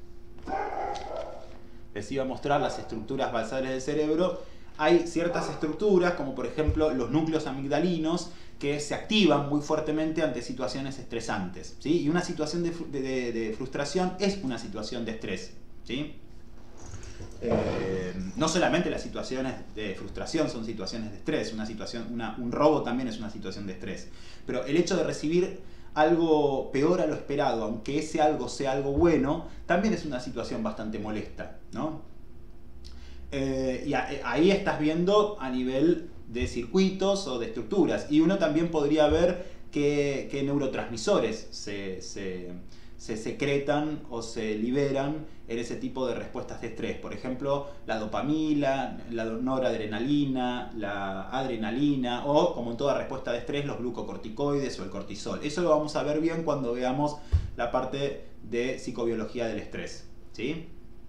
les iba a mostrar las estructuras basales del cerebro. Hay ciertas estructuras, como por ejemplo los núcleos amigdalinos, que se activan muy fuertemente ante situaciones estresantes, ¿sí? Y una situación de, de, de frustración es una situación de estrés, ¿sí? Eh, no solamente las situaciones de frustración son situaciones de estrés, una situación, una, un robo también es una situación de estrés, pero el hecho de recibir algo peor a lo esperado, aunque ese algo sea algo bueno, también es una situación bastante molesta, ¿no? Eh, y a, ahí estás viendo a nivel de circuitos o de estructuras, y uno también podría ver qué, qué neurotransmisores se, se, se secretan o se liberan en ese tipo de respuestas de estrés. Por ejemplo, la dopamina, la noradrenalina, la adrenalina, o como en toda respuesta de estrés, los glucocorticoides o el cortisol. Eso lo vamos a ver bien cuando veamos la parte de psicobiología del estrés, ¿sí?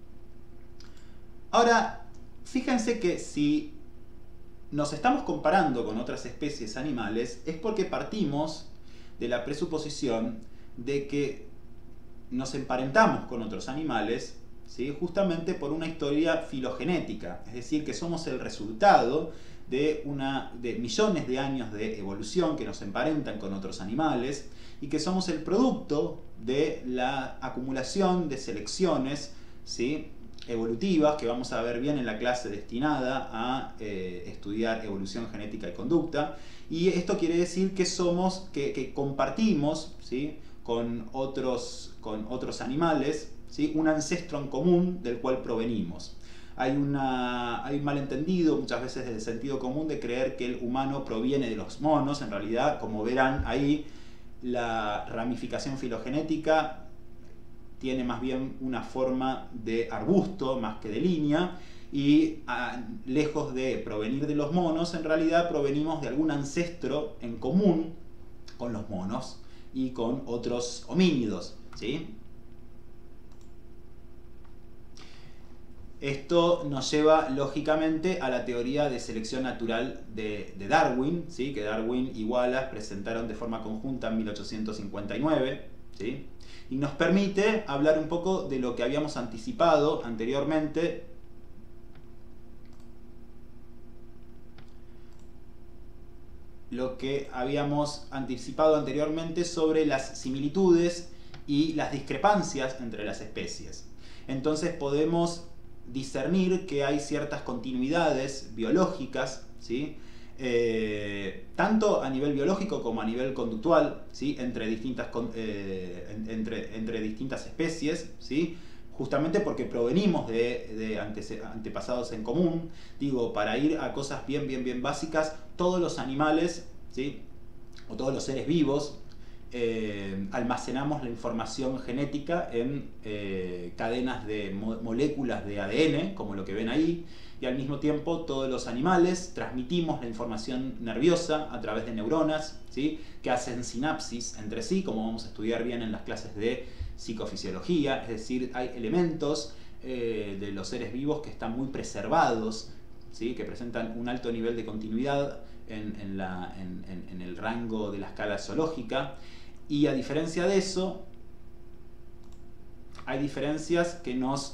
Ahora, fíjense que si nos estamos comparando con otras especies animales, es porque partimos de la presuposición de que nos emparentamos con otros animales, ¿sí? Justamente por una historia filogenética, es decir, que somos el resultado de, una, de millones de años de evolución que nos emparentan con otros animales y que somos el producto de la acumulación de selecciones, ¿sí? Evolutivas, que vamos a ver bien en la clase destinada a eh, estudiar evolución genética y conducta. Y esto quiere decir que somos, que, que compartimos, ¿sí? con, otros, con otros animales, ¿sí? un ancestro en común del cual provenimos. Hay, una, hay un malentendido muchas veces del sentido común de creer que el humano proviene de los monos. En realidad, como verán ahí, la ramificación filogenética tiene más bien una forma de arbusto más que de línea, y a, lejos de provenir de los monos, en realidad provenimos de algún ancestro en común con los monos y con otros homínidos, ¿sí? Esto nos lleva lógicamente a la teoría de selección natural de, de Darwin, ¿sí? Que Darwin y Wallace presentaron de forma conjunta en mil ochocientos cincuenta y nueve, ¿sí? Y nos permite hablar un poco de lo que habíamos anticipado anteriormente lo que habíamos anticipado anteriormente sobre las similitudes y las discrepancias entre las especies. Entonces podemos discernir que hay ciertas continuidades biológicas, ¿sí? Eh, tanto a nivel biológico como a nivel conductual, ¿sí? entre, distintas, eh, entre, entre distintas especies, ¿sí? Justamente porque provenimos de, de ante, antepasados en común. Digo, para ir a cosas bien, bien, bien básicas, todos los animales, ¿sí? o todos los seres vivos, eh, almacenamos la información genética en eh, cadenas de mo moléculas de A D N, como lo que ven ahí, y al mismo tiempo todos los animales transmitimos la información nerviosa a través de neuronas, ¿sí? que hacen sinapsis entre sí, como vamos a estudiar bien en las clases de psicofisiología. Es decir, hay elementos eh, de los seres vivos que están muy preservados, ¿sí? que presentan un alto nivel de continuidad en, en, la, en, en, en el rango de la escala zoológica, y a diferencia de eso, hay diferencias que nos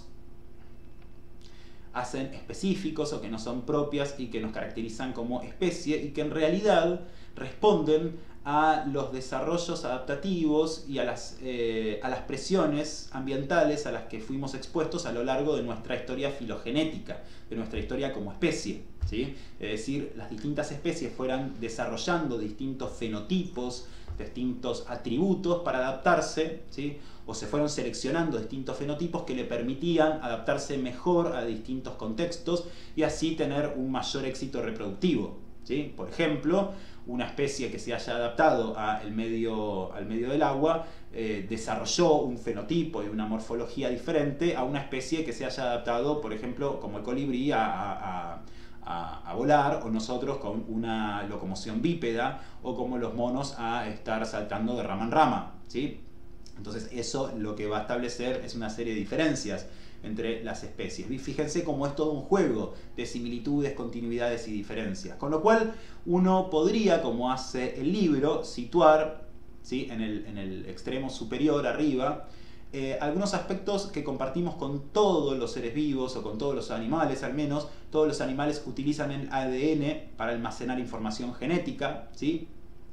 hacen específicos o que no son propias y que nos caracterizan como especie y que en realidad responden a los desarrollos adaptativos y a las, eh, a las presiones ambientales a las que fuimos expuestos a lo largo de nuestra historia filogenética, de nuestra historia como especie, ¿sí? Es decir, las distintas especies fueran desarrollando distintos fenotipos, distintos atributos para adaptarse, ¿sí? o se fueron seleccionando distintos fenotipos que le permitían adaptarse mejor a distintos contextos y así tener un mayor éxito reproductivo, ¿sí? Por ejemplo, una especie que se haya adaptado al medio, al medio del agua eh, desarrolló un fenotipo y una morfología diferente a una especie que se haya adaptado, por ejemplo, como el colibrí, a, a, a, a volar, o nosotros con una locomoción bípeda, o como los monos a estar saltando de rama en rama, ¿sí? Entonces eso lo que va a establecer es una serie de diferencias entre las especies. Y fíjense cómo es todo un juego de similitudes, continuidades y diferencias. Con lo cual uno podría, como hace el libro, situar, ¿sí? en, el, en el extremo superior, arriba, eh, algunos aspectos que compartimos con todos los seres vivos, o con todos los animales al menos. Todos los animales utilizan el A D N para almacenar información genética, ¿sí?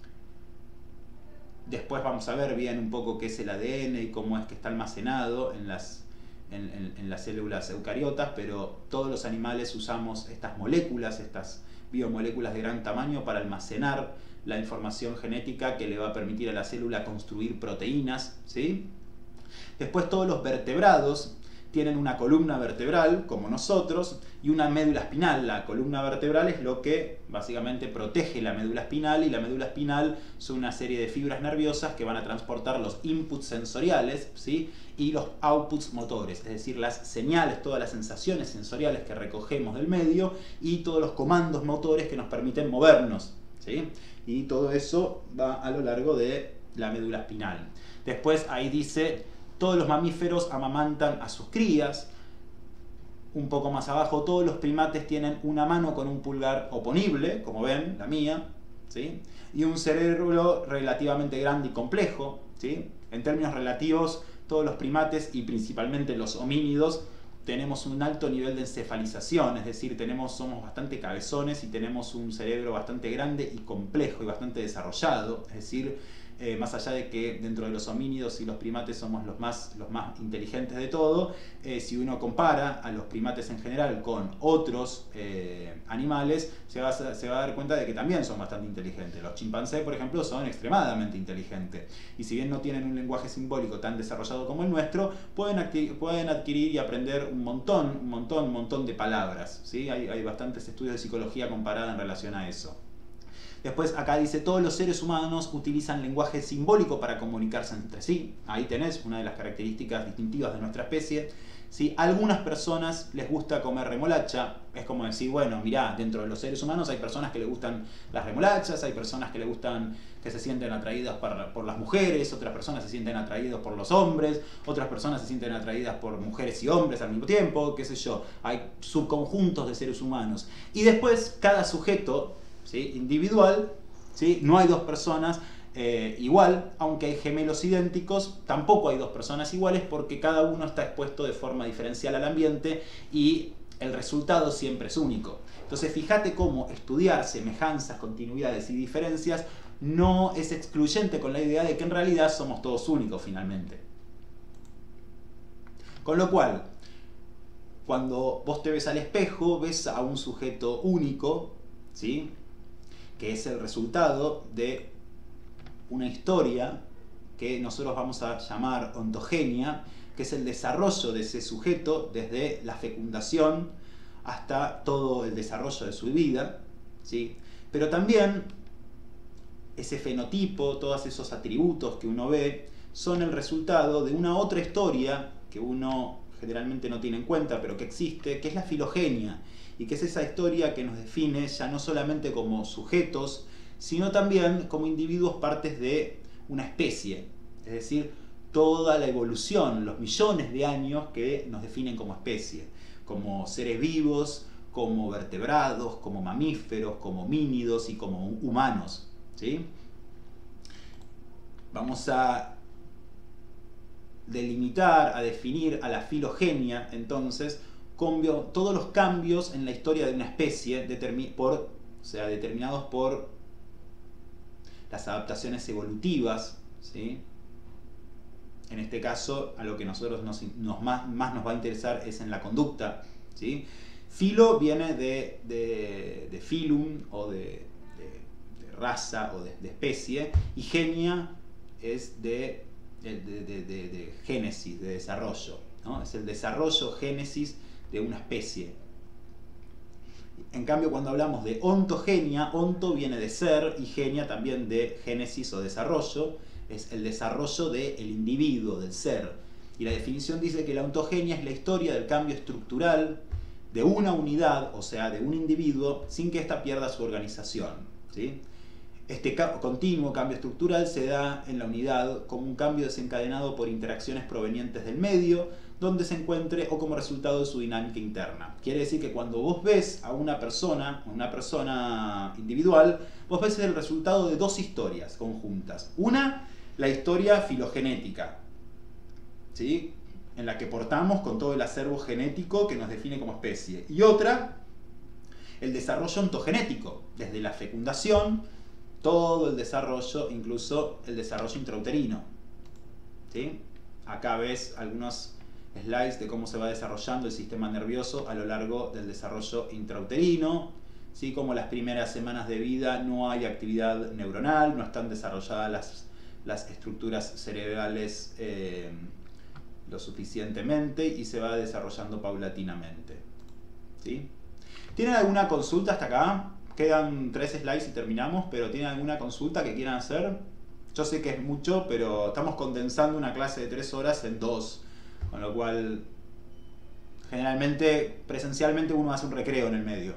Después vamos a ver bien un poco qué es el A D N y cómo es que está almacenado en las, en, en, en las células eucariotas, pero todos los animales usamos estas moléculas, estas biomoléculas de gran tamaño para almacenar la información genética que le va a permitir a la célula construir proteínas, ¿sí? Después todos los vertebrados tienen una columna vertebral, como nosotros, y una médula espinal. La columna vertebral es lo que básicamente protege la médula espinal, y la médula espinal son una serie de fibras nerviosas que van a transportar los inputs sensoriales, ¿sí? y los outputs motores, es decir, las señales, todas las sensaciones sensoriales que recogemos del medio y todos los comandos motores que nos permiten movernos, ¿sí? Y todo eso va a lo largo de la médula espinal. Después ahí dice: todos los mamíferos amamantan a sus crías. Un poco más abajo, todos los primates tienen una mano con un pulgar oponible, como ven, la mía, ¿sí? y un cerebro relativamente grande y complejo, ¿sí? En términos relativos, todos los primates y principalmente los homínidos tenemos un alto nivel de encefalización, es decir, tenemos, somos bastante cabezones y tenemos un cerebro bastante grande y complejo y bastante desarrollado, es decir, Eh, más allá de que dentro de los homínidos y los primates somos los más, los más inteligentes de todo, eh, si uno compara a los primates en general con otros eh, animales, se va, a, se va a dar cuenta de que también son bastante inteligentes. Los chimpancés, por ejemplo, son extremadamente inteligentes, y si bien no tienen un lenguaje simbólico tan desarrollado como el nuestro, pueden, adquirir, pueden adquirir y aprender un montón, un montón, un montón de palabras, ¿sí? Hay, hay bastantes estudios de psicología comparada en relación a eso. Después acá dice: todos los seres humanos utilizan lenguaje simbólico para comunicarse entre sí. Ahí tenés una de las características distintivas de nuestra especie, ¿sí? A algunas personas les gusta comer remolacha. Es como decir, bueno, mirá, dentro de los seres humanos hay personas que les gustan las remolachas, hay personas que les gustan, que se sienten atraídas por, por las mujeres, otras personas se sienten atraídos por los hombres, otras personas se sienten atraídas por mujeres y hombres al mismo tiempo, qué sé yo. Hay subconjuntos de seres humanos. Y después cada sujeto, ¿sí? individual, ¿sí? no hay dos personas eh, igual, aunque hay gemelos idénticos, tampoco hay dos personas iguales, porque cada uno está expuesto de forma diferencial al ambiente y el resultado siempre es único. Entonces fíjate cómo estudiar semejanzas, continuidades y diferencias no es excluyente con la idea de que en realidad somos todos únicos finalmente. Con lo cual, cuando vos te ves al espejo, ves a un sujeto único, ¿sí?, que es el resultado de una historia que nosotros vamos a llamar ontogenia, que es el desarrollo de ese sujeto desde la fecundación hasta todo el desarrollo de su vida, ¿sí? Pero también ese fenotipo, todos esos atributos que uno ve, son el resultado de una otra historia que uno generalmente no tiene en cuenta, pero que existe, que es la filogenia, y que es esa historia que nos define ya no solamente como sujetos, sino también como individuos partes de una especie, es decir, toda la evolución, los millones de años que nos definen como especie, como seres vivos, como vertebrados, como mamíferos, como homínidos y como humanos, ¿sí? Vamos a delimitar, a definir a la filogenia, entonces, Cambio, todos los cambios en la historia de una especie por, o sea, determinados por las adaptaciones evolutivas, ¿sí? En este caso, a lo que nosotros nos, nos más, más nos va a interesar es en la conducta, ¿sí? Filo viene de, de, de filum o de, de, de raza o de, de especie, y genia es de, de, de, de, de, de génesis, de desarrollo, ¿no? Es el desarrollo, génesis de una especie. En cambio, cuando hablamos de ontogenia, onto viene de ser y genia también de génesis o desarrollo, es el desarrollo del individuo, del ser. Y la definición dice que la ontogenia es la historia del cambio estructural de una unidad, o sea, de un individuo, sin que ésta pierda su organización, ¿sí? Este continuo cambio estructural se da en la unidad como un cambio desencadenado por interacciones provenientes del medio donde se encuentre o como resultado de su dinámica interna. Quiere decir que cuando vos ves a una persona, una persona individual, vos ves el resultado de dos historias conjuntas. Una, la historia filogenética, ¿sí?, en la que portamos con todo el acervo genético que nos define como especie. Y otra, el desarrollo ontogenético, desde la fecundación, todo el desarrollo, incluso el desarrollo intrauterino, ¿sí? Acá ves algunos slides de cómo se va desarrollando el sistema nervioso a lo largo del desarrollo intrauterino, ¿sí? Como las primeras semanas de vida no hay actividad neuronal, no están desarrolladas las, las estructuras cerebrales eh, lo suficientemente y se va desarrollando paulatinamente, ¿sí? ¿Tienen alguna consulta hasta acá? Quedan tres slides y terminamos, pero ¿tienen alguna consulta que quieran hacer? Yo sé que es mucho, pero estamos condensando una clase de tres horas en dos. Con lo cual, generalmente, presencialmente uno hace un recreo en el medio.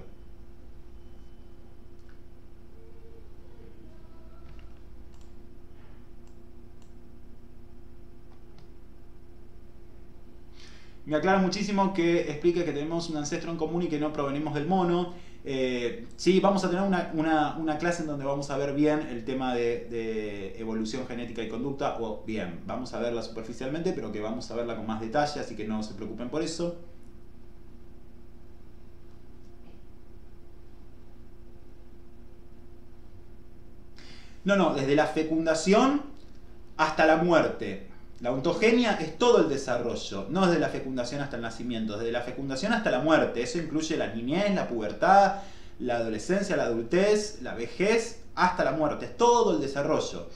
Me aclara muchísimo que explique que tenemos un ancestro en común y que no provenimos del mono. Eh, sí, vamos a tener una, una, una clase en donde vamos a ver bien el tema de, de evolución genética y conducta, o bien, vamos a verla superficialmente, pero que vamos a verla con más detalle, así que no se preocupen por eso. No, no, desde la fecundación hasta la muerte. La ontogenia es todo el desarrollo, no desde la fecundación hasta el nacimiento, desde la fecundación hasta la muerte. Eso incluye la niñez, la pubertad, la adolescencia, la adultez, la vejez, hasta la muerte. Es todo el desarrollo.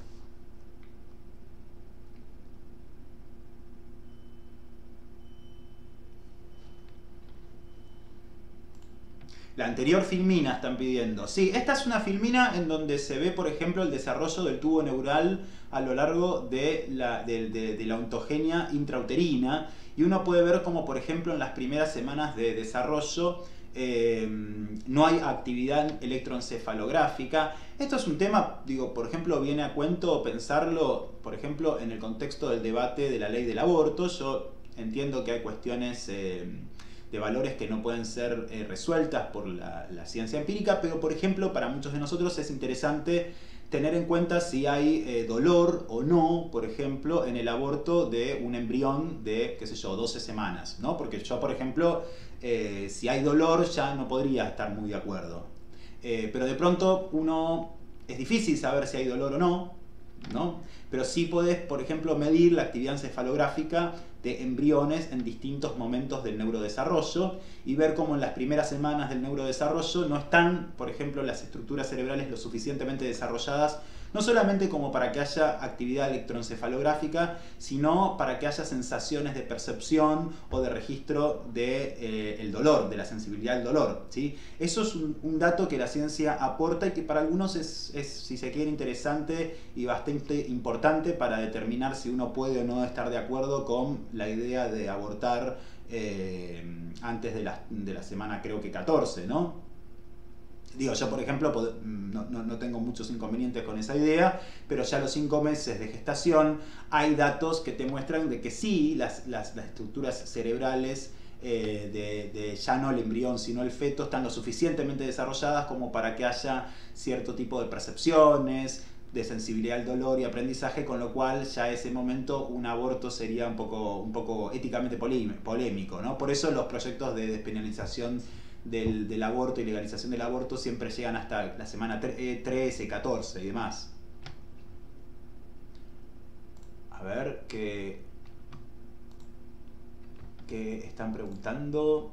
La anterior filmina están pidiendo. Sí, esta es una filmina en donde se ve, por ejemplo, el desarrollo del tubo neural a lo largo de la, de, de, de la ontogenia intrauterina. Y uno puede ver como, por ejemplo, en las primeras semanas de desarrollo eh, no hay actividad electroencefalográfica. Esto es un tema, digo, por ejemplo, viene a cuento pensarlo, por ejemplo, en el contexto del debate de la ley del aborto. Yo entiendo que hay cuestiones Eh, de valores que no pueden ser eh, resueltas por la, la ciencia empírica, pero por ejemplo para muchos de nosotros es interesante tener en cuenta si hay eh, dolor o no, por ejemplo, en el aborto de un embrión de, qué sé yo, doce semanas, ¿no? Porque yo, por ejemplo, eh, si hay dolor ya no podría estar muy de acuerdo. Eh, pero de pronto uno, es difícil saber si hay dolor o no, ¿no? Pero sí podés, por ejemplo, medir la actividad encefalográfica de embriones en distintos momentos del neurodesarrollo y ver cómo en las primeras semanas del neurodesarrollo no están, por ejemplo, las estructuras cerebrales lo suficientemente desarrolladas, no solamente como para que haya actividad electroencefalográfica, sino para que haya sensaciones de percepción o de registro del de, eh, dolor, de la sensibilidad al dolor, ¿sí? Eso es un, un dato que la ciencia aporta y que para algunos es, es, si se quiere, interesante y bastante importante para determinar si uno puede o no estar de acuerdo con la idea de abortar eh, antes de la, de la semana, creo que catorce, ¿no? Digo, yo por ejemplo no, no, no tengo muchos inconvenientes con esa idea, pero ya a los cinco meses de gestación hay datos que te muestran de que sí, las, las, las estructuras cerebrales eh, de, de ya no el embrión sino el feto están lo suficientemente desarrolladas como para que haya cierto tipo de percepciones, de sensibilidad al dolor y aprendizaje, con lo cual ya a ese momento un aborto sería un poco, un poco éticamente polémico, ¿no? Por eso los proyectos de despenalización Del, del aborto y legalización del aborto siempre llegan hasta la semana trece, catorce y demás. A ver, ¿qué, qué están preguntando?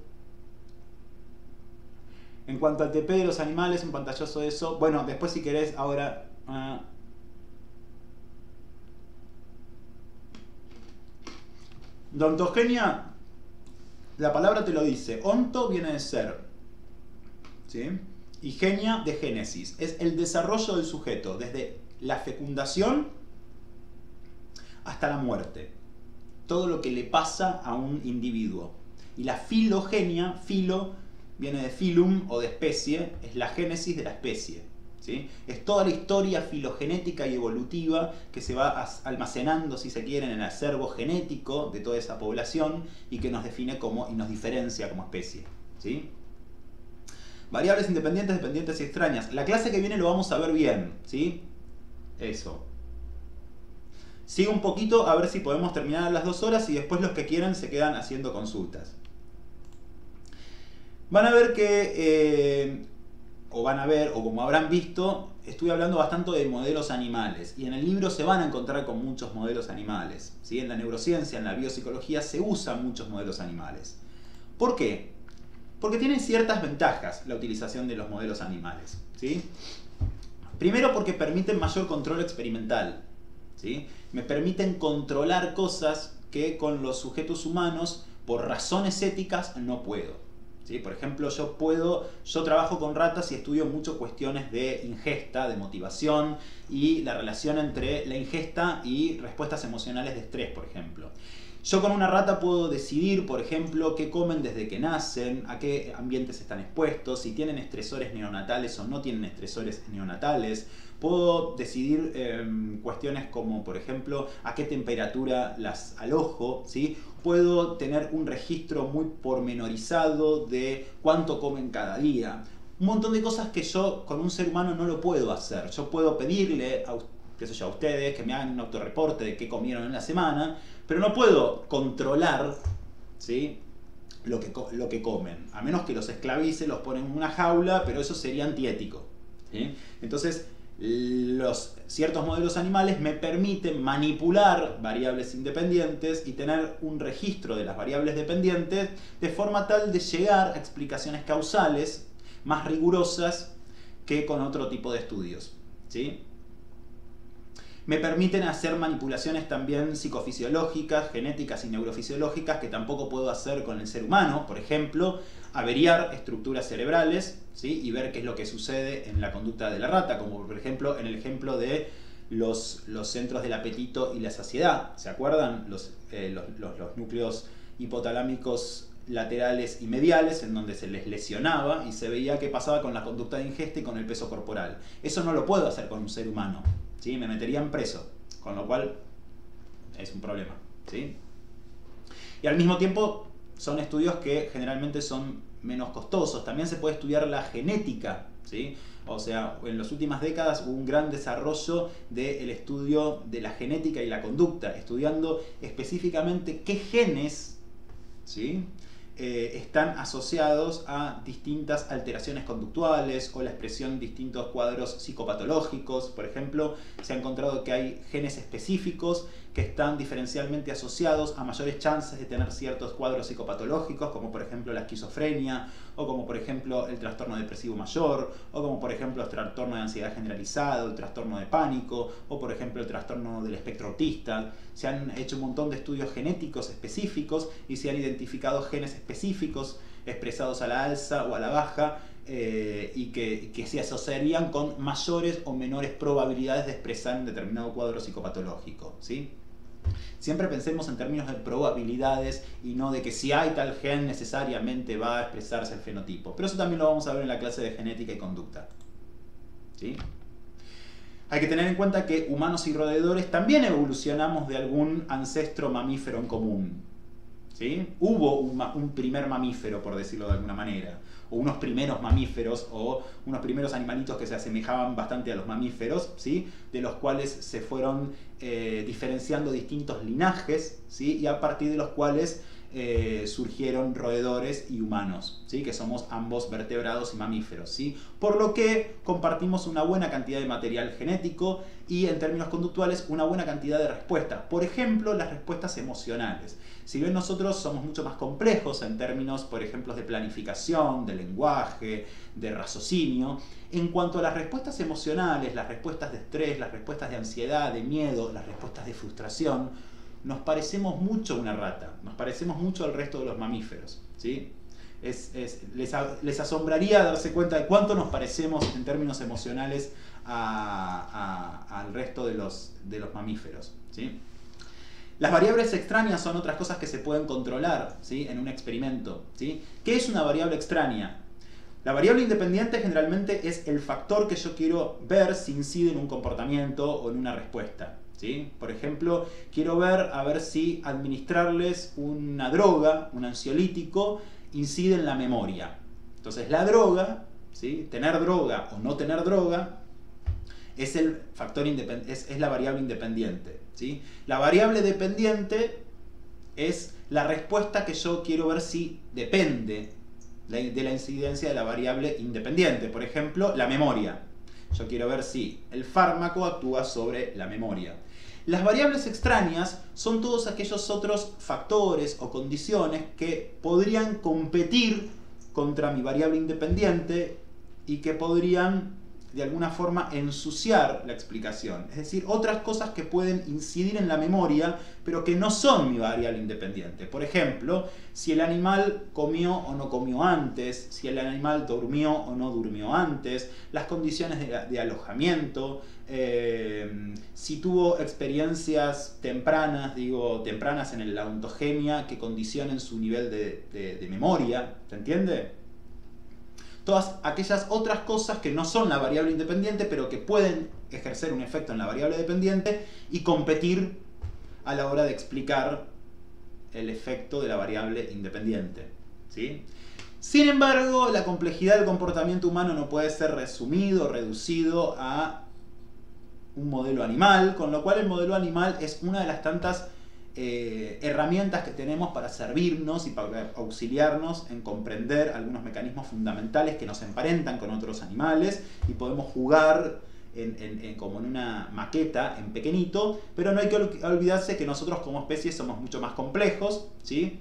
En cuanto al T P de los animales, un pantallazo de eso. Bueno, después si querés, ahora... Uh, de ontogenia, la palabra te lo dice. Onto viene de ser, ¿sí? Y genia de génesis. Es el desarrollo del sujeto, desde la fecundación hasta la muerte. Todo lo que le pasa a un individuo. Y la filogenia, filo, viene de filum o de especie, es la génesis de la especie, ¿sí? Es toda la historia filogenética y evolutiva que se va almacenando, si se quiere, en el acervo genético de toda esa población y que nos define como, y nos diferencia como especie, ¿sí? Variables independientes, dependientes y extrañas. La clase que viene lo vamos a ver bien, ¿sí? Eso. Sigo un poquito a ver si podemos terminar a las dos horas y después los que quieran se quedan haciendo consultas. Van a ver que... Eh, o van a ver, o como habrán visto, estuve hablando bastante de modelos animales y en el libro se van a encontrar con muchos modelos animales, ¿sí? En la neurociencia, en la biopsicología se usan muchos modelos animales. ¿Por qué? Porque tienen ciertas ventajas la utilización de los modelos animales, ¿sí? Primero porque permiten mayor control experimental, ¿sí? Me permiten controlar cosas que con los sujetos humanos por razones éticas no puedo. ¿Sí? Por ejemplo, yo puedo, yo trabajo con ratas y estudio mucho cuestiones de ingesta, de motivación y la relación entre la ingesta y respuestas emocionales de estrés, por ejemplo. Yo con una rata puedo decidir, por ejemplo, qué comen desde que nacen, a qué ambientes están expuestos, si tienen estresores neonatales o no tienen estresores neonatales. Puedo decidir eh, cuestiones como, por ejemplo, a qué temperatura las alojo, ¿sí? Puedo tener un registro muy pormenorizado de cuánto comen cada día. Un montón de cosas que yo con un ser humano no lo puedo hacer. Yo puedo pedirle a, qué sé yo, a ustedes que me hagan un autorreporte de qué comieron en la semana, pero no puedo controlar, ¿sí? lo, que, lo que comen. A menos que los esclavice, los ponen en una jaula, pero eso sería antiético, ¿sí? Entonces, los ciertos modelos animales me permiten manipular variables independientes y tener un registro de las variables dependientes de forma tal de llegar a explicaciones causales más rigurosas que con otro tipo de estudios, ¿sí? Me permiten hacer manipulaciones también psicofisiológicas, genéticas y neurofisiológicas que tampoco puedo hacer con el ser humano. Por ejemplo, averiar estructuras cerebrales, ¿sí? Y ver qué es lo que sucede en la conducta de la rata, como por ejemplo en el ejemplo de los, los centros del apetito y la saciedad. ¿Se acuerdan? Los, eh, los, los, los núcleos hipotalámicos laterales y mediales, en donde se les lesionaba y se veía qué pasaba con la conducta de ingesta y con el peso corporal. Eso no lo puedo hacer con un ser humano, ¿sí? Me meterían preso, con lo cual es un problema, ¿sí? Y al mismo tiempo son estudios que generalmente son menos costosos. También se puede estudiar la genética ¿sí? O sea, en las últimas décadas hubo un gran desarrollo del estudio de la genética y la conducta, estudiando específicamente qué genes, ¿sí?, Eh, están asociados a distintas alteraciones conductuales o la expresión de distintos cuadros psicopatológicos. Por ejemplo, se ha encontrado que hay genes específicos que están diferencialmente asociados a mayores chances de tener ciertos cuadros psicopatológicos, como por ejemplo la esquizofrenia, o como por ejemplo el trastorno depresivo mayor, o como por ejemplo el trastorno de ansiedad generalizado, el trastorno de pánico, o por ejemplo el trastorno del espectro autista. Se han hecho un montón de estudios genéticos específicos y se han identificado genes específicos expresados a la alza o a la baja, eh, y que, que se asociarían con mayores o menores probabilidades de expresar un determinado cuadro psicopatológico, ¿sí? Siempre pensemos en términos de probabilidades y no de que si hay tal gen necesariamente va a expresarse el fenotipo. Pero eso también lo vamos a ver en la clase de genética y conducta, ¿sí? Hay que tener en cuenta que humanos y roedores también evolucionamos de algún ancestro mamífero en común, ¿sí? Hubo un, un primer mamífero, por decirlo de alguna manera, o unos primeros mamíferos, o unos primeros animalitos que se asemejaban bastante a los mamíferos, ¿sí?, de los cuales se fueron eh, diferenciando distintos linajes, ¿sí?, y a partir de los cuales eh, surgieron roedores y humanos, ¿sí?, que somos ambos vertebrados y mamíferos, ¿sí?, por lo que compartimos una buena cantidad de material genético y en términos conductuales una buena cantidad de respuestas. Por ejemplo, las respuestas emocionales. Si bien nosotros somos mucho más complejos en términos, por ejemplo, de planificación, de lenguaje, de raciocinio, en cuanto a las respuestas emocionales, las respuestas de estrés, las respuestas de ansiedad, de miedo, las respuestas de frustración, nos parecemos mucho a una rata, nos parecemos mucho al resto de los mamíferos, ¿sí? Es, es, les, les asombraría darse cuenta de cuánto nos parecemos en términos emocionales a, a, al resto de los, de los mamíferos, ¿sí? Las variables extrañas son otras cosas que se pueden controlar, ¿sí?, en un experimento, ¿sí? ¿Qué es una variable extraña? La variable independiente generalmente es el factor que yo quiero ver si incide en un comportamiento o en una respuesta, ¿sí? Por ejemplo, quiero ver a ver si administrarles una droga, un ansiolítico, incide en la memoria. Entonces la droga, ¿sí?, tener droga o no tener droga, es, el factor independ- es, es la variable independiente, ¿sí? La variable dependiente es la respuesta que yo quiero ver si depende de la incidencia de la variable independiente. Por ejemplo, la memoria. Yo quiero ver si el fármaco actúa sobre la memoria. Las variables extrañas son todos aquellos otros factores o condiciones que podrían competir contra mi variable independiente y que podrían de alguna forma ensuciar la explicación. Es decir, otras cosas que pueden incidir en la memoria, pero que no son mi variable independiente. Por ejemplo, si el animal comió o no comió antes, si el animal durmió o no durmió antes, las condiciones de, de alojamiento, eh, si tuvo experiencias tempranas, digo, tempranas en la ontogenia que condicionen su nivel de, de, de memoria, ¿se entiende? Todas aquellas otras cosas que no son la variable independiente, pero que pueden ejercer un efecto en la variable dependiente y competir a la hora de explicar el efecto de la variable independiente, ¿sí? Sin embargo, la complejidad del comportamiento humano no puede ser resumido, reducido a un modelo animal, con lo cual el modelo animal es una de las tantas Eh, herramientas que tenemos para servirnos y para auxiliarnos en comprender algunos mecanismos fundamentales que nos emparentan con otros animales y podemos jugar en, en, en, como en una maqueta en pequeñito, pero no hay que olvidarse que nosotros como especie somos mucho más complejos, ¿sí?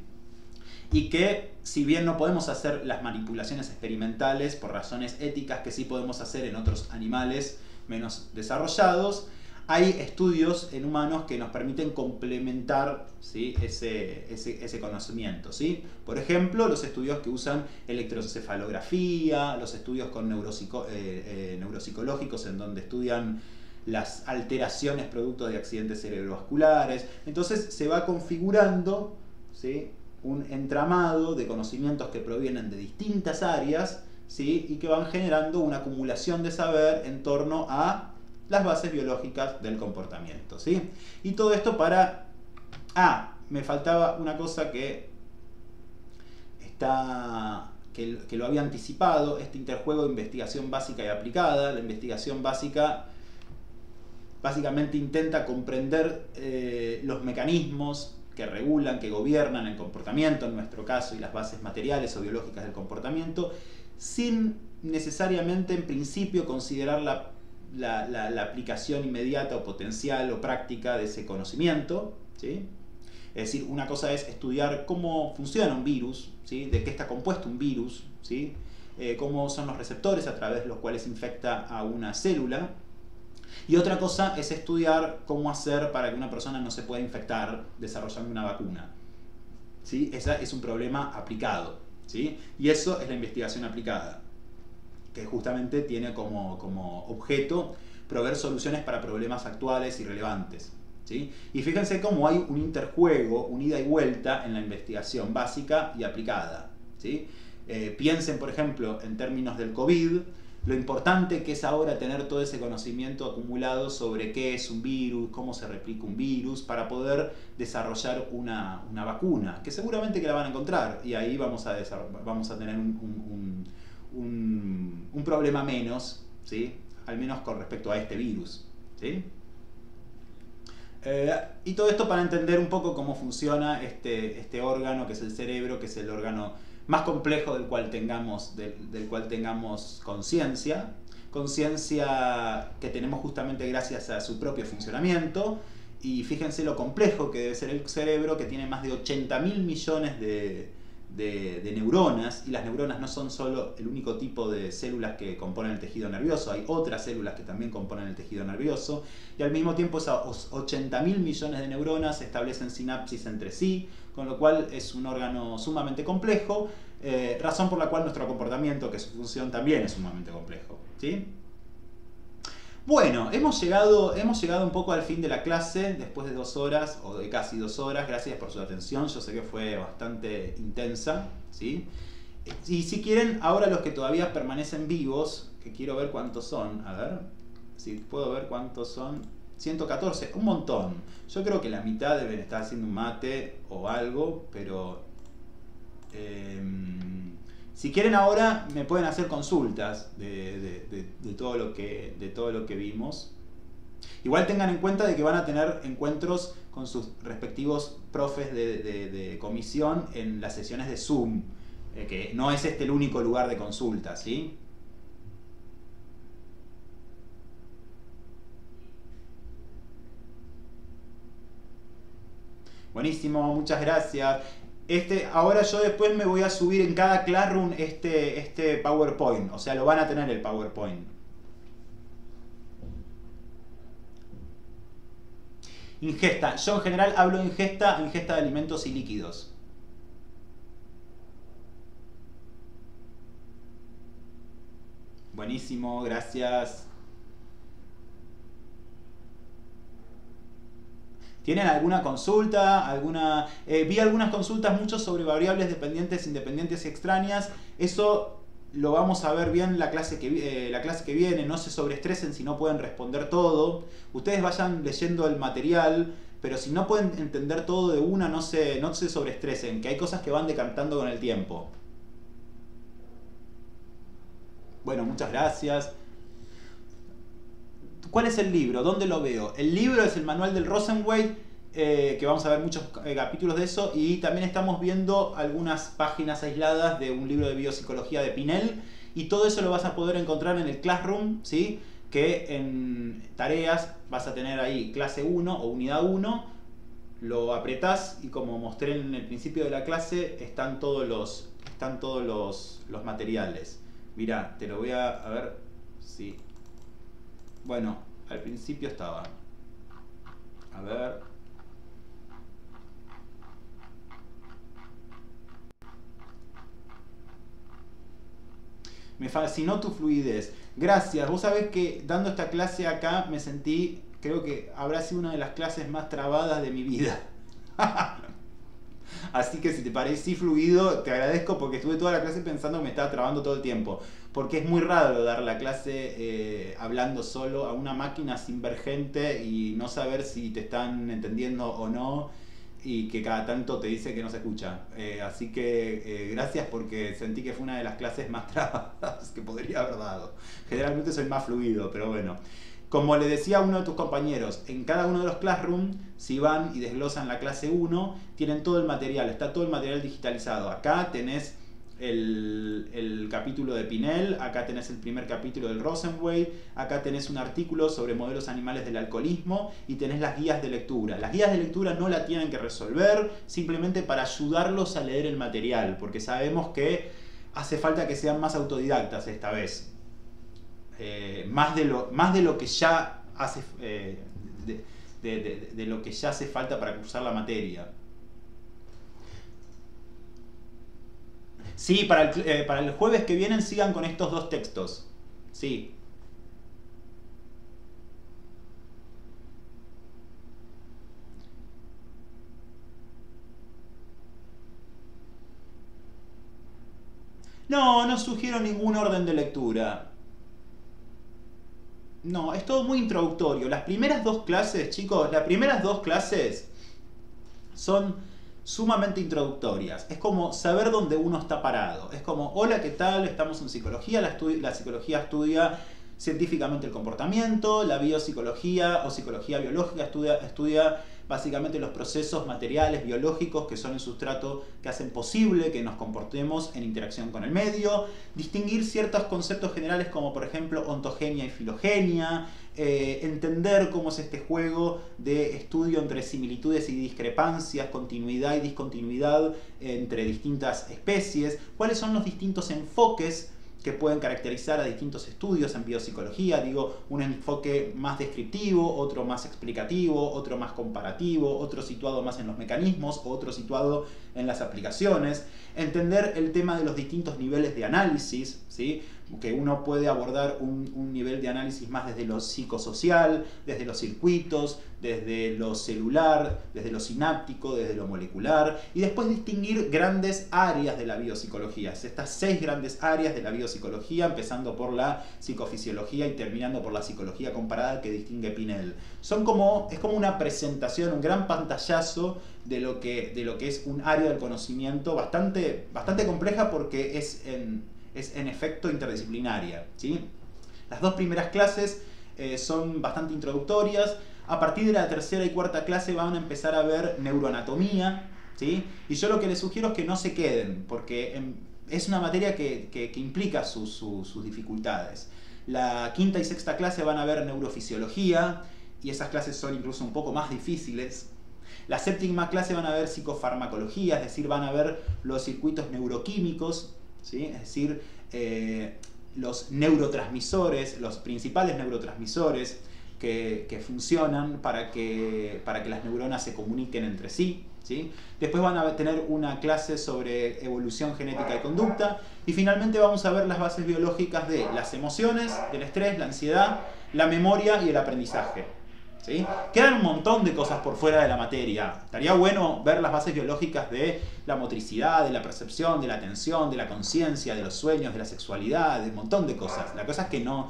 Y que si bien no podemos hacer las manipulaciones experimentales por razones éticas que sí podemos hacer en otros animales menos desarrollados, hay estudios en humanos que nos permiten complementar, ¿sí?, ese, ese, ese conocimiento, ¿sí? Por ejemplo, los estudios que usan electroencefalografía, los estudios con neuropsico, eh, eh, neuropsicológicos en donde estudian las alteraciones producto de accidentes cerebrovasculares. Entonces se va configurando, ¿sí?, un entramado de conocimientos que provienen de distintas áreas, ¿sí?, y que van generando una acumulación de saber en torno a las bases biológicas del comportamiento, ¿sí? Y todo esto para... Ah, me faltaba una cosa que está que, que lo había anticipado, este interjuego de investigación básica y aplicada. La investigación básica básicamente intenta comprender eh, los mecanismos que regulan, que gobiernan el comportamiento, en nuestro caso, y las bases materiales o biológicas del comportamiento, sin necesariamente en principio considerar la, la, la, la aplicación inmediata o potencial o práctica de ese conocimiento, ¿sí? Es decir, una cosa es estudiar cómo funciona un virus, ¿sí? De qué está compuesto un virus, ¿sí? Eh, cómo son los receptores a través de los cuales infecta a una célula. Y otra cosa es estudiar cómo hacer para que una persona no se pueda infectar desarrollando una vacuna, ¿sí? Ese es un problema aplicado, ¿sí? Y eso es la investigación aplicada, que justamente tiene como, como objeto proveer soluciones para problemas actuales y relevantes, ¿sí? Y fíjense cómo hay un interjuego, un ida y vuelta en la investigación básica y aplicada, ¿sí? Eh, piensen, por ejemplo, en términos del COVID, lo importante que es ahora tener todo ese conocimiento acumulado sobre qué es un virus, cómo se replica un virus, para poder desarrollar una, una vacuna, que seguramente que la van a encontrar, y ahí vamos a, vamos a tener un, un, un, un problema menos, ¿sí? Al menos con respecto a este virus, ¿sí? Eh, y todo esto para entender un poco cómo funciona este, este órgano que es el cerebro, que es el órgano más complejo del cual tengamos, del, del cual tengamos conciencia, conciencia que tenemos justamente gracias a su propio funcionamiento. Y fíjense lo complejo que debe ser el cerebro, que tiene más de ochenta mil millones de, de, de neuronas, y las neuronas no son solo el único tipo de células que componen el tejido nervioso, hay otras células que también componen el tejido nervioso, y al mismo tiempo esas ochenta mil millones de neuronas establecen sinapsis entre sí, con lo cual es un órgano sumamente complejo, eh, razón por la cual nuestro comportamiento, que su función también es sumamente complejo, ¿sí? Bueno, hemos llegado, hemos llegado un poco al fin de la clase, después de dos horas, o de casi dos horas. Gracias por su atención, yo sé que fue bastante intensa, ¿sí? Y si quieren, ahora los que todavía permanecen vivos, que quiero ver cuántos son, a ver, si puedo ver cuántos son, ciento catorce, un montón. Yo creo que la mitad deben estar haciendo un mate o algo, pero... Eh, si quieren ahora me pueden hacer consultas de, de, de, de, todo lo que, de todo lo que vimos. Igual tengan en cuenta de que van a tener encuentros con sus respectivos profes de, de, de comisión en las sesiones de Zoom, eh, que no es este el único lugar de consulta, ¿sí? Buenísimo, muchas gracias. Este, ahora yo después me voy a subir en cada Classroom este, este PowerPoint, o sea, lo van a tener el PowerPoint. Ingesta, yo en general hablo de ingesta, ingesta de alimentos y líquidos. Buenísimo, gracias. ¿Tienen alguna consulta? Alguna, eh, vi algunas consultas mucho sobre variables dependientes, independientes y extrañas. Eso lo vamos a ver bien la clase que, eh, la clase que viene. No se sobreestresen si no pueden responder todo. Ustedes vayan leyendo el material, pero si no pueden entender todo de una, no se, no se sobreestresen, que hay cosas que van decantando con el tiempo. Bueno, muchas gracias. ¿Cuál es el libro? ¿Dónde lo veo? El libro es el manual del Rosenweight, eh, que vamos a ver muchos eh, capítulos de eso, y también estamos viendo algunas páginas aisladas de un libro de biopsicología de Pinel, y todo eso lo vas a poder encontrar en el Classroom, ¿sí? Que en tareas vas a tener ahí clase uno o unidad uno, lo apretás y como mostré en el principio de la clase, están todos los, están todos los, los materiales. Mirá, te lo voy a, a ver si... Bueno, al principio estaba. A ver. Me fascinó tu fluidez. Gracias. Vos sabés que dando esta clase acá me sentí, creo que habrá sido una de las clases más trabadas de mi vida. Así que si te parecí fluido, te agradezco porque estuve toda la clase pensando que me estaba trabando todo el tiempo. Porque es muy raro dar la clase eh, hablando solo a una máquina sin ver gente y no saber si te están entendiendo o no. y que cada tanto te dice que no se escucha. Eh, así que eh, gracias, porque sentí que fue una de las clases más trabadas que podría haber dado. Generalmente soy más fluido, pero bueno. Como le decía a uno de tus compañeros, en cada uno de los Classroom, si van y desglosan la clase uno, tienen todo el material, está todo el material digitalizado. Acá tenés el, el capítulo de Pinel, acá tenés el primer capítulo del Rosenway, acá tenés un artículo sobre modelos animales del alcoholismo y tenés las guías de lectura. Las guías de lectura no la tienen que resolver, simplemente para ayudarlos a leer el material, porque sabemos que hace falta que sean más autodidactas esta vez. Eh, más, de lo, más de lo que ya hace eh, de, de, de, de lo que ya hace falta para cursar la materia. Sí, para el, eh, para el jueves que vienen sigan con estos dos textos. Sí. No, no sugiero ningún orden de lectura. No, es todo muy introductorio. Las primeras dos clases, chicos, las primeras dos clases son sumamente introductorias. Es como saber dónde uno está parado. Es como, hola, ¿qué tal? Estamos en psicología. La, la psicología estudia científicamente el comportamiento. La biopsicología o psicología biológica estudia, estudia básicamente los procesos materiales, biológicos, que son el sustrato que hacen posible que nos comportemos en interacción con el medio. Distinguir ciertos conceptos generales como, por ejemplo, ontogenia y filogenia. Eh, entender cómo es este juego de estudio entre similitudes y discrepancias, continuidad y discontinuidad entre distintas especies. Cuáles son los distintos enfoques que pueden caracterizar a distintos estudios en biopsicología. Digo, un enfoque más descriptivo, otro más explicativo, otro más comparativo, otro situado más en los mecanismos, otro situado en las aplicaciones. Entender el tema de los distintos niveles de análisis, ¿sí? Que uno puede abordar un, un nivel de análisis más desde lo psicosocial, desde los circuitos, desde lo celular, desde lo sináptico, desde lo molecular, y después distinguir grandes áreas de la biopsicología. Estas seis grandes áreas de la biopsicología, empezando por la psicofisiología y terminando por la psicología comparada que distingue Pinel. Son como, es como una presentación, un gran pantallazo de lo que, de lo que es un área del conocimiento bastante, bastante compleja, porque es en... es en efecto interdisciplinaria, ¿sí? Las dos primeras clases eh, son bastante introductorias. A partir de la tercera y cuarta clase van a empezar a ver neuroanatomía, ¿sí? Y yo lo que les sugiero es que no se queden, porque en, es una materia que, que, que implica su, su, sus dificultades. La quinta y sexta clase van a ver neurofisiología, y esas clases son incluso un poco más difíciles. La séptima clase van a ver psicofarmacología, es decir, van a ver los circuitos neuroquímicos, ¿sí? Es decir, eh, los neurotransmisores, los principales neurotransmisores que, que funcionan para que, para que las neuronas se comuniquen entre sí, ¿sí? Después van a tener una clase sobre evolución genética y conducta, y finalmente vamos a ver las bases biológicas de las emociones, del estrés, la ansiedad, la memoria y el aprendizaje, ¿sí? Quedan un montón de cosas por fuera de la materia. Estaría bueno ver las bases biológicas de la motricidad, de la percepción, de la atención, de la conciencia, de los sueños, de la sexualidad, de un montón de cosas. La cosa es que no,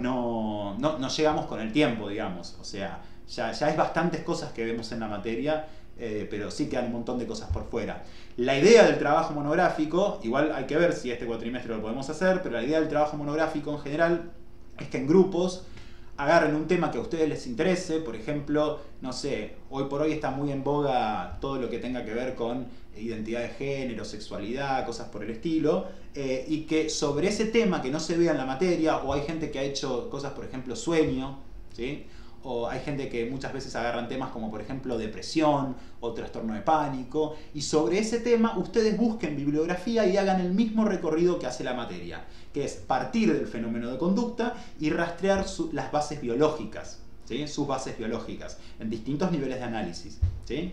no, no, no llegamos con el tiempo, digamos. O sea, ya, ya hay bastantes cosas que vemos en la materia, eh, pero sí quedan un montón de cosas por fuera. La idea del trabajo monográfico, igual hay que ver si este cuatrimestre lo podemos hacer, pero la idea del trabajo monográfico en general es que en grupos agarren un tema que a ustedes les interese. Por ejemplo, no sé, hoy por hoy está muy en boga todo lo que tenga que ver con identidad de género, sexualidad, cosas por el estilo, eh, y que sobre ese tema que no se vea en la materia, o hay gente que ha hecho cosas, por ejemplo, sueño, ¿sí? O hay gente que muchas veces agarran temas como, por ejemplo, depresión o trastorno de pánico, y sobre ese tema ustedes busquen bibliografía y hagan el mismo recorrido que hace la materia, que es partir del fenómeno de conducta y rastrear su, las bases biológicas, ¿sí? Sus bases biológicas, en distintos niveles de análisis, ¿sí?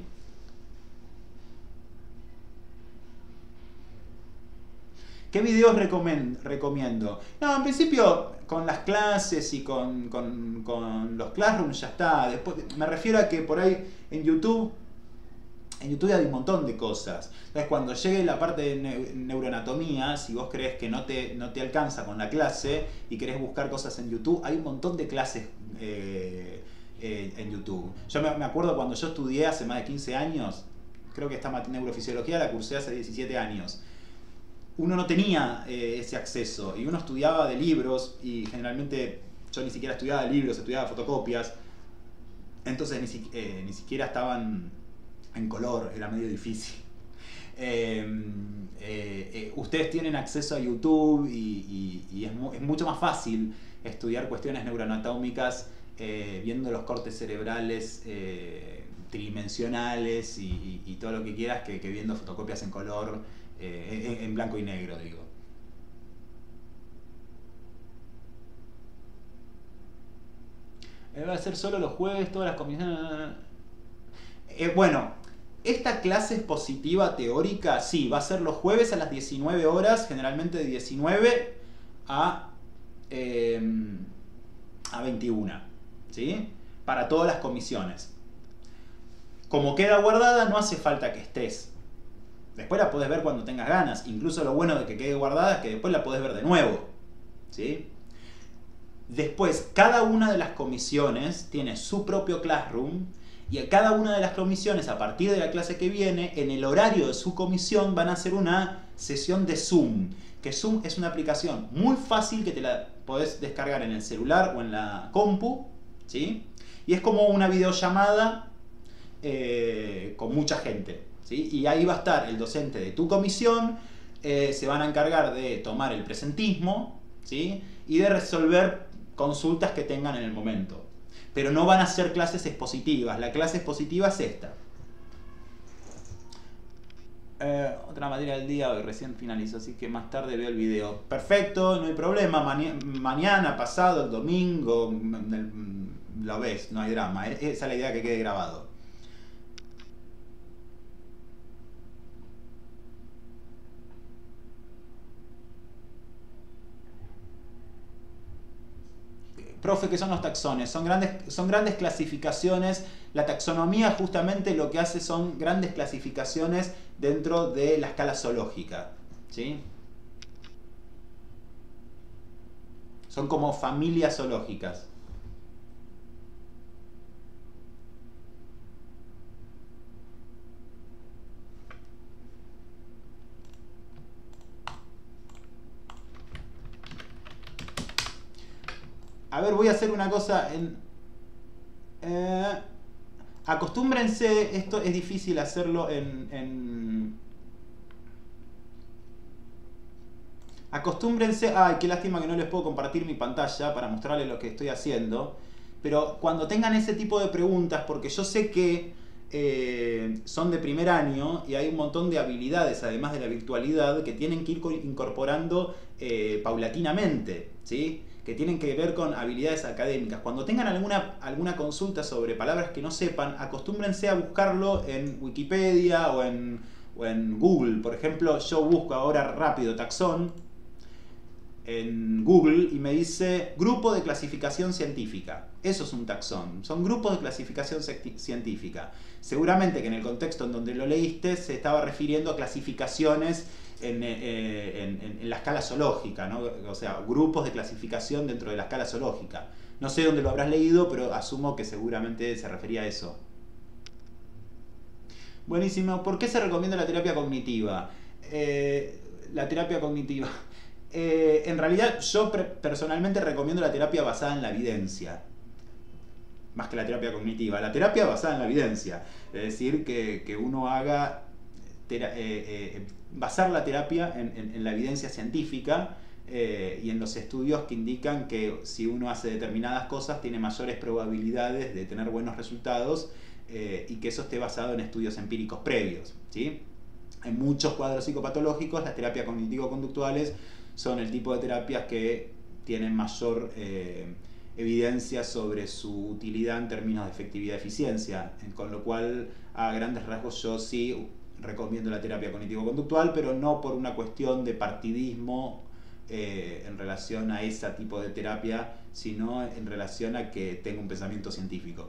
¿Qué videos recomiendo? No, en principio con las clases y con, con, con los Classrooms ya está. Después, me refiero a que por ahí en YouTube, en YouTube hay un montón de cosas. Entonces, cuando llegue la parte de ne neuroanatomía, si vos crees que no te, no te alcanza con la clase y querés buscar cosas en YouTube, hay un montón de clases eh, eh, en YouTube. Yo me, me acuerdo cuando yo estudié hace más de quince años, creo que esta neurofisiología la cursé hace diecisiete años. Uno no tenía eh, ese acceso y uno estudiaba de libros y generalmente yo ni siquiera estudiaba de libros, estudiaba fotocopias. Entonces ni, si, eh, ni siquiera estaban en color, era medio difícil. Eh, eh, eh, ustedes tienen acceso a YouTube y, y, y es, mu es mucho más fácil estudiar cuestiones neuroanatómicas eh, viendo los cortes cerebrales eh, tridimensionales y, y, y todo lo que quieras que, que viendo fotocopias en color, eh, en, en blanco y negro, digo. Eh, va a ser solo los jueves, todas las comisiones... Eh, bueno, esta clase expositiva teórica, sí, va a ser los jueves a las diecinueve horas, generalmente de diecinueve a, eh, a veintiuna, ¿sí? Para todas las comisiones. Como queda guardada, no hace falta que estés. Después la podés ver cuando tengas ganas. Incluso lo bueno de que quede guardada es que después la podés ver de nuevo, ¿sí? Después, cada una de las comisiones tiene su propio classroom y a cada una de las comisiones, a partir de la clase que viene, en el horario de su comisión van a hacer una sesión de Zoom. Que Zoom es una aplicación muy fácil que te la podés descargar en el celular o en la compu, ¿sí? Y es como una videollamada eh, con mucha gente, ¿sí? Y ahí va a estar el docente de tu comisión, eh, se van a encargar de tomar el presentismo, ¿sí? Y de resolver consultas que tengan en el momento. Pero no van a ser clases expositivas. La clase expositiva es esta. Eh, otra materia del día, hoy recién finalizó, así que más tarde veo el video. Perfecto, no hay problema. Maña mañana, pasado, el domingo, lo ves, no hay drama. Esa es la idea, que quede grabado. Profe, ¿qué son los taxones? Son grandes, son grandes clasificaciones. La taxonomía justamente lo que hace son grandes clasificaciones dentro de la escala zoológica, ¿sí? Son como familias zoológicas. A ver, voy a hacer una cosa en... Eh, acostúmbrense, esto es difícil hacerlo en, en... Acostúmbrense... Ay, qué lástima que no les puedo compartir mi pantalla para mostrarles lo que estoy haciendo. Pero cuando tengan ese tipo de preguntas, porque yo sé que eh, son de primer año y hay un montón de habilidades, además de la virtualidad, que tienen que ir incorporando eh, paulatinamente, ¿sí? Que tienen que ver con habilidades académicas. Cuando tengan alguna, alguna consulta sobre palabras que no sepan, acostúmbrense a buscarlo en Wikipedia o en, o en Google. Por ejemplo, yo busco ahora rápido taxón en Google y me dice grupo de clasificación científica. Eso es un taxón. Son grupos de clasificación científica. Seguramente que en el contexto en donde lo leíste se estaba refiriendo a clasificaciones En, eh, en, en, en la escala zoológica, ¿no? O sea, grupos de clasificación dentro de la escala zoológica. No sé dónde lo habrás leído, pero asumo que seguramente se refería a eso. Buenísimo. ¿Por qué se recomienda la terapia cognitiva? Eh, la terapia cognitiva. Eh, en realidad, yo personalmente recomiendo la terapia basada en la evidencia. Más que la terapia cognitiva. La terapia basada en la evidencia. Es decir, que, que uno haga... Tera, eh, eh, basar la terapia en, en, en la evidencia científica eh, y en los estudios que indican que si uno hace determinadas cosas tiene mayores probabilidades de tener buenos resultados eh, y que eso esté basado en estudios empíricos previos, ¿sí? En muchos cuadros psicopatológicos las terapias cognitivo-conductuales son el tipo de terapias que tienen mayor eh, evidencia sobre su utilidad en términos de efectividad y eficiencia, con lo cual a grandes rasgos yo sí recomiendo la terapia cognitivo-conductual, pero no por una cuestión de partidismo eh, en relación a ese tipo de terapia, sino en relación a que tenga un pensamiento científico.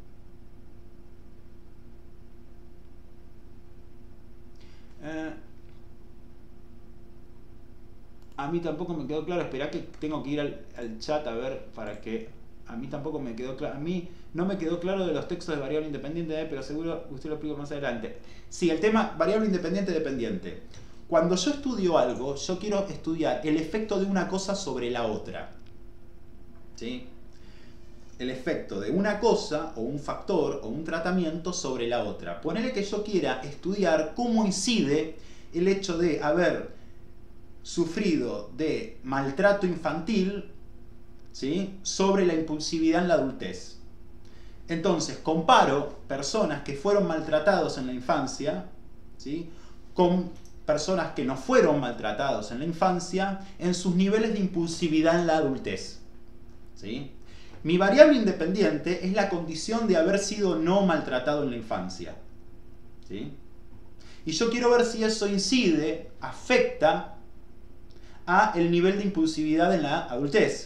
Eh, a mí tampoco me quedó claro, esperá que tengo que ir al, al chat a ver para que A mí tampoco me quedó claro. A mí no me quedó claro de los textos de variable independiente, eh, pero seguro usted lo explica más adelante. Sí, el tema variable independiente dependiente. Cuando yo estudio algo, yo quiero estudiar el efecto de una cosa sobre la otra. ¿Sí? El efecto de una cosa, o un factor, o un tratamiento sobre la otra. Ponele que yo quiera estudiar cómo incide el hecho de haber sufrido de maltrato infantil, ¿sí?, sobre la impulsividad en la adultez. Entonces, comparo personas que fueron maltratados en la infancia, ¿sí?, con personas que no fueron maltratados en la infancia en sus niveles de impulsividad en la adultez. ¿Sí? Mi variable independiente es la condición de haber sido no maltratado en la infancia. ¿Sí? Y yo quiero ver si eso incide, afecta a el nivel de impulsividad en la adultez.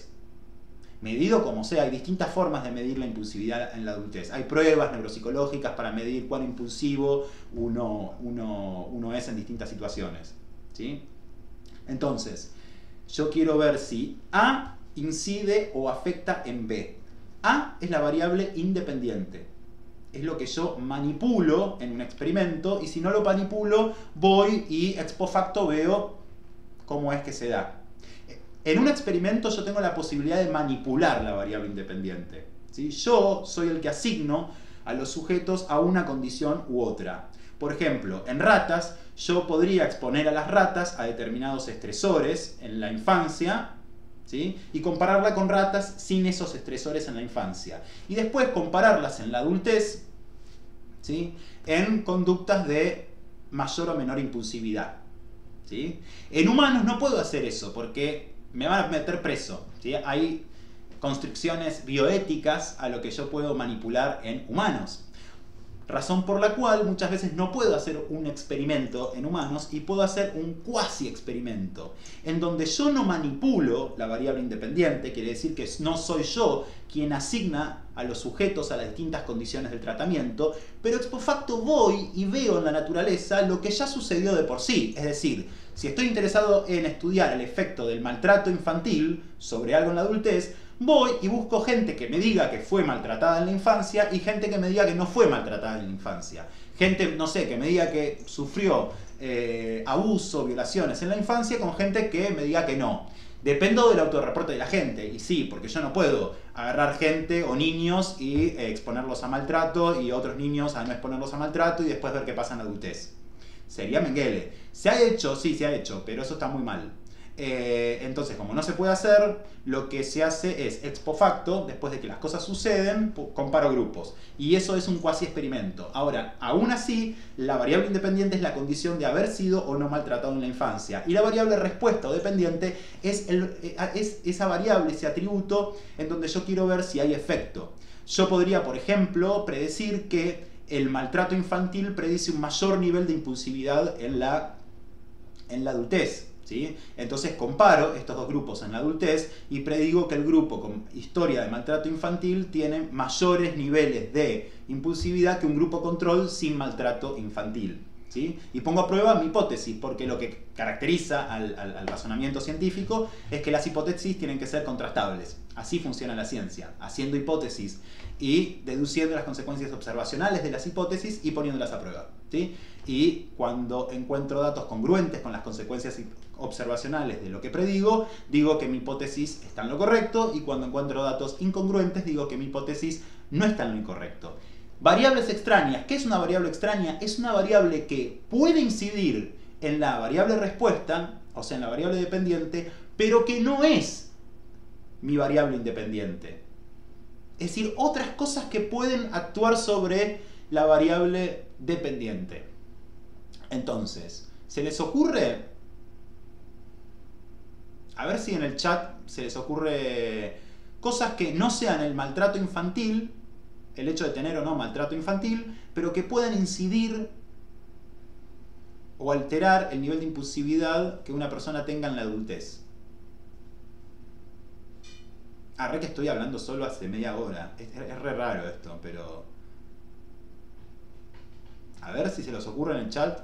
Medido como sea, hay distintas formas de medir la impulsividad en la adultez. Hay pruebas neuropsicológicas para medir cuán impulsivo uno, uno, uno es en distintas situaciones. ¿Sí? Entonces, yo quiero ver si A incide o afecta en B. A es la variable independiente. Es lo que yo manipulo en un experimento, y si no lo manipulo, voy y ex post facto veo cómo es que se da. En un experimento yo tengo la posibilidad de manipular la variable independiente. ¿Sí? Yo soy el que asigno a los sujetos a una condición u otra. Por ejemplo, en ratas, yo podría exponer a las ratas a determinados estresores en la infancia, ¿sí?, y compararla con ratas sin esos estresores en la infancia. Y después compararlas en la adultez, ¿sí?, en conductas de mayor o menor impulsividad. ¿Sí? En humanos no puedo hacer eso porque me van a meter preso. ¿Sí? Hay constricciones bioéticas a lo que yo puedo manipular en humanos. Razón por la cual muchas veces no puedo hacer un experimento en humanos y puedo hacer un cuasi experimento, en donde yo no manipulo la variable independiente, quiere decir que no soy yo quien asigna a los sujetos a las distintas condiciones del tratamiento, pero ex post facto voy y veo en la naturaleza lo que ya sucedió de por sí. Es decir, si estoy interesado en estudiar el efecto del maltrato infantil sobre algo en la adultez, voy y busco gente que me diga que fue maltratada en la infancia y gente que me diga que no fue maltratada en la infancia. Gente, no sé, que me diga que sufrió eh, abuso, violaciones en la infancia, con gente que me diga que no. Dependo del autorreporte de la gente, y sí, porque yo no puedo agarrar gente o niños y eh, exponerlos a maltrato y otros niños a no exponerlos a maltrato y después ver qué pasa en la adultez. Sería Mengele. ¿Se ha hecho? Sí, se ha hecho, pero eso está muy mal. Eh, entonces, como no se puede hacer, lo que se hace es ex post facto, después de que las cosas suceden, comparo grupos. Y eso es un cuasi experimento. Ahora, aún así, la variable independiente es la condición de haber sido o no maltratado en la infancia. Y la variable respuesta o dependiente es, el, es esa variable, ese atributo, en donde yo quiero ver si hay efecto. Yo podría, por ejemplo, predecir que el maltrato infantil predice un mayor nivel de impulsividad en la, en la adultez. ¿Sí? Entonces comparo estos dos grupos en la adultez y predigo que el grupo con historia de maltrato infantil tiene mayores niveles de impulsividad que un grupo control sin maltrato infantil. ¿Sí? Y pongo a prueba mi hipótesis, porque lo que caracteriza al, al, al razonamiento científico es que las hipótesis tienen que ser contrastables. Así funciona la ciencia, haciendo hipótesis y deduciendo las consecuencias observacionales de las hipótesis y poniéndolas a prueba. ¿Sí? Y cuando encuentro datos congruentes con las consecuencias observacionales de lo que predigo, digo que mi hipótesis está en lo correcto, y cuando encuentro datos incongruentes, digo que mi hipótesis no está en lo incorrecto. Variables extrañas. ¿Qué es una variable extraña? Es una variable que puede incidir en la variable respuesta, o sea, en la variable dependiente, pero que no es mi variable independiente. Es decir, otras cosas que pueden actuar sobre la variable dependiente. Entonces, ¿se les ocurre? A ver si en el chat se les ocurre cosas que no sean el maltrato infantil, el hecho de tener o no maltrato infantil, pero que puedan incidir o alterar el nivel de impulsividad que una persona tenga en la adultez. Ah, re que estoy hablando solo hace media hora. Es, es re raro esto, pero... A ver si se les ocurre en el chat.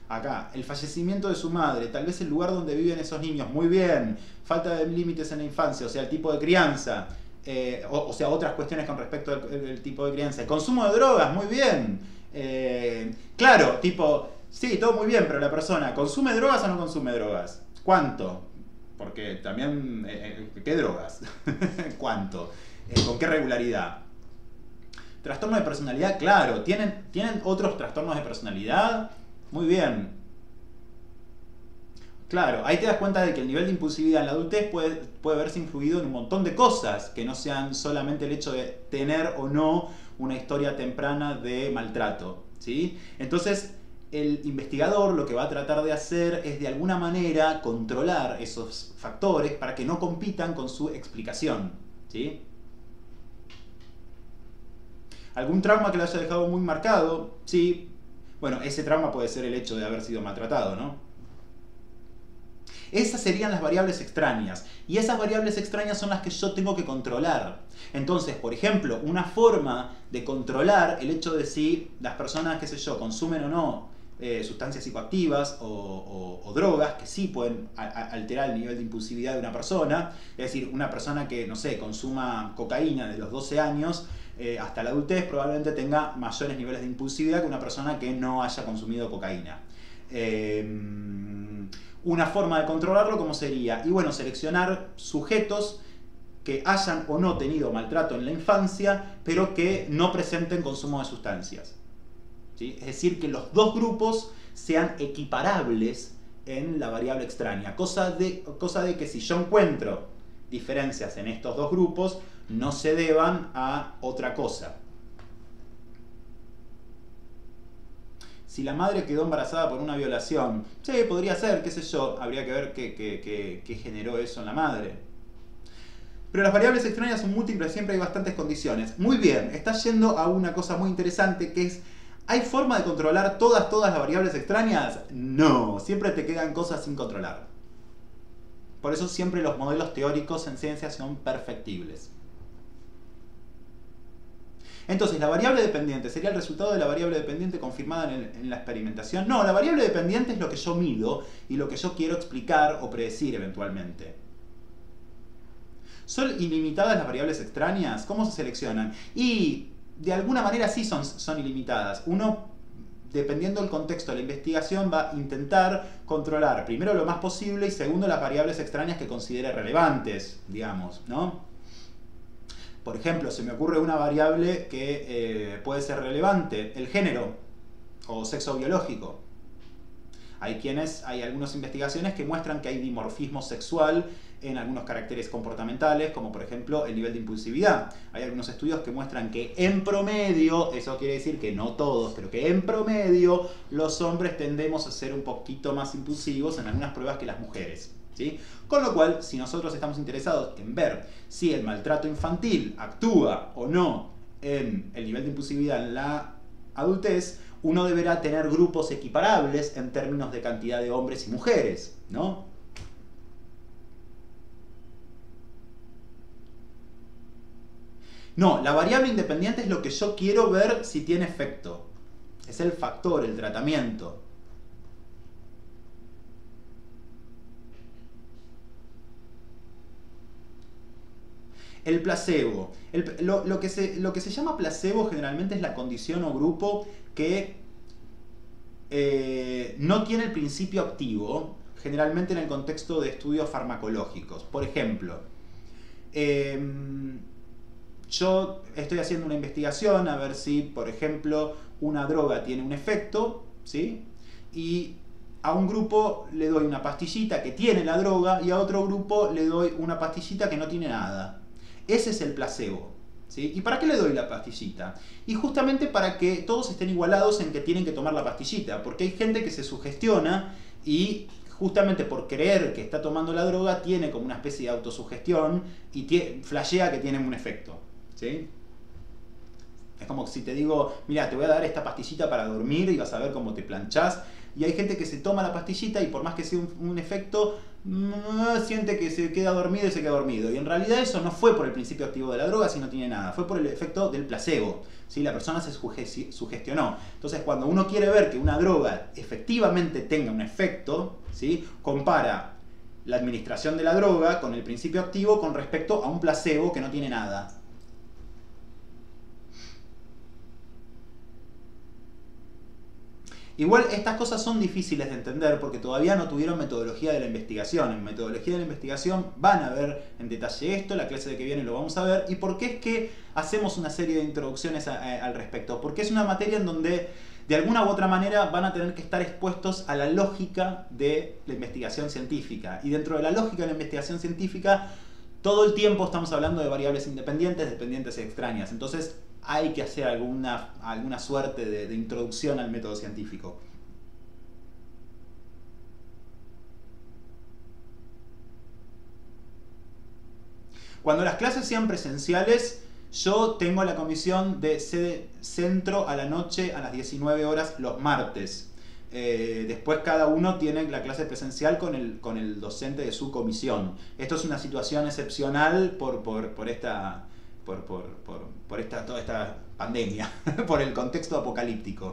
Acá, el fallecimiento de su madre, tal vez el lugar donde viven esos niños, muy bien. Falta de límites en la infancia, o sea, el tipo de crianza, eh, o, o sea, otras cuestiones con respecto al, al tipo de crianza. El consumo de drogas, muy bien. Eh, claro, tipo, sí, todo muy bien, pero la persona, ¿consume drogas o no consume drogas? ¿Cuánto? Porque también, eh, ¿qué drogas? ¿Cuánto? Eh, ¿Con qué regularidad? Trastorno de personalidad, claro. ¿Tienen, ¿Tienen otros trastornos de personalidad? Muy bien. Claro, ahí te das cuenta de que el nivel de impulsividad en la adultez puede, puede verse influido en un montón de cosas, que no sean solamente el hecho de tener o no una historia temprana de maltrato, ¿sí? Entonces, el investigador lo que va a tratar de hacer es de alguna manera controlar esos factores para que no compitan con su explicación, ¿sí? ¿Algún trauma que lo haya dejado muy marcado? Sí. Bueno, ese trauma puede ser el hecho de haber sido maltratado, ¿no? Esas serían las variables extrañas. Y esas variables extrañas son las que yo tengo que controlar. Entonces, por ejemplo, una forma de controlar el hecho de si las personas, qué sé yo, consumen o no eh, sustancias psicoactivas o, o, o drogas, que sí pueden a, a, alterar el nivel de impulsividad de una persona. Es decir, una persona que, no sé, consuma cocaína de los doce años eh, hasta la adultez probablemente tenga mayores niveles de impulsividad que una persona que no haya consumido cocaína. Eh, Una forma de controlarlo, ¿cómo sería? Y bueno, seleccionar sujetos que hayan o no tenido maltrato en la infancia, pero que no presenten consumo de sustancias, ¿sí? Es decir, que los dos grupos sean equiparables en la variable extraña. Cosa de, cosa de que si yo encuentro diferencias en estos dos grupos, no se deban a otra cosa. Si la madre quedó embarazada por una violación, sí, podría ser, qué sé yo, habría que ver qué, qué, qué, qué generó eso en la madre. Pero las variables extrañas son múltiples, siempre hay bastantes condiciones. Muy bien, estás yendo a una cosa muy interesante que es, ¿hay forma de controlar todas, todas las variables extrañas? No, siempre te quedan cosas sin controlar. Por eso siempre los modelos teóricos en ciencia son perfectibles. Entonces, ¿la variable dependiente sería el resultado de la variable dependiente confirmada en, el, en la experimentación? No, la variable dependiente es lo que yo mido y lo que yo quiero explicar o predecir eventualmente. ¿Son ilimitadas las variables extrañas? ¿Cómo se seleccionan? Y de alguna manera sí son, son ilimitadas. Uno, dependiendo del contexto de la investigación, va a intentar controlar primero lo más posible y segundo las variables extrañas que considere relevantes, digamos, ¿no? Por ejemplo, se me ocurre una variable que eh, puede ser relevante, el género o sexo biológico. Hay quienes, hay algunas investigaciones que muestran que hay dimorfismo sexual en algunos caracteres comportamentales, como por ejemplo el nivel de impulsividad. Hay algunos estudios que muestran que en promedio, eso quiere decir que no todos, pero que en promedio los hombres tendemos a ser un poquito más impulsivos en algunas pruebas que las mujeres, ¿sí? Con lo cual, si nosotros estamos interesados en ver si el maltrato infantil actúa o no en el nivel de impulsividad en la adultez, uno deberá tener grupos equiparables en términos de cantidad de hombres y mujeres, ¿no? No, la variable independiente es lo que yo quiero ver si tiene efecto. Es el factor, el tratamiento. El placebo. El, lo, lo, que se, lo que se llama placebo generalmente es la condición o grupo que eh, no tiene el principio activo, generalmente en el contexto de estudios farmacológicos. Por ejemplo, eh, yo estoy haciendo una investigación a ver si, por ejemplo, una droga tiene un efecto, ¿sí? Y a un grupo le doy una pastillita que tiene la droga y a otro grupo le doy una pastillita que no tiene nada. Ese es el placebo, ¿sí? ¿Y para qué le doy la pastillita? Y justamente para que todos estén igualados en que tienen que tomar la pastillita, porque hay gente que se sugestiona y justamente por creer que está tomando la droga tiene como una especie de autosugestión y tiene, flashea que tiene un efecto, ¿sí? Es como si te digo, mira, te voy a dar esta pastillita para dormir y vas a ver cómo te planchás. y hay gente que se toma la pastillita y por más que sea un, un efecto, mmm, siente que se queda dormido y se queda dormido. Y en realidad eso no fue por el principio activo de la droga, sino tiene nada, fue por el efecto del placebo. ¿Sí? La persona se sugestionó. Entonces, cuando uno quiere ver que una droga efectivamente tenga un efecto, ¿sí? Compara la administración de la droga con el principio activo con respecto a un placebo que no tiene nada. Igual estas cosas son difíciles de entender porque todavía no tuvieron metodología de la investigación. En metodología de la investigación van a ver en detalle esto, la clase de que viene lo vamos a ver. ¿Y por qué es que hacemos una serie de introducciones a, a, al respecto? Porque es una materia en donde de alguna u otra manera van a tener que estar expuestos a la lógica de la investigación científica. Y dentro de la lógica de la investigación científica, todo el tiempo estamos hablando de variables independientes, dependientes y extrañas. Entonces, hay que hacer alguna, alguna suerte de, de introducción al método científico. Cuando las clases sean presenciales, yo tengo la comisión de sede centro a la noche a las diecinueve horas los martes. Eh, después cada uno tiene la clase presencial con el, con el docente de su comisión. Esto es una situación excepcional por, por, por esta... Por, por, por, por esta, toda esta pandemia, por el contexto apocalíptico.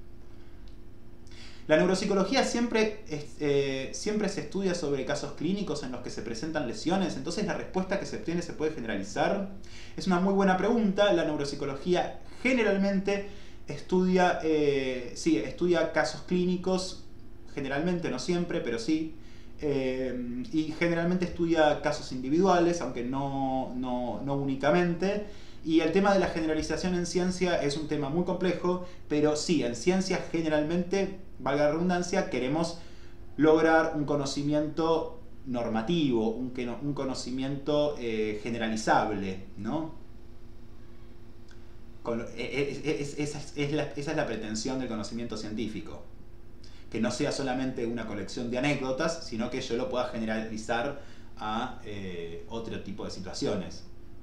La neuropsicología siempre, es, eh, siempre se estudia sobre casos clínicos en los que se presentan lesiones, entonces la respuesta que se obtiene se puede generalizar. Es una muy buena pregunta. La neuropsicología generalmente estudia, eh, sí, estudia casos clínicos, generalmente, no siempre, pero sí. Eh, y generalmente estudia casos individuales, aunque no, no, no únicamente. Y el tema de la generalización en ciencia es un tema muy complejo, pero sí, en ciencia generalmente, valga la redundancia, queremos lograr un conocimiento normativo, un, un conocimiento eh, generalizable, ¿no? Con, es, es, es, es la, esa es la pretensión del conocimiento científico. Que no sea solamente una colección de anécdotas, sino que yo lo pueda generalizar a eh, otro tipo de situaciones.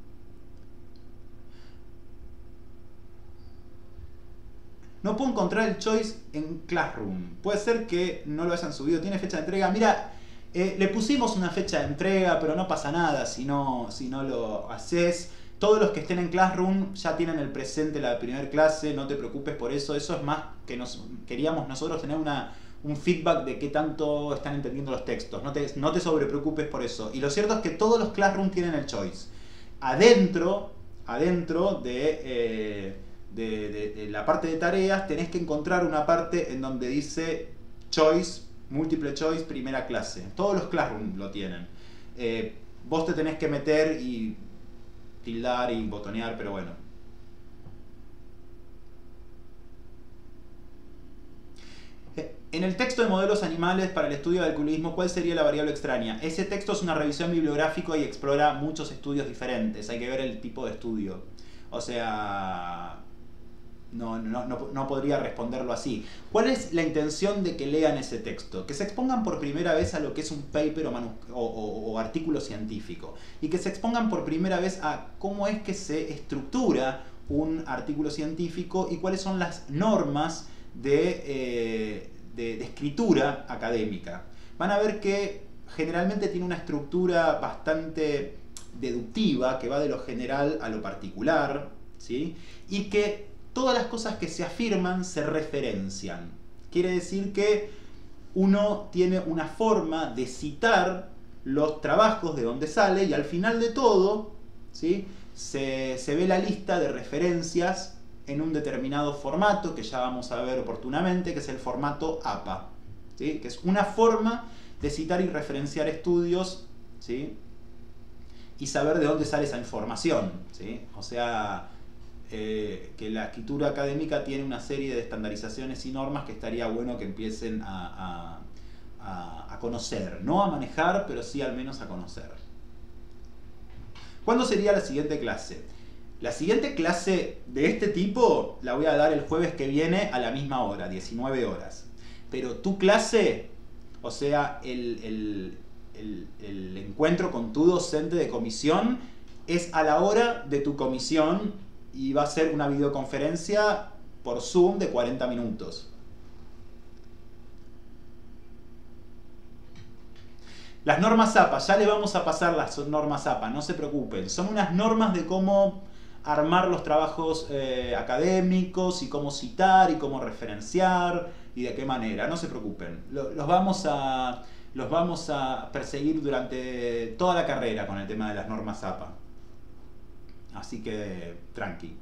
No puedo encontrar el choice en Classroom. Puede ser que no lo hayan subido. ¿Tiene fecha de entrega? Mira, eh, le pusimos una fecha de entrega, pero no pasa nada si no, si no lo haces. Todos los que estén en Classroom ya tienen el presente la primera clase, no te preocupes por eso. Eso es más que nos queríamos nosotros tener una, un feedback de qué tanto están entendiendo los textos. No te, no te sobrepreocupes por eso. Y lo cierto es que todos los Classroom tienen el choice. Adentro, adentro de, eh, de, de, de la parte de tareas tenés que encontrar una parte en donde dice choice, múltiple choice, primera clase. Todos los Classroom lo tienen. Eh, vos te tenés que meter y tildar y botonear, pero bueno. En el texto de modelos animales para el estudio del alcoholismo, ¿cuál sería la variable extraña? Ese texto es una revisión bibliográfica y explora muchos estudios diferentes. Hay que ver el tipo de estudio. O sea, no, no, no, no podría responderlo así. ¿Cuál es la intención de que lean ese texto? Que se expongan por primera vez a lo que es un paper o, o, o, o artículo científico. Y que se expongan por primera vez a cómo es que se estructura un artículo científico y cuáles son las normas de... Eh, De, de escritura académica. Van a ver que generalmente tiene una estructura bastante deductiva que va de lo general a lo particular, ¿sí? Y que todas las cosas que se afirman se referencian. Quiere decir que uno tiene una forma de citar los trabajos de donde sale y al final de todo, ¿sí? se, se ve la lista de referencias en un determinado formato que ya vamos a ver oportunamente, que es el formato A P A, ¿sí? Que es una forma de citar y referenciar estudios, ¿sí? Y saber de dónde sale esa información, ¿sí? O sea, eh, que la escritura académica tiene una serie de estandarizaciones y normas que estaría bueno que empiecen a, a, a, a conocer, no a manejar, pero sí al menos a conocer. ¿Cuándo sería la siguiente clase? La siguiente clase de este tipo la voy a dar el jueves que viene a la misma hora, diecinueve horas. Pero tu clase, o sea, el, el, el, el encuentro con tu docente de comisión, es a la hora de tu comisión y va a ser una videoconferencia por Zoom de cuarenta minutos. Las normas A P A, ya le vamos a pasar las normas A P A, no se preocupen. Son unas normas de cómo armar los trabajos eh, académicos y cómo citar y cómo referenciar y de qué manera, no se preocupen. Los vamos a, los vamos a perseguir durante toda la carrera con el tema de las normas A P A. Así que tranqui.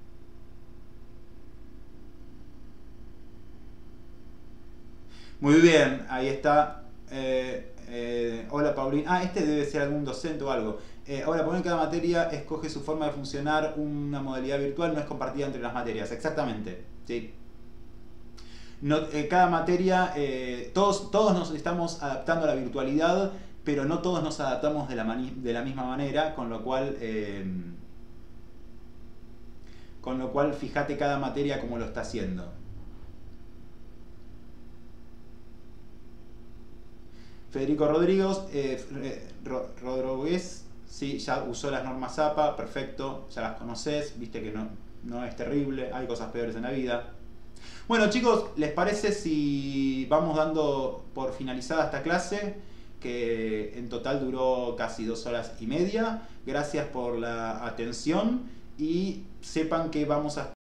Muy bien, ahí está. Eh, eh, hola Paulina. Ah, este debe ser algún docente o algo. Eh, ahora, Paulina, cada materia escoge su forma de funcionar. Una modalidad virtual no es compartida entre las materias. Exactamente. Sí. No, eh, cada materia, eh, todos, todos nos estamos adaptando a la virtualidad, pero no todos nos adaptamos de la, de la misma manera, con lo cual, eh, con lo cual, fíjate cada materia cómo lo está haciendo. Federico Rodríguez, eh, Rodríguez, sí, ya usó las normas A P A, perfecto, ya las conoces, viste que no, no es terrible, hay cosas peores en la vida. Bueno chicos, ¿les parece si vamos dando por finalizada esta clase? Que en total duró casi dos horas y media. Gracias por la atención y sepan que vamos a